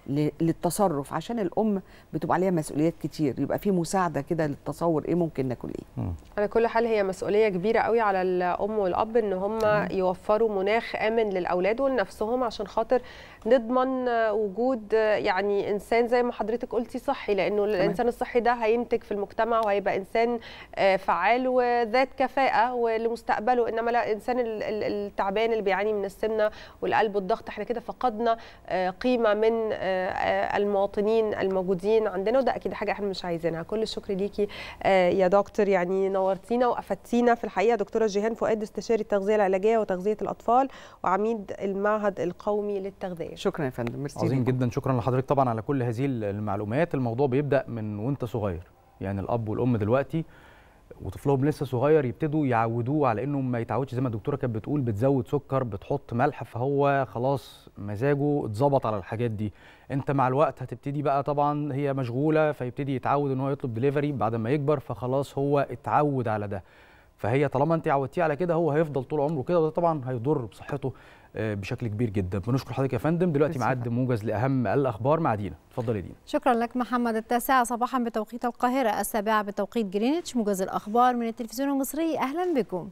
S: للتصرف، عشان الام بتبقى عليها مسؤوليات كتير، يبقى في مساعده كده للتصور ايه ممكن ناكل ايه.
F: على كل حال هي مسؤوليه كبيره قوي على الام والاب ان هم يوفروا مناخ امن للاولاد ولنفسهم عشان خاطر نضمن وجود يعني انسان زي ما حضرتك قلتي صحي، لانه الانسان الصحي ده هينتج في المجتمع وهيبقى انسان فعال وذات كفاءه ولمستقبله، انما لا الانسان التعبان اللي بيعاني من السمنه والقلب والضغط احنا كده فقدنا قيمه من المواطنين الموجودين عندنا، وده اكيد حاجه احنا مش عايزينها. كل الشكر ليكي يا دكتور، يعني نورتينا وافدتينا في الحقيقه. دكتوره جيهان فؤاد، استشاري التغذيه العلاجيه وتغذيه الاطفال وعميد المعهد القومي للتغذيه.
S: شكرا يا فندم، ميرسي.
E: عظيم جدا، شكرا لحضرتك طبعا على كل هذه المعلومات. الموضوع بيبدا من وانت صغير، يعني الاب والام دلوقتي وطفلهم لسه صغير يبتدوا يعودوه على انه ما يتعودش زي ما الدكتوره كانت بتقول بتزود سكر بتحط ملح، فهو خلاص مزاجه اتظبط على الحاجات دي. انت مع الوقت هتبتدي بقى، طبعا هي مشغوله فيبتدي يتعود ان هو يطلب دليفري بعد ما يكبر، فخلاص هو اتعود على ده. فهي طالما انت عودتيه على كده هو هيفضل طول عمره كده، وده طبعا هيضر بصحته بشكل كبير جدا. بنشكر حضرتك يا فندم. دلوقتي ميعاد موجز لاهم الاخبار مع دينا. اتفضلي يا دينا.
A: شكرا لك محمد. التاسعة صباحا بتوقيت القاهره، السابعة بتوقيت جرينتش، موجز الاخبار من التلفزيون المصري. اهلا بكم.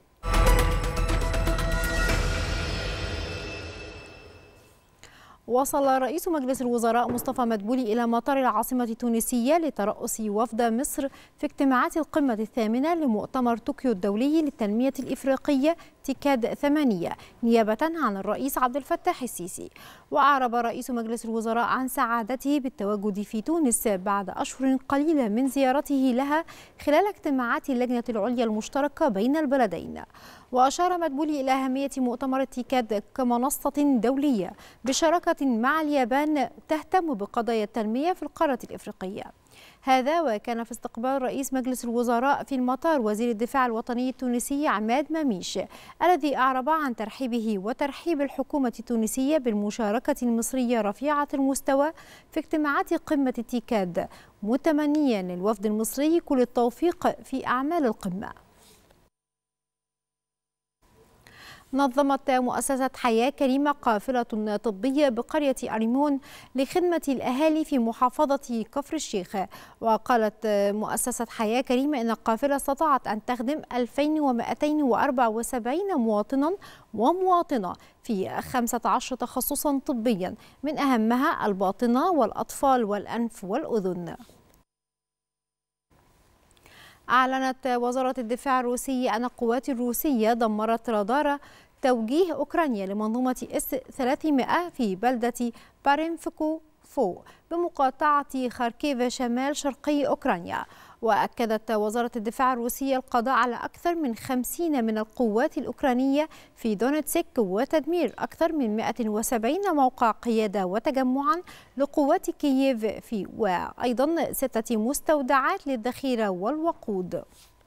A: وصل رئيس مجلس الوزراء مصطفى مدبولي إلى مطار العاصمة التونسية لترأس وفد مصر في اجتماعات القمة الثامنة لمؤتمر طوكيو الدولي للتنمية الإفريقية تيكاد ثمانية نيابة عن الرئيس عبد الفتاح السيسي. وأعرب رئيس مجلس الوزراء عن سعادته بالتواجد في تونس بعد أشهر قليلة من زيارته لها خلال اجتماعات اللجنة العليا المشتركة بين البلدين. وأشار مدبولي إلى أهمية مؤتمر تيكاد كمنصة دولية بشراكة مع اليابان تهتم بقضايا التنمية في القارة الإفريقية. هذا وكان في استقبال رئيس مجلس الوزراء في المطار وزير الدفاع الوطني التونسي عماد مميش، الذي أعرب عن ترحيبه وترحيب الحكومة التونسية بالمشاركة المصرية رفيعة المستوى في اجتماعات قمة تيكاد، متمنيا للوفد المصري كل التوفيق في أعمال القمة. نظمت مؤسسة حياة كريمة قافلة طبية بقرية أريمون لخدمة الأهالي في محافظة كفر الشيخ. وقالت مؤسسة حياة كريمة أن القافلة استطاعت أن تخدم ألفين ومئتين وأربعة وسبعين مواطنا ومواطنة في خمسة عشر تخصصا طبيا، من أهمها الباطنة والأطفال والأنف والأذن. أعلنت وزارة الدفاع الروسية أن القوات الروسية دمرت رادار توجيه أوكرانيا لمنظومة إس ثلاثمائة في بلدة بارينفكو فو بمقاطعة خاركيف شمال شرقي أوكرانيا. وأكدت وزارة الدفاع الروسية القضاء على أكثر من خمسين من القوات الأوكرانية في دونيتسك وتدمير أكثر من مئة وسبعين موقع قيادة وتجمعا لقوات كييف في وأيضا ستة مستودعات للذخيرة والوقود.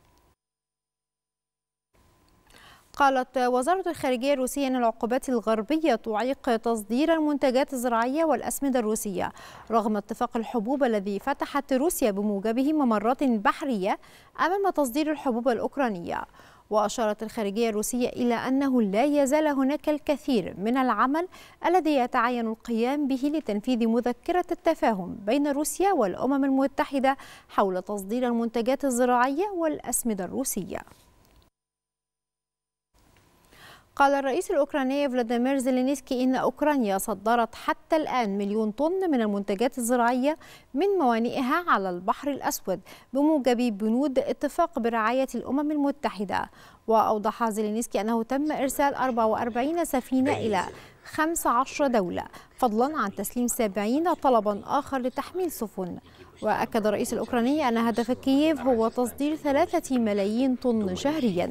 A: قالت وزارة الخارجية الروسية أن العقوبات الغربية تعيق تصدير المنتجات الزراعية والأسمدة الروسية رغم اتفاق الحبوب الذي فتحت روسيا بموجبه ممرات بحرية أمام تصدير الحبوب الأوكرانية. وأشارت الخارجية الروسية إلى أنه لا يزال هناك الكثير من العمل الذي يتعين القيام به لتنفيذ مذكرة التفاهم بين روسيا والأمم المتحدة حول تصدير المنتجات الزراعية والأسمدة الروسية. قال الرئيس الأوكراني فلاديمير زيلينسكي إن أوكرانيا صدرت حتى الآن مليون طن من المنتجات الزراعية من موانئها على البحر الأسود بموجب بنود اتفاق برعاية الأمم المتحدة. وأوضح زيلينسكي أنه تم إرسال أربعة وأربعين سفينة إلى خمسة عشر دولة فضلا عن تسليم سبعين طلبا آخر لتحميل سفن. وأكد الرئيس الأوكراني أن هدف كييف هو تصدير ثلاثة ملايين طن شهريا.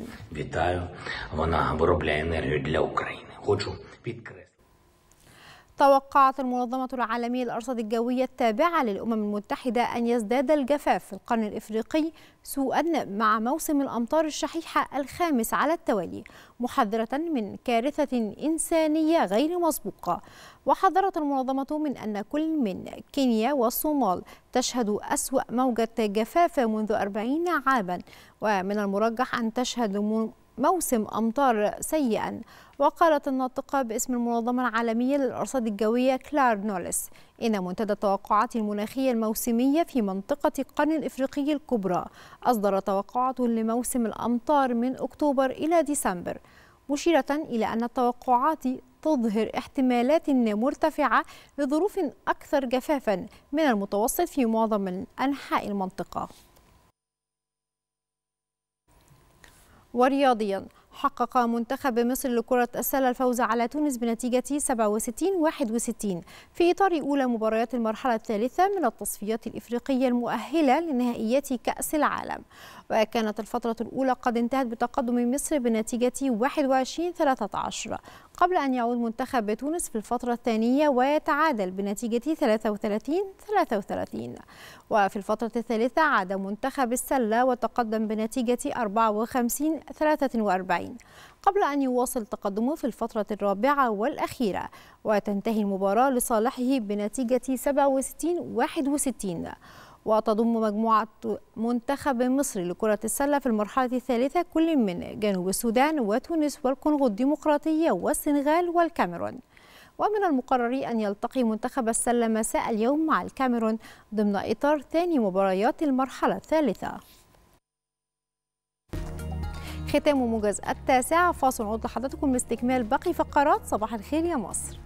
A: توقعت المنظمة العالمية للأرصاد الجوية التابعة للأمم المتحدة أن يزداد الجفاف في القرن الإفريقي سوءا مع موسم الأمطار الشحيحة الخامس على التوالي، محذرة من كارثة إنسانية غير مسبوقة. وحذرت المنظمة من أن كل من كينيا والصومال تشهد أسوأ موجة جفاف منذ أربعين عاما، ومن المرجح أن تشهد موسم أمطار سيئا. وقالت الناطقة باسم المنظمة العالمية للأرصاد الجوية كلار نوليس إن منتدى التوقعات المناخية الموسمية في منطقة القرن الإفريقي الكبرى أصدر توقعاته لموسم الأمطار من أكتوبر إلى ديسمبر، مشيرة إلى أن التوقعات تظهر احتمالات مرتفعة لظروف أكثر جفافا من المتوسط في معظم أنحاء المنطقة. ورياضيا، حقق منتخب مصر لكرة السلة الفوز على تونس بنتيجة سبعة وستين واحد وستين في إطار أولى مباريات المرحلة الثالثة من التصفيات الإفريقية المؤهلة لنهائيات كأس العالم. وكانت الفترة الأولى قد انتهت بتقدم مصر بنتيجة واحد وعشرين ثلاثة عشر، قبل أن يعود منتخب تونس في الفترة الثانية ويتعادل بنتيجة ثلاثة وثلاثين ثلاثة وثلاثين. وفي الفترة الثالثة عاد منتخب السلة وتقدم بنتيجة أربعة وخمسين ثلاثة وأربعين، قبل أن يواصل تقدمه في الفترة الرابعة والأخيرة وتنتهي المباراة لصالحه بنتيجة سبعة وستين واحد وستين. وتضم مجموعة منتخب مصر لكرة السلة في المرحلة الثالثة كل من جنوب السودان وتونس والكونغو الديمقراطية والسنغال والكاميرون. ومن المقرر أن يلتقي منتخب السلة مساء اليوم مع الكاميرون ضمن إطار ثاني مباريات المرحلة الثالثة. ختام موجز التاسعة، فاصل نعود لحضراتكم لاستكمال باقي فقرات صباح الخير يا مصر.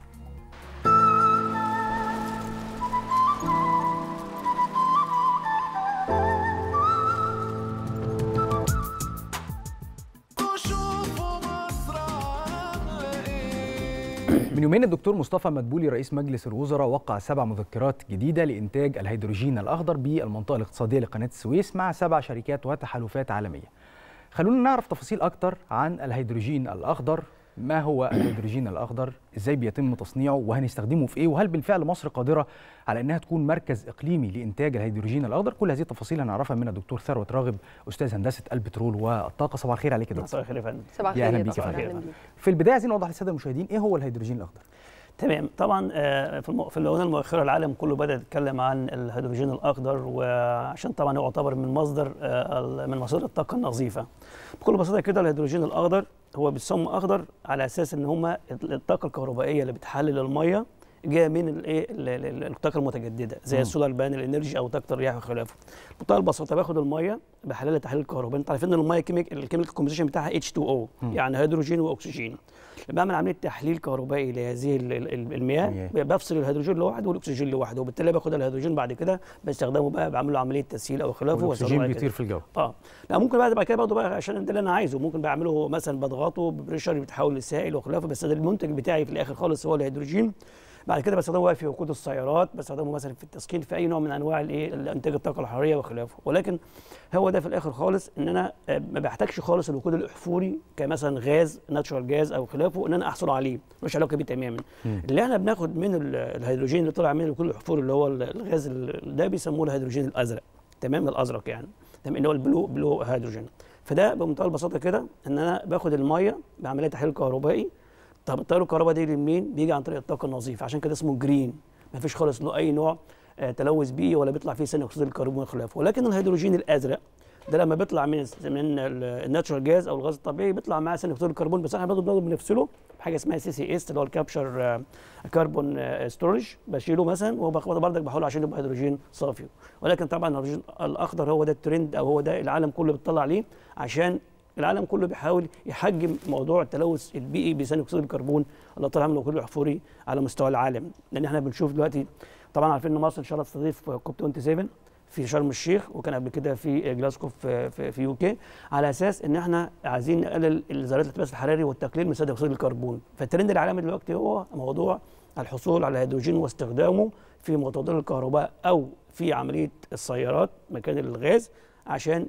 E: من يومين الدكتور مصطفى مدبولي رئيس مجلس الوزراء وقع سبع مذكرات جديدة لإنتاج الهيدروجين الأخضر بالمنطقة الاقتصادية لقناة السويس مع سبع شركات وتحالفات عالمية. خلونا نعرف تفاصيل أكتر عن الهيدروجين الأخضر. ما هو الهيدروجين الأخضر؟ إزاي بيتم تصنيعه؟ وهنستخدمه في إيه؟ وهل بالفعل مصر قادرة على أنها تكون مركز إقليمي لإنتاج الهيدروجين الأخضر؟ كل هذه التفاصيل هنعرفها من الدكتور ثروت راغب أستاذ هندسة البترول والطاقة. صباح الخير عليك يا دكتور.
C: صباح الخير يا فندم.
F: صباح الخير.
E: أهلا بيك يا فندم. في البداية عايزين نوضح للسادة المشاهدين إيه هو الهيدروجين الأخضر؟
C: تمام. طبعا في الاونه المؤخره العالم كله بدا يتكلم عن الهيدروجين الاخضر، وعشان طبعا هو يعتبر من مصدر من مصادر الطاقه النظيفه. بكل بساطه كده الهيدروجين الاخضر هو بيتسمى اخضر على اساس ان هم الطاقه الكهربائيه اللي بتحلل الميه جايه من الايه الطاقه المتجدده زي السولار بانل انرجي او طاقه الرياح وخلافه. بمنتهى البساطه باخد الميه بحللها تحليل كهربائي. انتوا عارفين ان الميه الكيميكال كومبوزيشن بتاعها اتش تو او يعني هيدروجين واكسجين. بعمل عمليه تحليل كهربائي لهذه المياه، بفصل الهيدروجين لوحده والاكسجين لوحده، وبالتالي باخد الهيدروجين بعد كده بستخدمه بقى بعمل له عمليه تسهيل او خلافه.
E: والاكسجين بيطير في الجو.
C: اه لا ممكن بعد كده برضه بقى عشان ده اللي انا عايزه ممكن بعمله مثلا بضغطه ببريشر بيتحول لسائل وخلافه، بس ده المنتج بتاعي في الاخر خالص هو الهيدروجين. بعد كده بستخدمه في وقود السيارات، بستخدمه مثلا في التسخين في اي نوع من انواع الايه انتاج الطاقه الحراريه وخلافه. ولكن هو ده في الاخر خالص ان انا ما بحتاجش خالص الوقود الاحفوري كمثلا غاز ناتشورال جاز او خلافه ان انا احصل عليه، مش علاقه بيه تماما. مم. اللي احنا بناخد من الهيدروجين اللي طلع من الوقود الاحفوري اللي هو الغاز ده بيسموه الهيدروجين الازرق، تمام، الازرق يعني، تمام، اللي هو البلو بلو هيدروجين. فده بمنتهى البساطه كده ان انا باخد الميه بعمليه تحليل كهربائي. طب التيار الكهرباء دي لمين؟ بيجي عن طريق الطاقه النظيفه، عشان كده اسمه جرين، ما فيش خالص له اي نوع تلوث بيئي ولا بيطلع فيه ثاني اكسيد الكربون وخلافه. ولكن الهيدروجين الازرق ده لما بيطلع من من الناتشورال جاز او الغاز الطبيعي بيطلع معاه ثاني اكسيد الكربون، بس احنا برضه بنفصله بحاجه اسمها سي سي اس اللي هو الكابشر كربون ستورج، بشيله مثلا وباخده بردك بحوله عشان يبقى هيدروجين صافي. ولكن طبعا الهيدروجين الاخضر هو ده الترند او هو ده العالم كله بيطلع عليه، عشان العالم كله بيحاول يحجم موضوع التلوث البيئي بثاني اكسيد الكربون اللي طالع من الوقود الاحفوري على مستوى العالم. لان احنا بنشوف دلوقتي طبعا عارفين ان مصر ان شاء الله تستضيف كوب سبعة وعشرين في شرم الشيخ، وكان قبل كده في جلاسكو في في, في يو كي، على اساس ان احنا عايزين نقلل ذرات الاحتباس الحراري والتقليل من ثاني اكسيد الكربون. فالترند العالمي دلوقتي هو موضوع الحصول على الهيدروجين واستخدامه في متوضر الكهرباء او في عمليه السيارات مكان الغاز، عشان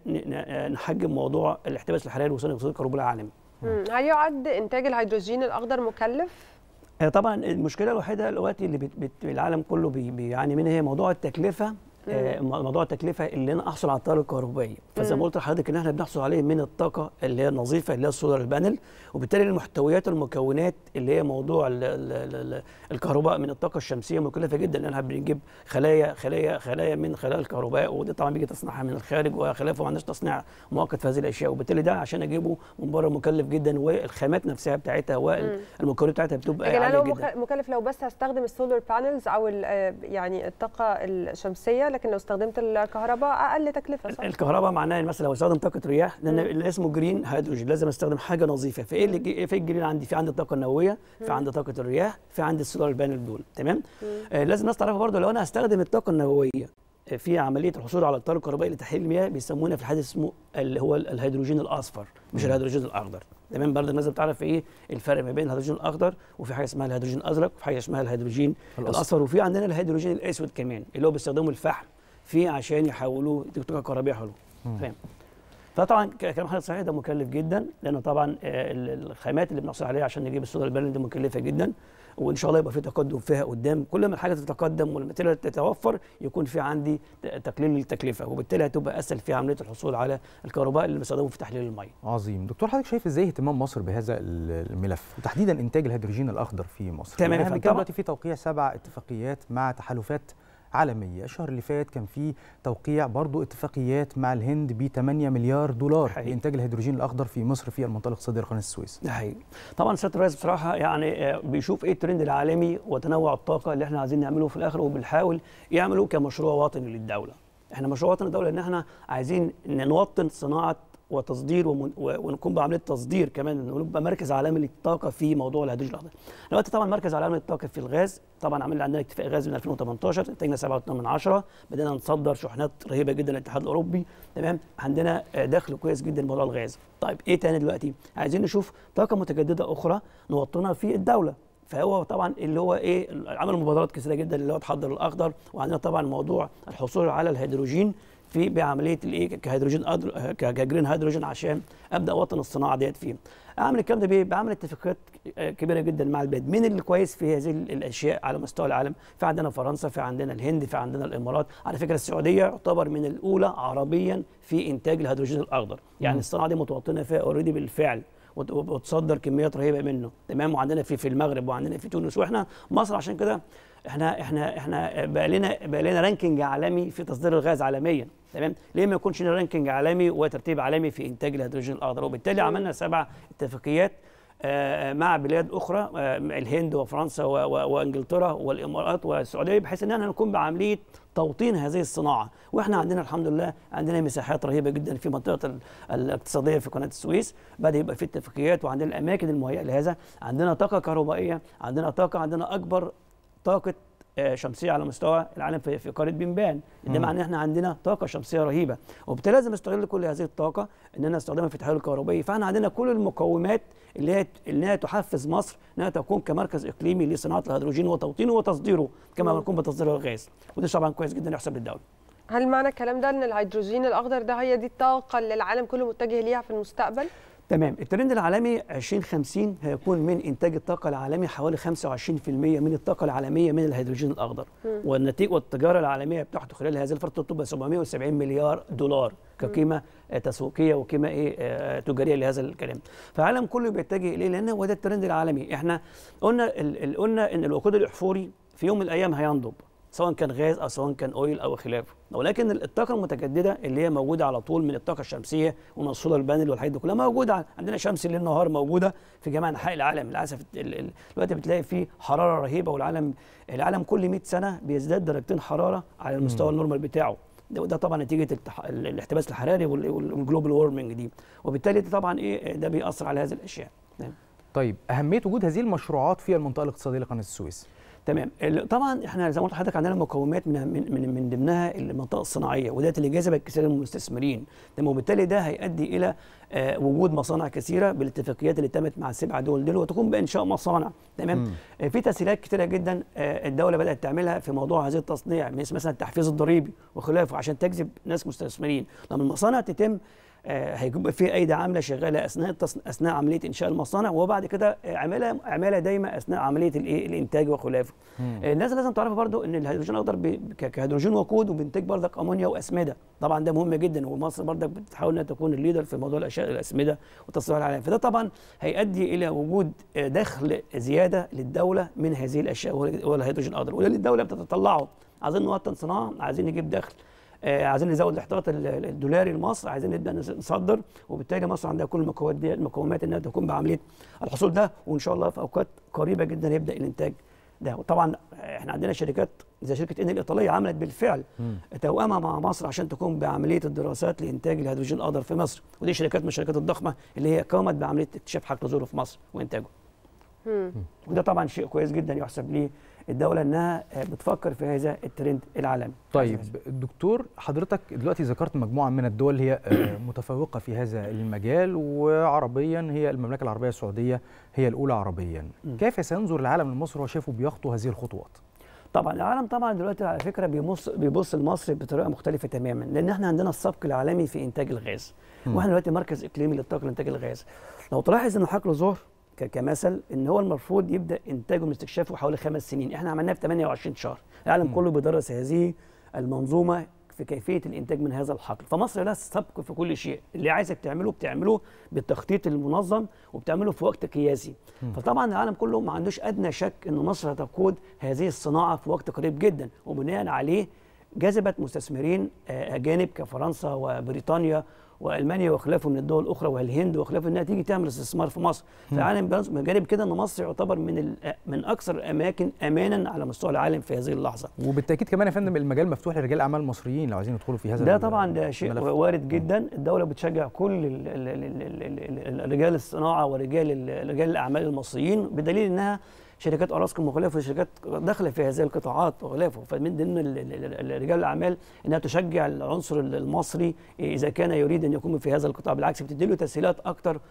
C: نحجم موضوع الاحتباس الحراري وثاني اكسيد الكربون العالمي.
F: هل يعد انتاج الهيدروجين الاخضر مكلف؟
C: طبعا المشكله الوحيده دلوقتي اللي بت بت العالم كله بي بيعاني منها هي موضوع التكلفه آه موضوع التكلفه اللي انا احصل على الطاقه الكهربائيه. فزي ما قلت لحضرتك ان احنا بنحصل عليه من الطاقه اللي هي النظيفه اللي هي السولار بانل، وبالتالي المحتويات والمكونات اللي هي موضوع ال ال ال الكهرباء من الطاقه الشمسيه مكلفه جدا، لان احنا بنجيب خلايا خلايا خلايا من خلايا الكهرباء، ودي طبعا بيجي تصنيعها من الخارج وخلافه، ما عندناش تصنيع مؤقت في هذه الاشياء، وبالتالي ده عشان اجيبه من بره مكلف جدا، والخامات نفسها بتاعتها والمكونات بتاعتها بتبقى عاليه جدا.
F: مكلف لو بس هستخدم السولار بانلز او يعني الطاقه الشمسيه، لكن لو استخدمت الكهرباء اقل تكلفه صح؟
C: الكهرباء معناها مثلا لو استخدم طاقه رياح، لان اللي اسمه جرين هيدروجين لازم استخدم حاجه نظيفه. فايه اللي في الجرين عندي؟ في عندي الطاقه النوويه، في عندي طاقه الرياح، في عندي السولار بانل دول، تمام؟ آه لازم الناس تعرفها برضه، لو انا هستخدم الطاقه النوويه في عمليه الحصول على الطاقه الكهربائيه لتحليل المياه، بيسمونا في الحديث اسمه اللي هو الهيدروجين الاصفر، مش الهيدروجين الاخضر، تمام؟ برضه لازم تعرف ايه الفرق ما بين الهيدروجين الاخضر، وفي حاجه اسمها الهيدروجين الازرق، وفي حاجه اسمها الهيدروجين الاصفر، وفي عندنا الهيدروجين الاسود كمان اللي هو بيستخدموا الفحم فيه عشان يحولوه طاقه كهربائيه حلوه، فاهم؟ فطبعا كلام حضرتك صحيح، ده مكلف جدا، لان طبعا الخامات اللي بنحصل عليها عشان نجيب السولار بانل دي مكلفه جدا، وان شاء الله يبقى في تقدم فيها قدام. كل ما الحاجه تتقدم والماتيريال تتوفر يكون في عندي تقليل للتكلفه، وبالتالي هتبقى اسهل في عمليه الحصول على الكهرباء اللي بنستخدمه في تحليل الميه.
E: عظيم. دكتور حضرتك شايف ازاي اهتمام مصر بهذا الملف وتحديدا انتاج الهيدروجين الاخضر في مصر؟
C: تمام.
E: احنا بنتكلم دلوقتي في توقيع سبع اتفاقيات مع تحالفات عالميه، الشهر اللي فات كان في توقيع برضو اتفاقيات مع الهند ب ثمانية مليار دولار لانتاج الهيدروجين الاخضر في مصر في المنطقه الاقتصاديه لقناه السويس.
C: ده حقيقي. طبعا سياده الرئيس بصراحه يعني بيشوف ايه الترند العالمي وتنوع الطاقه اللي احنا عايزين نعمله في الاخر، وبنحاول يعملوه كمشروع وطني للدوله. احنا مشروع وطني للدوله ان احنا عايزين نوطن صناعه وتصدير ومن... ونقوم بعمليه تصدير كمان، ونبقى مركز عالمي للطاقه في موضوع الهيدروجين الاخضر. دلوقتي طبعا مركز عالمي للطاقه في الغاز، طبعا عملنا عندنا اتفاق غاز من ألفين وثمانية عشر، انتجنا سبعة فاصلة اثنين من عشرة، بدأنا نصدر شحنات رهيبه جدا للاتحاد الاوروبي، تمام؟ عندنا دخل كويس جدا موضوع الغاز. طيب ايه تاني دلوقتي؟ عايزين نشوف طاقه متجدده اخرى نوطنها في الدوله. فهو طبعا اللي هو ايه عمل مبادرات كثيره جدا اللي هو تحضر الاخضر، وعندنا طبعا موضوع الحصول على الهيدروجين في بعمليه الايه كهيدروجين كجرين هيدروجين عشان ابدا اوطن الصناعه ديت فيه. اعمل الكلام ده بايه؟ بعمل اتفاقيات كبيره جدا مع البلاد. مين اللي كويس في هذه الاشياء على مستوى العالم؟ في عندنا فرنسا، في عندنا الهند، في عندنا الامارات، على فكره السعوديه يعتبر من الاولى عربيا في انتاج الهيدروجين الاخضر، يعني الصناعه دي متوطنه فيها اوريدي بالفعل وتصدر كميات رهيبه منه، تمام؟ وعندنا في في المغرب وعندنا في تونس، واحنا مصر عشان كده احنا احنا احنا بقى لنا بقى لنا رانكينج عالمي في تصدير الغاز عالميا، تمام؟ ليه ما يكونش لنا رانكينج عالمي وترتيب عالمي في انتاج الهيدروجين الاخضر؟ وبالتالي عملنا سبع اتفاقيات مع بلاد اخرى، الهند وفرنسا وانجلترا والامارات والسعوديه، بحيث ان احنا نكون بعمليه توطين هذه الصناعه. واحنا عندنا الحمد لله عندنا مساحات رهيبه جدا في منطقه الاقتصاديه في قناه السويس، بدا يبقى في اتفاقيات، وعندنا الاماكن المهيئه لهذا، عندنا طاقه كهربائيه، عندنا طاقه عندنا اكبر طاقه شمسيه على مستوى العالم في في قاره بنبان، ده معناه ان احنا عندنا طاقه شمسيه رهيبه، وبالتالي لازم نستغل كل هذه الطاقه اننا نستخدمها في التحول الكهربائي. فاحنا عندنا كل المقومات اللي هي انها تحفز مصر انها تكون كمركز اقليمي لصناعه الهيدروجين وتوطينه وتصديره كما بنكون بتصدير الغاز، وده طبعا كويس جدا يحسب للدوله.
F: هل معنى الكلام ده ان الهيدروجين الاخضر ده هي دي الطاقه اللي العالم كله متجه ليها في المستقبل؟
C: تمام. الترند العالمي ألفين وخمسين هيكون من انتاج الطاقه العالمي حوالي خمسة وعشرين بالمئة من الطاقه العالميه من الهيدروجين الاخضر، والنتيجه والتجاره العالميه بتاعته خلال هذه الفتره تبقى سبعمئة وسبعين مليار دولار كقيمه تسويقيه وقيمه ايه تجاريه لهذا الكلام. فالعالم كله بيتجه اليه لان هو ده الترند العالمي. احنا قلنا قلنا ان الوقود الاحفوري في يوم من الايام هينضب، سواء كان غاز او سواء كان اويل او خلافه، ولكن الطاقه المتجدده اللي هي موجوده على طول من الطاقه الشمسيه ومن السولار بانل والحاجات دي كلها موجوده عندنا، شمس ليل نهار موجوده في جميع انحاء العالم. للاسف دلوقتي بتلاقي فيه حراره رهيبه، والعالم العالم كل مئة سنه بيزداد درجتين حراره على المستوى النورمال بتاعه، وده طبعا نتيجه التح... الاحتباس الحراري والجلوبال وورمنج دي، وبالتالي طبعا ايه ده بيأثر على هذه الاشياء. نعم.
E: طيب اهميه وجود هذه المشروعات في المنطقه الاقتصاديه لقناه السويس؟
C: تمام. طبعا احنا زي ما قلت لحضرتك عندنا مقومات من من من ضمنها المنطقه الصناعيه، وده اللي جذبت كثير من المستثمرين، تمام؟ وبالتالي ده هيؤدي الى آه وجود مصانع كثيره بالاتفاقيات اللي تمت مع السبع دول دول، وتقوم بانشاء مصانع، تمام؟ آه في تسهيلات كثيره جدا آه الدوله بدات تعملها في موضوع هذه التصنيع، مثل مثلا التحفيز الضريبي وخلافه عشان تجذب ناس مستثمرين. لما المصانع تتم هيبقى في ايدي عامله شغاله اثناء اثناء عمليه انشاء المصانع، وبعد كده عماله عماله دايمه اثناء عمليه الايه الانتاج وخلافه. الناس لازم تعرف برضو ان الهيدروجين الاخضر كهيدروجين وقود وبينتج برضك امونيا واسمده، طبعا ده مهم جدا، ومصر برضك بتحاول انها تكون الليدر في موضوع الاشياء الاسمده والتصنيع العالمي، فده طبعا هيؤدي الى وجود دخل زياده للدوله من هذه الاشياء وهو الهيدروجين الاخضر، وده اللي الدوله بتتطلعه. عايزين نوطن صناعه، عايزين نجيب دخل، آه عايزين نزود الاحتياطي الدولاري لمصر، عايزين نبدا نصدر، وبالتالي مصر عندها كل المقومات دي المقومات انها تقوم بعمليه الحصول ده، وان شاء الله في اوقات قريبه جدا يبدا الانتاج ده. وطبعا احنا عندنا شركات زي شركه ان الايطاليه عملت بالفعل توأمه مع مصر عشان تقوم بعمليه الدراسات لانتاج الهيدروجين الاخضر في مصر، ودي شركات من الشركات الضخمه اللي هي قامت بعمليه اكتشاف حقل ذره في مصر وانتاجه. وده طبعا شيء كويس جدا يحسب ليه الدولة أنها بتفكر في هذا الترند العالمي.
E: طيب دكتور، حضرتك دلوقتي ذكرت مجموعة من الدول هي متفوقة في هذا المجال، وعربيا هي المملكة العربية السعودية هي الأولى عربيا. م. كيف سينظر العالم لمصر وشافوا بيخطوا هذه الخطوات؟
C: طبعا العالم طبعا دلوقتي على فكرة بيبص بيبص لمصر بطريقة مختلفة تماما، لأن احنا عندنا السبق العالمي في إنتاج الغاز، م. واحنا دلوقتي مركز إقليمي للطاقة لإنتاج الغاز. لو تلاحظ إن حقل ذره كمثل ان هو المفروض يبدا انتاجه من استكشافه حوالي خمس سنين، احنا عملناه في ثمانية وعشرين شهر، العالم م. كله بيدرس هذه المنظومه في كيفيه الانتاج من هذا الحقل، فمصر لها سبق في كل شيء، اللي عايزك تعمله بتعمله بالتخطيط المنظم وبتعمله في وقت قياسي، م. فطبعا العالم كله ما عندوش ادنى شك ان مصر هتقود هذه الصناعه في وقت قريب جدا، وبناء عليه جذبت مستثمرين اجانب كفرنسا وبريطانيا والمانيا وخلافه من الدول الاخرى والهند وخلافه انها تيجي تعمل استثمار في مصر. فالعالم بجانب كده ان مصر يعتبر من من اكثر الاماكن امانا على مستوى العالم في هذه اللحظه.
E: وبالتاكيد كمان يا فندم المجال مفتوح لرجال الاعمال المصريين لو عايزين يدخلوا في هذا
C: ده طبعا ده شيء ملف. وارد جدا. الدوله بتشجع كل رجال الصناعه ورجال رجال الاعمال المصريين، بدليل انها شركات اراسكوم وخلافه وشركات داخله في هذه القطاعات وخلافه، فمن ضمن رجال الاعمال انها تشجع العنصر المصري اذا كان يريد ان يقوم في هذا القطاع، بالعكس بتدي له تسهيلات اكثر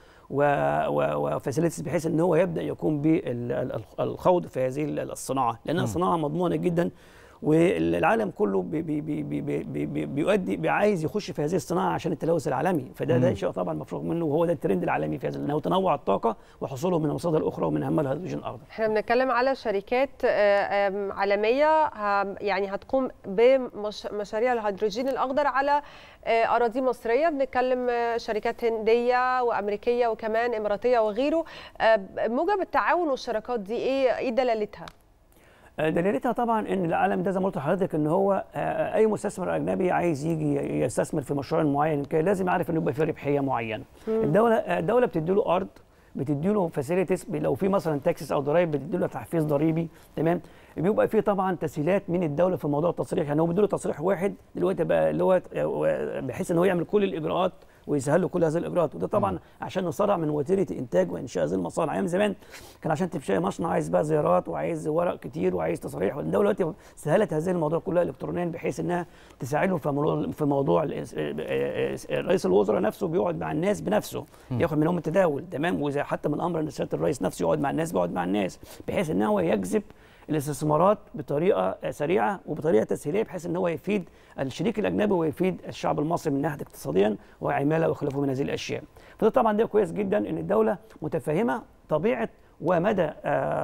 C: وفاسيلتيز بحيث ان هو يبدا يقوم بالخوض في هذه الصناعه، لانها صناعه مضمونه جدا، والعالم كله بي بي بي بي بي بيؤدي عايز يخش في هذه الصناعه عشان التلوث العالمي، فده ده شيء طبعا مفروغ منه، وهو ده الترند العالمي في هذا، انه تنوع الطاقه وحصوله من المصادر اخرى ومن اهمها الهيدروجين الاخضر.
F: احنا بنتكلم على شركات عالميه يعني هتقوم بمشاريع الهيدروجين الاخضر على اراضي مصريه، بنتكلم شركات هنديه وامريكيه وكمان اماراتيه وغيره. موجب التعاون والشراكات دي ايه ايه دلالتها؟
C: دليلتها طبعا ان العالم ده زي ما قلت لحضرتك ان هو اي مستثمر اجنبي عايز يجي يستثمر في مشروع معين لازم يعرف انه يبقى فيه ربحيه معينه. الدوله الدوله بتدي له ارض، بتدي له فاسيلتيز، لو في مثلا تاكسس او ضرائب بتدي له تحفيز ضريبي، تمام؟ بيبقى فيه طبعا تسهيلات من الدوله في موضوع التصريح، يعني هو بيدي له تصريح واحد دلوقتي بقى اللي هو بحيث ان هو يعمل كل الاجراءات ويسهل له كل هذه الاجراءات، وده طبعا م. عشان نسرع من وتيره الانتاج وانشاء هذه المصانع. ايام زمان كان عشان تنشئ مصنع عايز بقى زيارات وعايز ورق كتير وعايز تصريح، والدوله دلوقتي سهلت هذه الموضوع كلها الكترونيا بحيث انها تساعده في موضوع في موضوع رئيس الوزراء نفسه بيقعد مع الناس بنفسه، م. ياخد منهم التداول، تمام؟ وزي حتى من امر ان سياده الرئيس نفسه يقعد مع الناس، بيقعد مع الناس بحيث ان هو يجذب الاستثمارات بطريقه سريعه وبطريقه تسهيليه بحيث ان هو يفيد الشريك الاجنبي ويفيد الشعب المصري من ناحيه اقتصاديا وعماله وخلافه من هذه الاشياء. فده طبعا ده كويس جدا ان الدوله متفهمه طبيعه ومدى آآ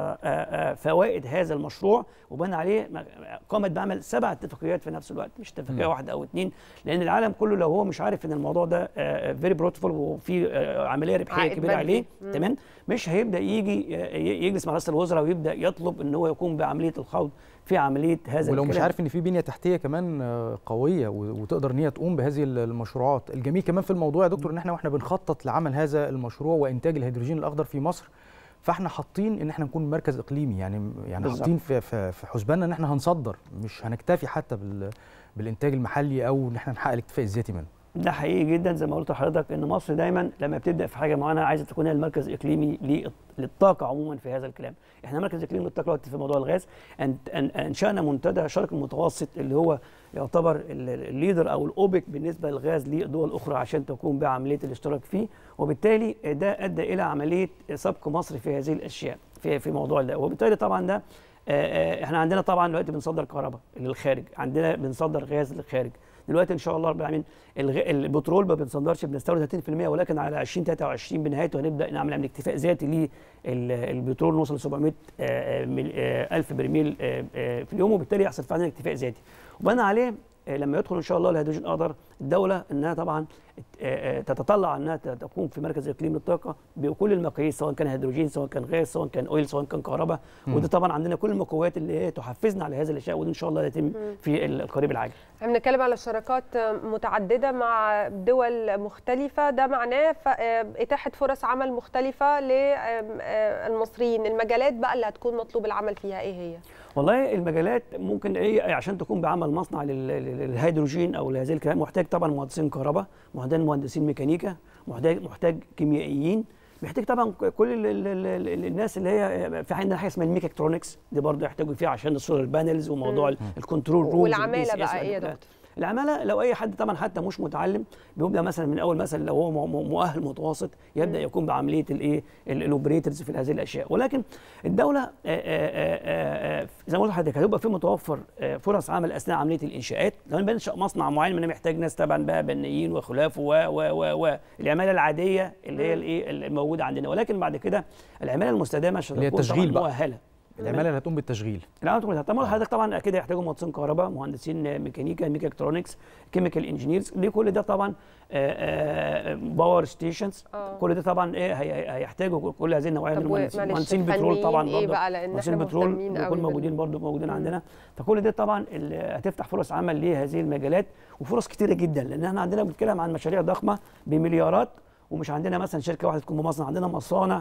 C: آآ فوائد هذا المشروع، وبنى عليه قامت بعمل سبع اتفاقيات في نفس الوقت، مش اتفاقيه واحده او اثنين، لان العالم كله لو هو مش عارف ان الموضوع ده فيري بروتفول وفي عمليه ربحيه كبيره عليه، تمام؟ مش هيبدا يجي يجلس مع رئيس الوزراء ويبدا يطلب ان هو يقوم بعمليه الخوض في عمليه هذا
E: ولو
C: الكلام.
E: مش عارف ان في بنيه تحتيه كمان قويه وتقدر ان هي تقوم بهذه المشروعات. الجميل كمان في الموضوع يا دكتور ان احنا واحنا بنخطط لعمل هذا المشروع وانتاج الهيدروجين الاخضر في مصر، فاحنا حاطين ان احنا نكون مركز اقليمي، يعني يعني حاطين في في حسباننا ان احنا هنصدر، مش هنكتفي حتى بالانتاج المحلي او ان احنا نحقق الاكتفاء الذاتي منه.
C: ده حقيقي جدا زي ما قلت لحضرتك ان مصر دايما لما بتبدا في حاجه معينه عايزه تكون هي المركز الاقليمي للطاقه عموما في هذا الكلام. احنا مركز اقليمي للطاقه في موضوع الغاز، انشانا منتدى الشرق المتوسط اللي هو يعتبر الليدر او الاوبك بالنسبه للغاز لدول اخرى عشان تقوم بعمليه الاشتراك فيه، وبالتالي ده ادى الى عمليه سبق مصر في هذه الاشياء في في موضوع ده، وبالتالي طبعا ده احنا عندنا طبعا دلوقتي بنصدر كهرباء للخارج، عندنا بنصدر غاز للخارج، دلوقتي ان شاء الله رب العالمين البترول ما بنصدرش، بنستورد ثلاثين في المية، ولكن على ألفين وثلاثة وعشرين بنهايته هنبدا نعمل عمل اكتفاء ذاتي للبترول، نوصل ل سبعمائة ألف برميل في اليوم، وبالتالي يحصل فعلا اكتفاء ذاتي. وبناء عليه لما يدخل ان شاء الله الهيدروجين الاخضر، الدوله انها طبعا تتطلع انها تقوم في مركز اقليم للطاقه بكل المقاييس، سواء كان هيدروجين، سواء كان غاز، سواء كان اويل، سواء كان كهرباء، وده طبعا عندنا كل المقومات اللي هي تحفزنا على هذه الاشياء، وده ان شاء الله يتم في القريب العاجل.
F: احنا بنتكلم على شراكات متعدده مع دول مختلفه، ده معناه اتاحه فرص عمل مختلفه للمصريين. المجالات بقى اللي هتكون مطلوب العمل فيها ايه هي؟
C: والله المجالات ممكن ايه عشان تكون بعمل مصنع للهيدروجين او لهذه الكلام، محتاج طبعا مهندسين كهرباء، محتاج مهندسين ميكانيكا، محتاج محتاج كيميائيين، محتاج طبعا كل ال ال ال الناس اللي هي في عندنا حاجه اسمها الميكاترونكس، دي برضه يحتاجوا فيها عشان السولار بانلز وموضوع الكنترول روم.
F: والعماله بقى ايه يا دكتور؟
C: العماله لو اي حد طبعا حتى مش متعلم بيبدا مثلا من اول مثلا لو هو مؤهل متوسط يبدا يقوم بعمليه الايه الاوبريتورز في هذه الاشياء، ولكن الدوله آآ آآ زي ما قلت لحضرتك هيبقى في متوفر فرص عمل اثناء عمليه الانشاءات. لو انا بنشا مصنع معين انا محتاج ناس طبعا بقى بنيين وخلافه و و و العماله العاديه اللي هي الايه الموجوده عندنا، ولكن بعد كده العماله المستدامه
E: اللي هي التشغيل بقى
C: مؤهله،
E: العماله اللي هتقوم بالتشغيل.
C: العماله طبعا حضرتك طبعا اكيد هيحتاجوا مهندسين كهرباء، مهندسين ميكانيكا، ميكاترونكس، كيميكال انجينيرز، دي كل ده طبعا باور ستيشنز، كل ده طبعا ايه هيحتاجوا كل هذه النوعيه من المهندسين. مهندسين بترول طبعا برضه، مهندسين بترول بيكونوا موجودين برضه موجودين عندنا، فكل ده طبعا هتفتح فرص عمل لهذه المجالات وفرص كتيره جدا، لان احنا عندنا بنتكلم عن مشاريع ضخمه بمليارات، ومش عندنا مثلا شركه واحده تكون بمصنع، عندنا مصانع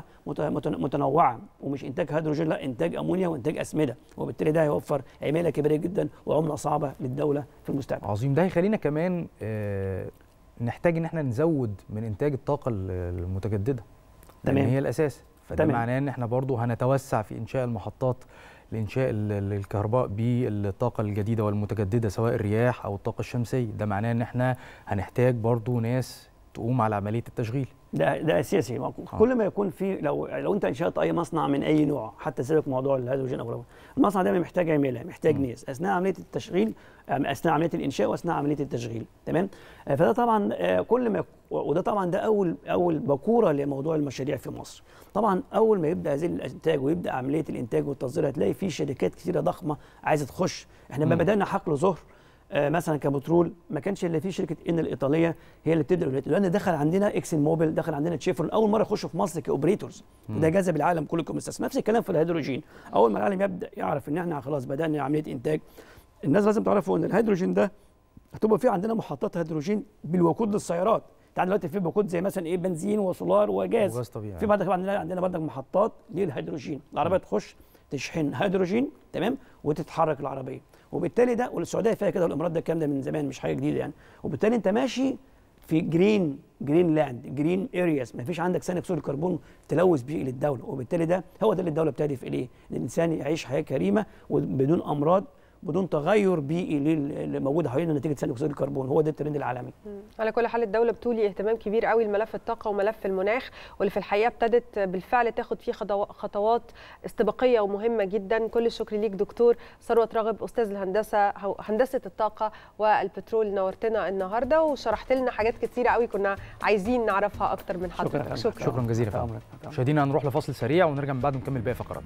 C: متنوعه، ومش انتاج هيدروجين، لا انتاج امونيا وانتاج اسمده، وبالتالي ده هيوفر عماله كبيره جدا وعمله صعبه للدوله في المستقبل.
E: عظيم. ده هيخلينا كمان آه نحتاج ان احنا نزود من انتاج الطاقه المتجدده، تمام، هي الاساس. فده معناه ان احنا برضو هنتوسع في انشاء المحطات لانشاء الكهرباء بالطاقه الجديده والمتجدده، سواء الرياح او الطاقه الشمسيه. ده معناه ان احنا هنحتاج برضو ناس تقوم على عمليه التشغيل.
C: ده ده اساسي. آه. كل ما يكون في لو لو انت انشات اي مصنع من اي نوع، حتى سيبك موضوع الهيدروجين او غيره، المصنع دايما محتاج عماله، محتاج ناس اثناء عمليه التشغيل، اثناء عمليه الانشاء واثناء عمليه التشغيل، تمام. فده طبعا كل ما وده طبعا ده اول اول باكوره لموضوع المشاريع في مصر. طبعا اول ما يبدا هذه الانتاج ويبدا عمليه الانتاج والتصدير هتلاقي في شركات كثيره ضخمه عايزه تخش. احنا لما بدانا حقل ظهر آه مثلا كبترول ما كانش الا في شركه ان الايطاليه هي اللي بتبدا دلوقتي، لان دخل عندنا اكسن موبيل، دخل عندنا تشيفرون، اول مره يخشوا في مصر كاوبريتورز، وده جذب العالم كله كمستثمر. نفس الكلام في الهيدروجين، اول ما العالم يبدا يعرف ان احنا خلاص بدانا عمليه انتاج، الناس لازم تعرفوا ان الهيدروجين ده هتبقى في عندنا محطات هيدروجين بالوقود للسيارات. تعال دلوقتي في وقود زي مثلا ايه بنزين وسولار وجاز،
E: وغاز طبيعي.
C: في بعد عندنا عندنا برضك محطات للهيدروجين، العربيه تخش تشحن هيدروجين، تمام، وتتحرك العربيه. وبالتالي ده والسعوديه فيها كده، والامارات ده الكلام ده من زمان مش حاجه جديده يعني. وبالتالي انت ماشي في جرين جرين لاند، جرين ارياس، ما فيش عندك ثاني اكسيد الكربون تلوث بيه للدوله. وبالتالي ده هو ده اللي الدوله بتهدف اليه، ان الانسان يعيش حياه كريمه وبدون امراض، بدون تغير بيئي اللي موجود حوالينا نتيجه ثاني اكسيد الكربون. هو ده الترند العالمي.
F: على كل حال الدوله بتولي اهتمام كبير قوي لملف الطاقه وملف المناخ، واللي في الحقيقه ابتدت بالفعل تاخد فيه خطوات استباقيه ومهمه جدا. كل الشكر ليك دكتور ثروت راغب، استاذ الهندسه هندسه الطاقه والبترول، نورتنا النهارده وشرحت لنا حاجات كتيره قوي كنا عايزين نعرفها اكتر من حضرتك.
E: شكرا شكرا, شكرا جزيلا فندم. مشاهدينا هنروح لفاصل سريع ونرجع من بعد نكمل باقي فقراتنا.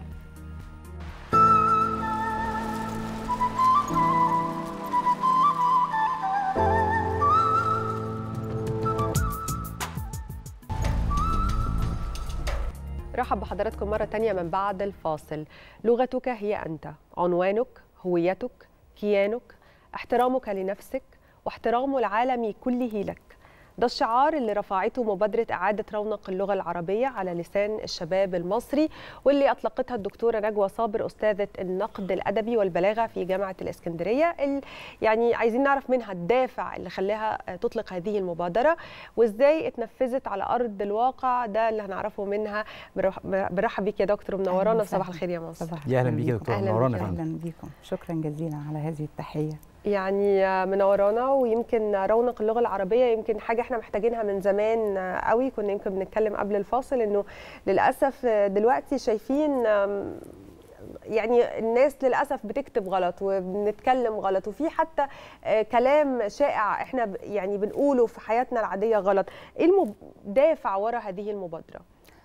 F: رحب بحضراتكم مرة تانية من بعد الفاصل. لغتك هي أنت، عنوانك، هويتك، كيانك، احترامك لنفسك واحترام العالم كله لك. ده الشعار اللي رفعته مبادرة إعادة رونق اللغة العربية على لسان الشباب المصري، واللي أطلقتها الدكتورة نجوى صابر أستاذة النقد الأدبي والبلاغة في جامعة الإسكندرية. يعني عايزين نعرف منها الدافع اللي خلاها تطلق هذه المبادرة وإزاي اتنفذت على أرض الواقع. ده اللي هنعرفه منها. برحب بيك يا دكتور ومنورانا. صباح الخير يا مصر.
E: يا أهلا بيك يا دكتور، منورانا.
D: أهلا بيكم، شكرا جزيلا على هذه التحية.
F: يعني منورانا، ويمكن رونق اللغه العربيه يمكن حاجه احنا محتاجينها من زمان قوي. كنا يمكن بنتكلم قبل الفاصل انه للاسف دلوقتي شايفين يعني الناس للاسف بتكتب غلط وبنتكلم غلط، وفي حتى كلام شائع احنا يعني بنقوله في حياتنا العاديه غلط. ايه الدافع وراء هذه المبادره؟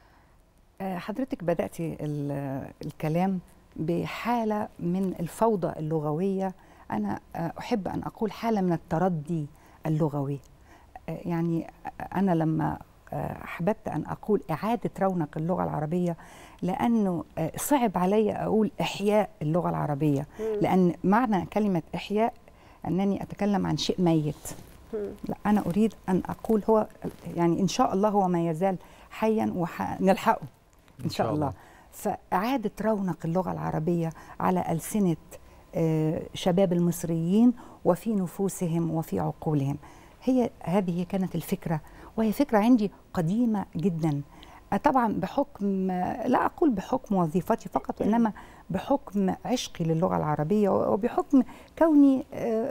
D: حضرتك بداتي الكلام بحاله من الفوضى اللغويه، انا احب ان اقول حاله من التردي اللغوي. يعني انا لما احببت ان اقول اعاده رونق اللغه العربيه لانه صعب علي اقول احياء اللغه العربيه، لان معنى كلمه احياء انني اتكلم عن شيء ميت. لا، انا اريد ان اقول هو يعني ان شاء الله هو ما يزال حيا ونلحقه ان شاء الله. فاعاده رونق اللغه العربيه على السنه شباب المصريين وفي نفوسهم وفي عقولهم، هي هذه كانت الفكره، وهي فكره عندي قديمه جدا. طبعا بحكم، لا اقول بحكم وظيفتي فقط، وانما بحكم عشقي للغه العربيه وبحكم كوني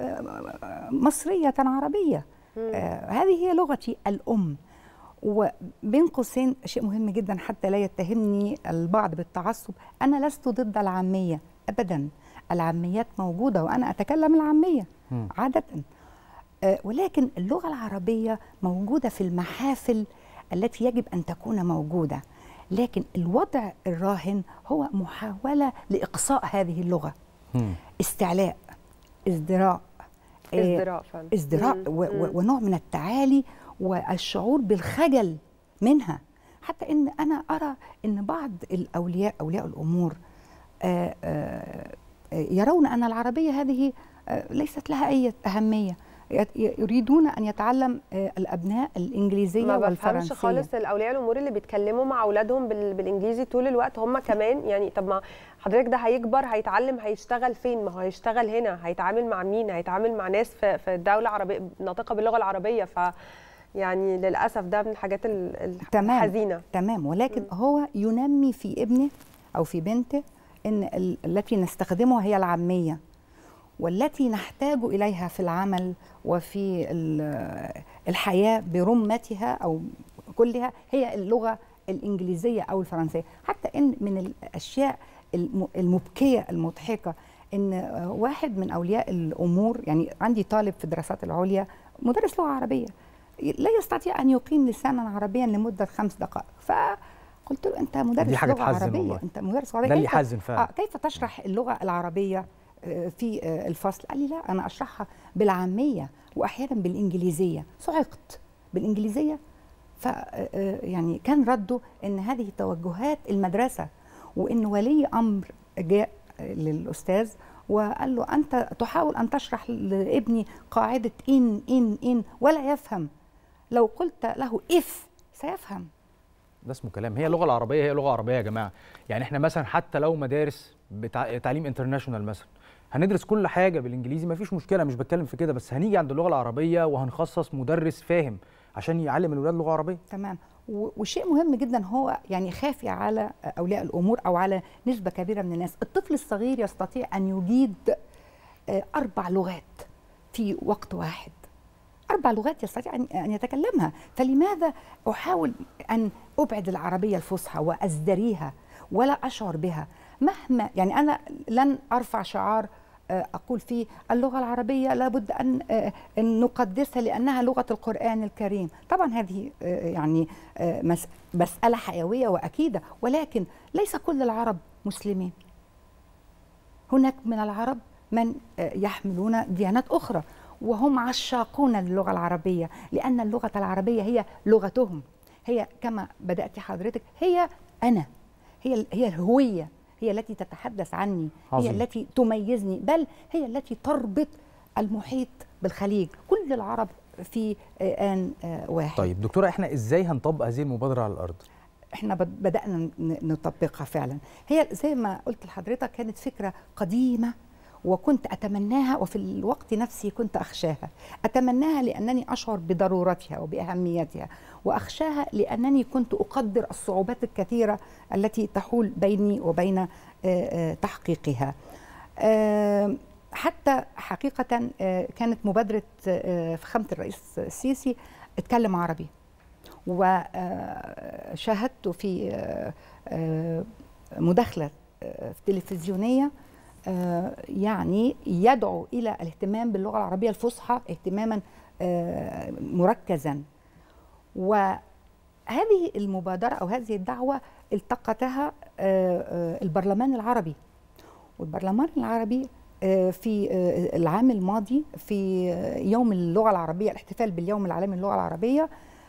D: مصريه عربيه. هذه هي لغتي الام. وبين قوسين شيء مهم جدا حتى لا يتهمني البعض بالتعصب، انا لست ضد العاميه ابدا، العاميات موجوده وانا اتكلم العاميه عاده، ولكن اللغه العربيه موجوده في المحافل التي يجب ان تكون موجوده، لكن الوضع الراهن هو محاوله لاقصاء هذه اللغه. مم. استعلاء، ازدراء،
F: ازدراء فعلا،
D: ازدراء ونوع من التعالي والشعور بالخجل منها، حتى ان انا ارى ان بعض الاولياء اولياء الامور آآ آآ يرون ان العربيه هذه ليست لها اي اهميه، يريدون ان يتعلم الابناء الانجليزيه
F: والفرنسيه.
D: والفرنسيه.
F: ما بفهمش خالص الاولياء الامور اللي بيتكلموا مع اولادهم بالانجليزي طول الوقت هم كمان، يعني طب ما حضرتك ده هيكبر هيتعلم هيشتغل فين؟ ما هو هيشتغل هنا، هيتعامل مع مين؟ هيتعامل مع ناس في في دوله عربيه ناطقه باللغه العربيه. ف يعني للاسف ده من الحاجات الحزينه.
D: تمام، ولكن م. هو ينمي في ابنه او في بنته ان التي نستخدمها هي العاميه، والتي نحتاج اليها في العمل وفي الحياه برمتها او كلها هي اللغه الانجليزيه او الفرنسيه. حتى ان من الاشياء المبكيه المضحكه ان واحد من اولياء الامور، يعني عندي طالب في الدراسات العليا مدرس لغه عربيه لا يستطيع ان يقيم لسانا عربيا لمده خمس دقائق، فقلت له انت مدرس لغه عربيه والله. انت مدرس عربيه،
E: ده اللي يحزن فعلا.
D: آه كيف تشرح اللغه العربيه في الفصل؟ قال لي لا انا اشرحها بالعاميه واحيانا بالانجليزيه. صعقت بالانجليزيه. ف يعني كان رده ان هذه توجهات المدرسه، وان ولي امر جاء للاستاذ وقال له انت تحاول ان تشرح لابني قاعده ان ان ان ولا يفهم، لو قلت له اف سيفهم.
E: ده اسمه كلام. هي اللغه العربيه هي لغه عربيه يا جماعه. يعني احنا مثلا حتى لو مدارس بتاع تعليم انترناشونال مثلا هندرس كل حاجه بالانجليزي مفيش مشكله، مش بتكلم في كده، بس هنيجي عند اللغه العربيه وهنخصص مدرس فاهم عشان يعلم الولاد لغه عربيه.
D: تمام. وشيء مهم جدا هو يعني خافي على اولياء الامور او على نسبه كبيره من الناس. الطفل الصغير يستطيع ان يجيد اربع لغات في وقت واحد، اربع لغات يستطيع ان يتكلمها. فلماذا احاول ان ابعد العربيه الفصحى وازدريها ولا اشعر بها؟ مهما يعني انا لن ارفع شعار أقول فيه اللغة العربية لابد أن نقدسها لأنها لغة القرآن الكريم. طبعا هذه يعني مسألة حيوية وأكيدة، ولكن ليس كل العرب مسلمين. هناك من العرب من يحملون ديانات أخرى وهم عشاقون للغة العربية، لأن اللغة العربية هي لغتهم، هي كما بدأت حضرتك هي أنا، هي هي الهوية، هي التي تتحدث عني، عظيم. هي التي تميزني، بل هي التي تربط المحيط بالخليج، كل العرب في آن واحد.
E: طيب دكتورة، احنا ازاي هنطبق هذه المبادرة على الأرض؟
D: احنا بدأنا نطبقها فعلا. هي زي ما قلت لحضرتك كانت فكرة قديمة وكنت أتمناها، وفي الوقت نفسي كنت أخشاها. أتمناها لأنني أشعر بضرورتها وبأهميتها، وأخشاها لأنني كنت أقدر الصعوبات الكثيرة التي تحول بيني وبين تحقيقها. حتى حقيقة كانت مبادرة فخامة الرئيس السيسي اتكلم عربي، وشاهدت في مداخلة تلفزيونيه يعني يدعو الى الاهتمام باللغه العربيه الفصحى اهتماما مركزا. وهذه المبادره او هذه الدعوه التقطها البرلمان العربي، والبرلمان العربي في العام الماضي في يوم اللغه العربيه، الاحتفال باليوم العالمي للغه العربيه،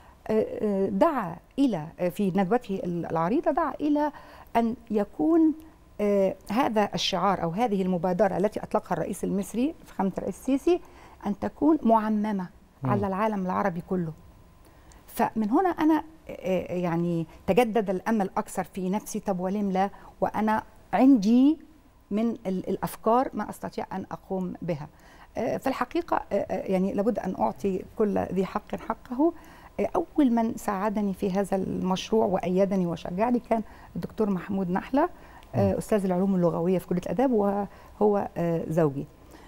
D: دعا الى في ندوته العريضه دعا الى ان يكون هذا الشعار او هذه المبادره التي اطلقها الرئيس المصري فخامه الرئيس السيسي ان تكون معممه م. على العالم العربي كله. فمن هنا انا يعني تجدد الامل اكثر في نفسي، طب ولم لا، وانا عندي من الافكار ما استطيع ان اقوم بها. في الحقيقه يعني لابد ان اعطي كل ذي حق حقه. اول من ساعدني في هذا المشروع وايدني وشجعني كان الدكتور محمود نحله استاذ العلوم اللغويه في كليه الاداب وهو زوجي.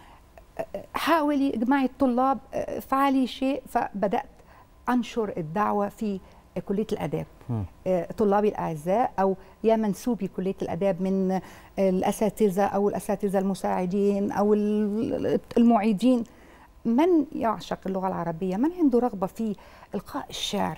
D: حاولي اجمعي الطلاب، افعلي شيء، فبدات انشر الدعوه في كليه الاداب. طلابي الاعزاء او يا منسوبي كليه الاداب من الاساتذه او الاساتذه المساعدين او المعيدين، من يعشق اللغه العربيه، من عنده رغبه في القاء الشعر،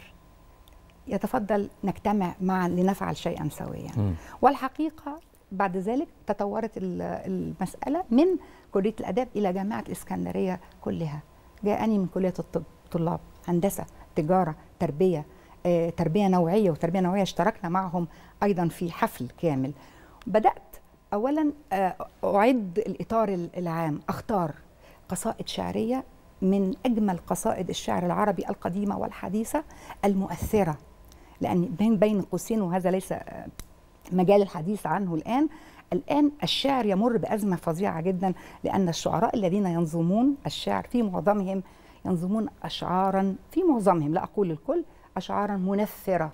D: يتفضل نجتمع معا لنفعل شيئا سويا. م. والحقيقه بعد ذلك تطورت المساله من كليه الاداب الى جامعه الاسكندريه كلها. جاءني من كليه الطب طلاب، هندسه، تجاره، تربيه، آه، تربيه نوعيه وتربيه نوعيه اشتركنا معهم ايضا في حفل كامل. بدات اولا آه، اعد الاطار العام، اختار قصائد شعريه من اجمل قصائد الشعر العربي القديمه والحديثه المؤثره، لان بين بين قوسين وهذا ليس مجال الحديث عنه الان، الان الشعر يمر بازمه فظيعه جدا، لان الشعراء الذين ينظمون الشعر في معظمهم ينظمون اشعارا، في معظمهم لا اقول الكل، اشعارا منفره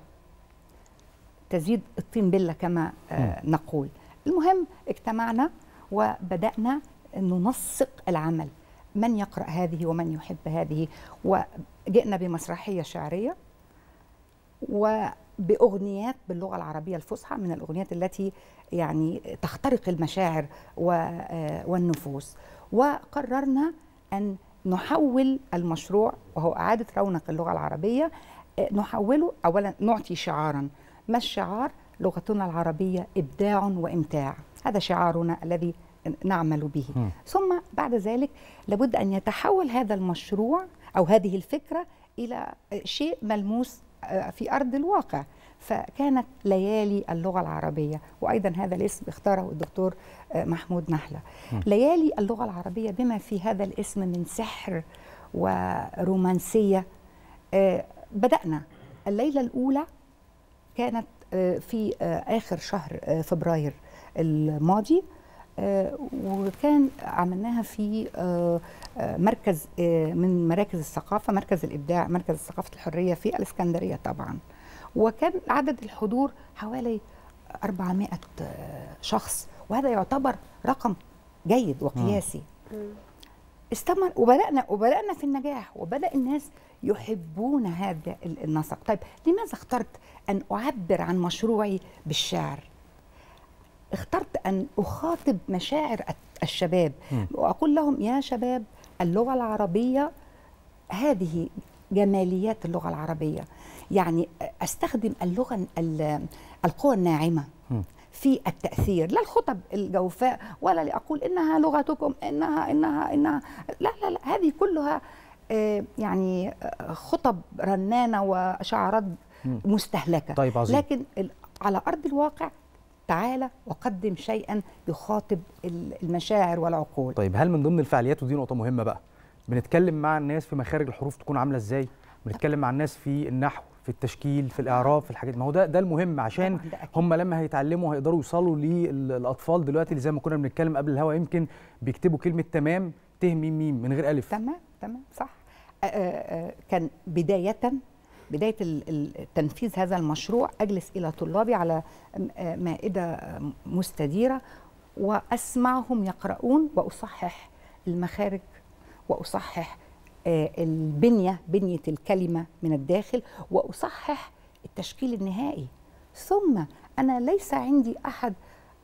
D: تزيد الطين بله كما آه نقول. المهم اجتمعنا وبدانا ننسق العمل، من يقرأ هذه ومن يحب هذه، وجئنا بمسرحية شعرية وبأغنيات باللغة العربية الفصحى من الأغنيات التي يعني تخترق المشاعر والنفوس. وقررنا أن نحول المشروع وهو إعادة رونق اللغة العربية، نحوله أولا نعطي شعارا. ما الشعار؟ لغتنا العربية إبداع وإمتاع، هذا شعارنا الذي نعمل به. م. ثم بعد ذلك لابد أن يتحول هذا المشروع أو هذه الفكرة إلى شيء ملموس في أرض الواقع، فكانت ليالي اللغة العربية، وأيضا هذا الاسم اختاره الدكتور محمود نحلة. م. ليالي اللغة العربية بما في هذا الاسم من سحر ورومانسية. بدأنا الليلة الأولى كانت في آخر شهر فبراير الماضي، آه وكان عملناها في آه آه مركز آه من مراكز الثقافة، مركز الإبداع، مركز ثقافة الحرية في الإسكندرية طبعا. وكان عدد الحضور حوالي أربعمائة شخص، وهذا يعتبر رقم جيد وقياسي. استمر وبدأنا وبدأنا في النجاح، وبدأ الناس يحبون هذا النسق. طيب لماذا اخترت أن أعبر عن مشروعي بالشعر؟ اخترت أن أخاطب مشاعر الشباب م. وأقول لهم يا شباب، اللغة العربية هذه جماليات اللغة العربية، يعني أستخدم اللغة القوى الناعمة م. في التأثير، لا الخطب الجوفاء ولا لأقول إنها لغتكم إنها إنها إنها لا لا لا، هذه كلها آه يعني خطب رنانة وشعارات مستهلكة.
E: طيب عظيم.
D: لكن على أرض الواقع تعالى وقدم شيئا يخاطب المشاعر والعقول.
E: طيب هل من ضمن الفعاليات، ودي نقطة مهمة بقى، بنتكلم مع الناس في مخارج الحروف تكون عاملة ازاي؟ بنتكلم مع الناس في النحو، في التشكيل، في الإعراب، في الحاجات، ما هو ده ده المهم، عشان هم لما هيتعلموا هيقدروا يوصلوا للأطفال دلوقتي اللي زي ما كنا بنتكلم قبل الهوا، يمكن بيكتبوا كلمة تمام ت م م من غير ألف.
D: تمام تمام صح. آآ آآ كان بداية بداية تنفيذ هذا المشروع أجلس إلى طلابي على مائدة مستديرة وأسمعهم يقرؤون، وأصحح المخارج وأصحح البنية، بنية الكلمة من الداخل، وأصحح التشكيل النهائي. ثم أنا ليس عندي أحد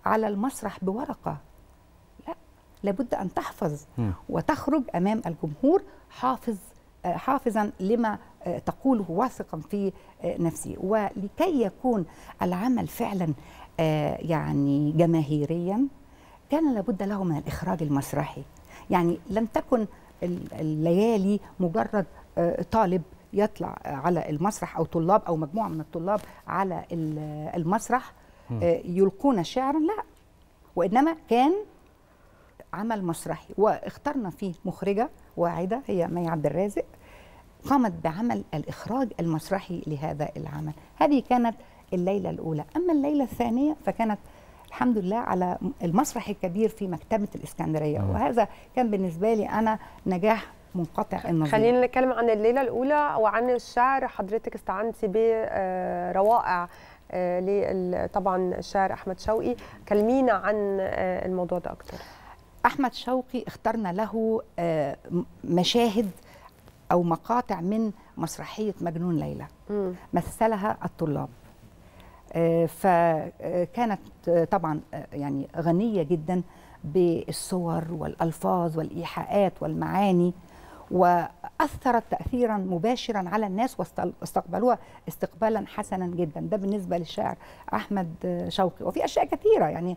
D: على المسرح بورقة، لا، لابد أن تحفظ م. وتخرج أمام الجمهور حافظ حافظا لما تقوله واثقا في نفسه. ولكي يكون العمل فعلا يعني جماهيريا كان لابد له من الإخراج المسرحي. يعني لم تكن الليالي مجرد طالب يطلع على المسرح أو طلاب أو مجموعة من الطلاب على المسرح يلقون شعرا، لا، وإنما كان عمل مسرحي. واخترنا فيه مخرجة واعدة هي مي عبد الرازق، قامت بعمل الإخراج المسرحي لهذا العمل. هذه كانت الليلة الأولى. أما الليلة الثانية فكانت الحمد لله على المسرح الكبير في مكتبة الإسكندرية، مم. وهذا كان بالنسبة لي أنا نجاح منقطع النظير.
F: خلينا نتكلم عن الليلة الأولى وعن الشعر. حضرتك استعنتي بروائع طبعا الشاعر أحمد شوقي، كلمينا عن الموضوع ده أكتر.
D: أحمد شوقي اخترنا له مشاهد أو مقاطع من مسرحية مجنون ليلى م. مثلها الطلاب، فكانت طبعا يعني غنية جدا بالصور والألفاظ والإيحاءات والمعاني، وأثرت تأثيرا مباشرا على الناس واستقبلوها استقبالا حسنا جدا. ده بالنسبة للشاعر أحمد شوقي. وفي أشياء كثيرة، يعني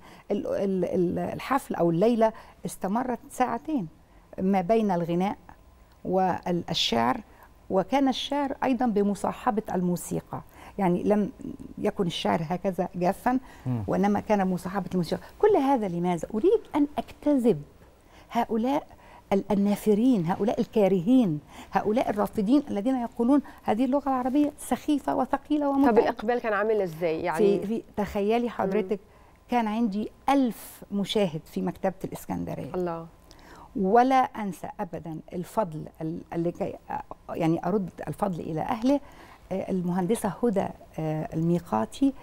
D: الحفل أو الليلة استمرت ساعتين ما بين الغناء والشعر، وكان الشعر أيضا بمصاحبة الموسيقى، يعني لم يكن الشعر هكذا جافا وإنما كان مصاحبة الموسيقى. كل هذا لماذا؟ أريد أن أجتذب هؤلاء النافرين، هؤلاء الكارهين، هؤلاء الرافضين الذين يقولون هذه اللغة العربية سخيفة وثقيلة ومتعبة.
F: طب الإقبال كان عامل إزاي؟ يعني
D: في, في تخيلي حضرتك مم. كان عندي ألف مشاهد في مكتبة الإسكندرية.
F: الله. ولا
D: أنسى أبدا الفضل اللي يعني أرد الفضل إلى أهله، المهندسة هدى الميقاتي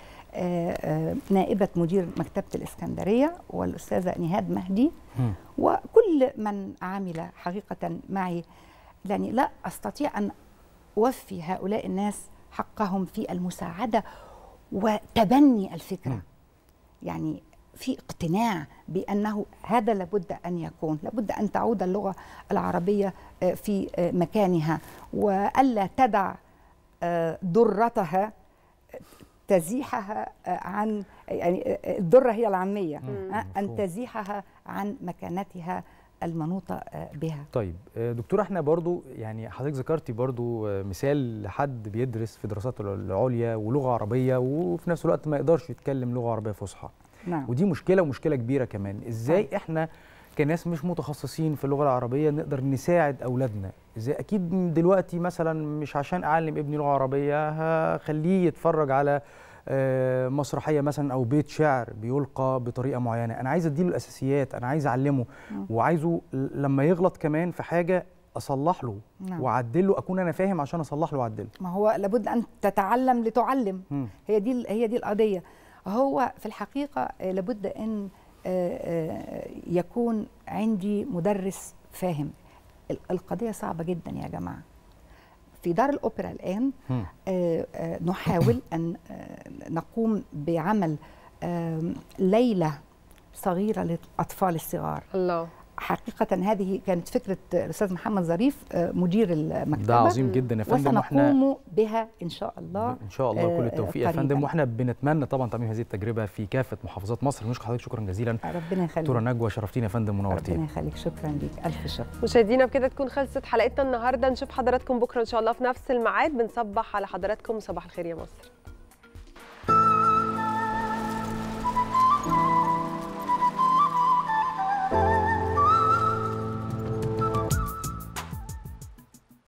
D: نائبة مدير مكتبة الإسكندرية، والأستاذة نهاد مهدي، م. وكل من عمل حقيقة معي. يعني لا أستطيع أن أوفي هؤلاء الناس حقهم في المساعدة وتبني الفكرة. م. يعني في اقتناع بأنه هذا لابد أن يكون، لابد أن تعود اللغة العربية في مكانها، وألا تدع ضرتها تزيحها عن، يعني الضرة هي العامية، أن تزيحها عن مكانتها المنوطة بها.
E: طيب دكتورة، احنا برضو يعني حضرتك ذكرتي برضو مثال لحد بيدرس في دراسات العليا ولغة عربية وفي نفس الوقت ما يقدرش يتكلم لغة عربية فصحى. نعم. ودي مشكلة ومشكلة كبيرة كمان. ازاي احنا كناس مش متخصصين في اللغة العربية نقدر نساعد أولادنا؟ ازاي؟ أكيد دلوقتي مثلا مش عشان أعلم ابني لغة عربية هخليه يتفرج على مسرحية مثلا أو بيت شعر بيلقى بطريقة معينة. أنا عايز أديله الأساسيات، أنا عايز أعلمه، وعايزه لما يغلط كمان في حاجة أصلح له وأعدله، أكون أنا فاهم عشان أصلح له وأعدله.
D: ما هو لابد أن تتعلم لتعلم. م. هي دي هي دي القضية. هو في الحقيقة لابد أن يكون عندي مدرس فاهم. القضية صعبة جدا يا جماعة. في دار الأوبرا الآن نحاول أن نقوم بعمل ليلة صغيرة للأطفال الصغار.
F: الله.
D: حقيقة هذه كانت فكرة الأستاذ محمد ظريف مدير المكتبة.
E: ده عظيم جدا يا فندم،
D: وسنقوم بها إن شاء الله.
E: إن شاء الله كل التوفيق يا فندم، وإحنا بنتمنى طبعا تعميم هذه التجربة في كافة محافظات مصر. نشكر حضرتك شكرا جزيلا.
D: ربنا يخليك
E: دكتورة نجوى، شرفتينا يا فندم ونورتينا.
D: ربنا يخليك، شكرا ليك، ألف شكر.
F: مشاهدينا بكده تكون خلصت حلقتنا النهارده، نشوف حضراتكم بكرة إن شاء الله في نفس الميعاد. بنصبح على حضراتكم، صباح الخير يا مصر.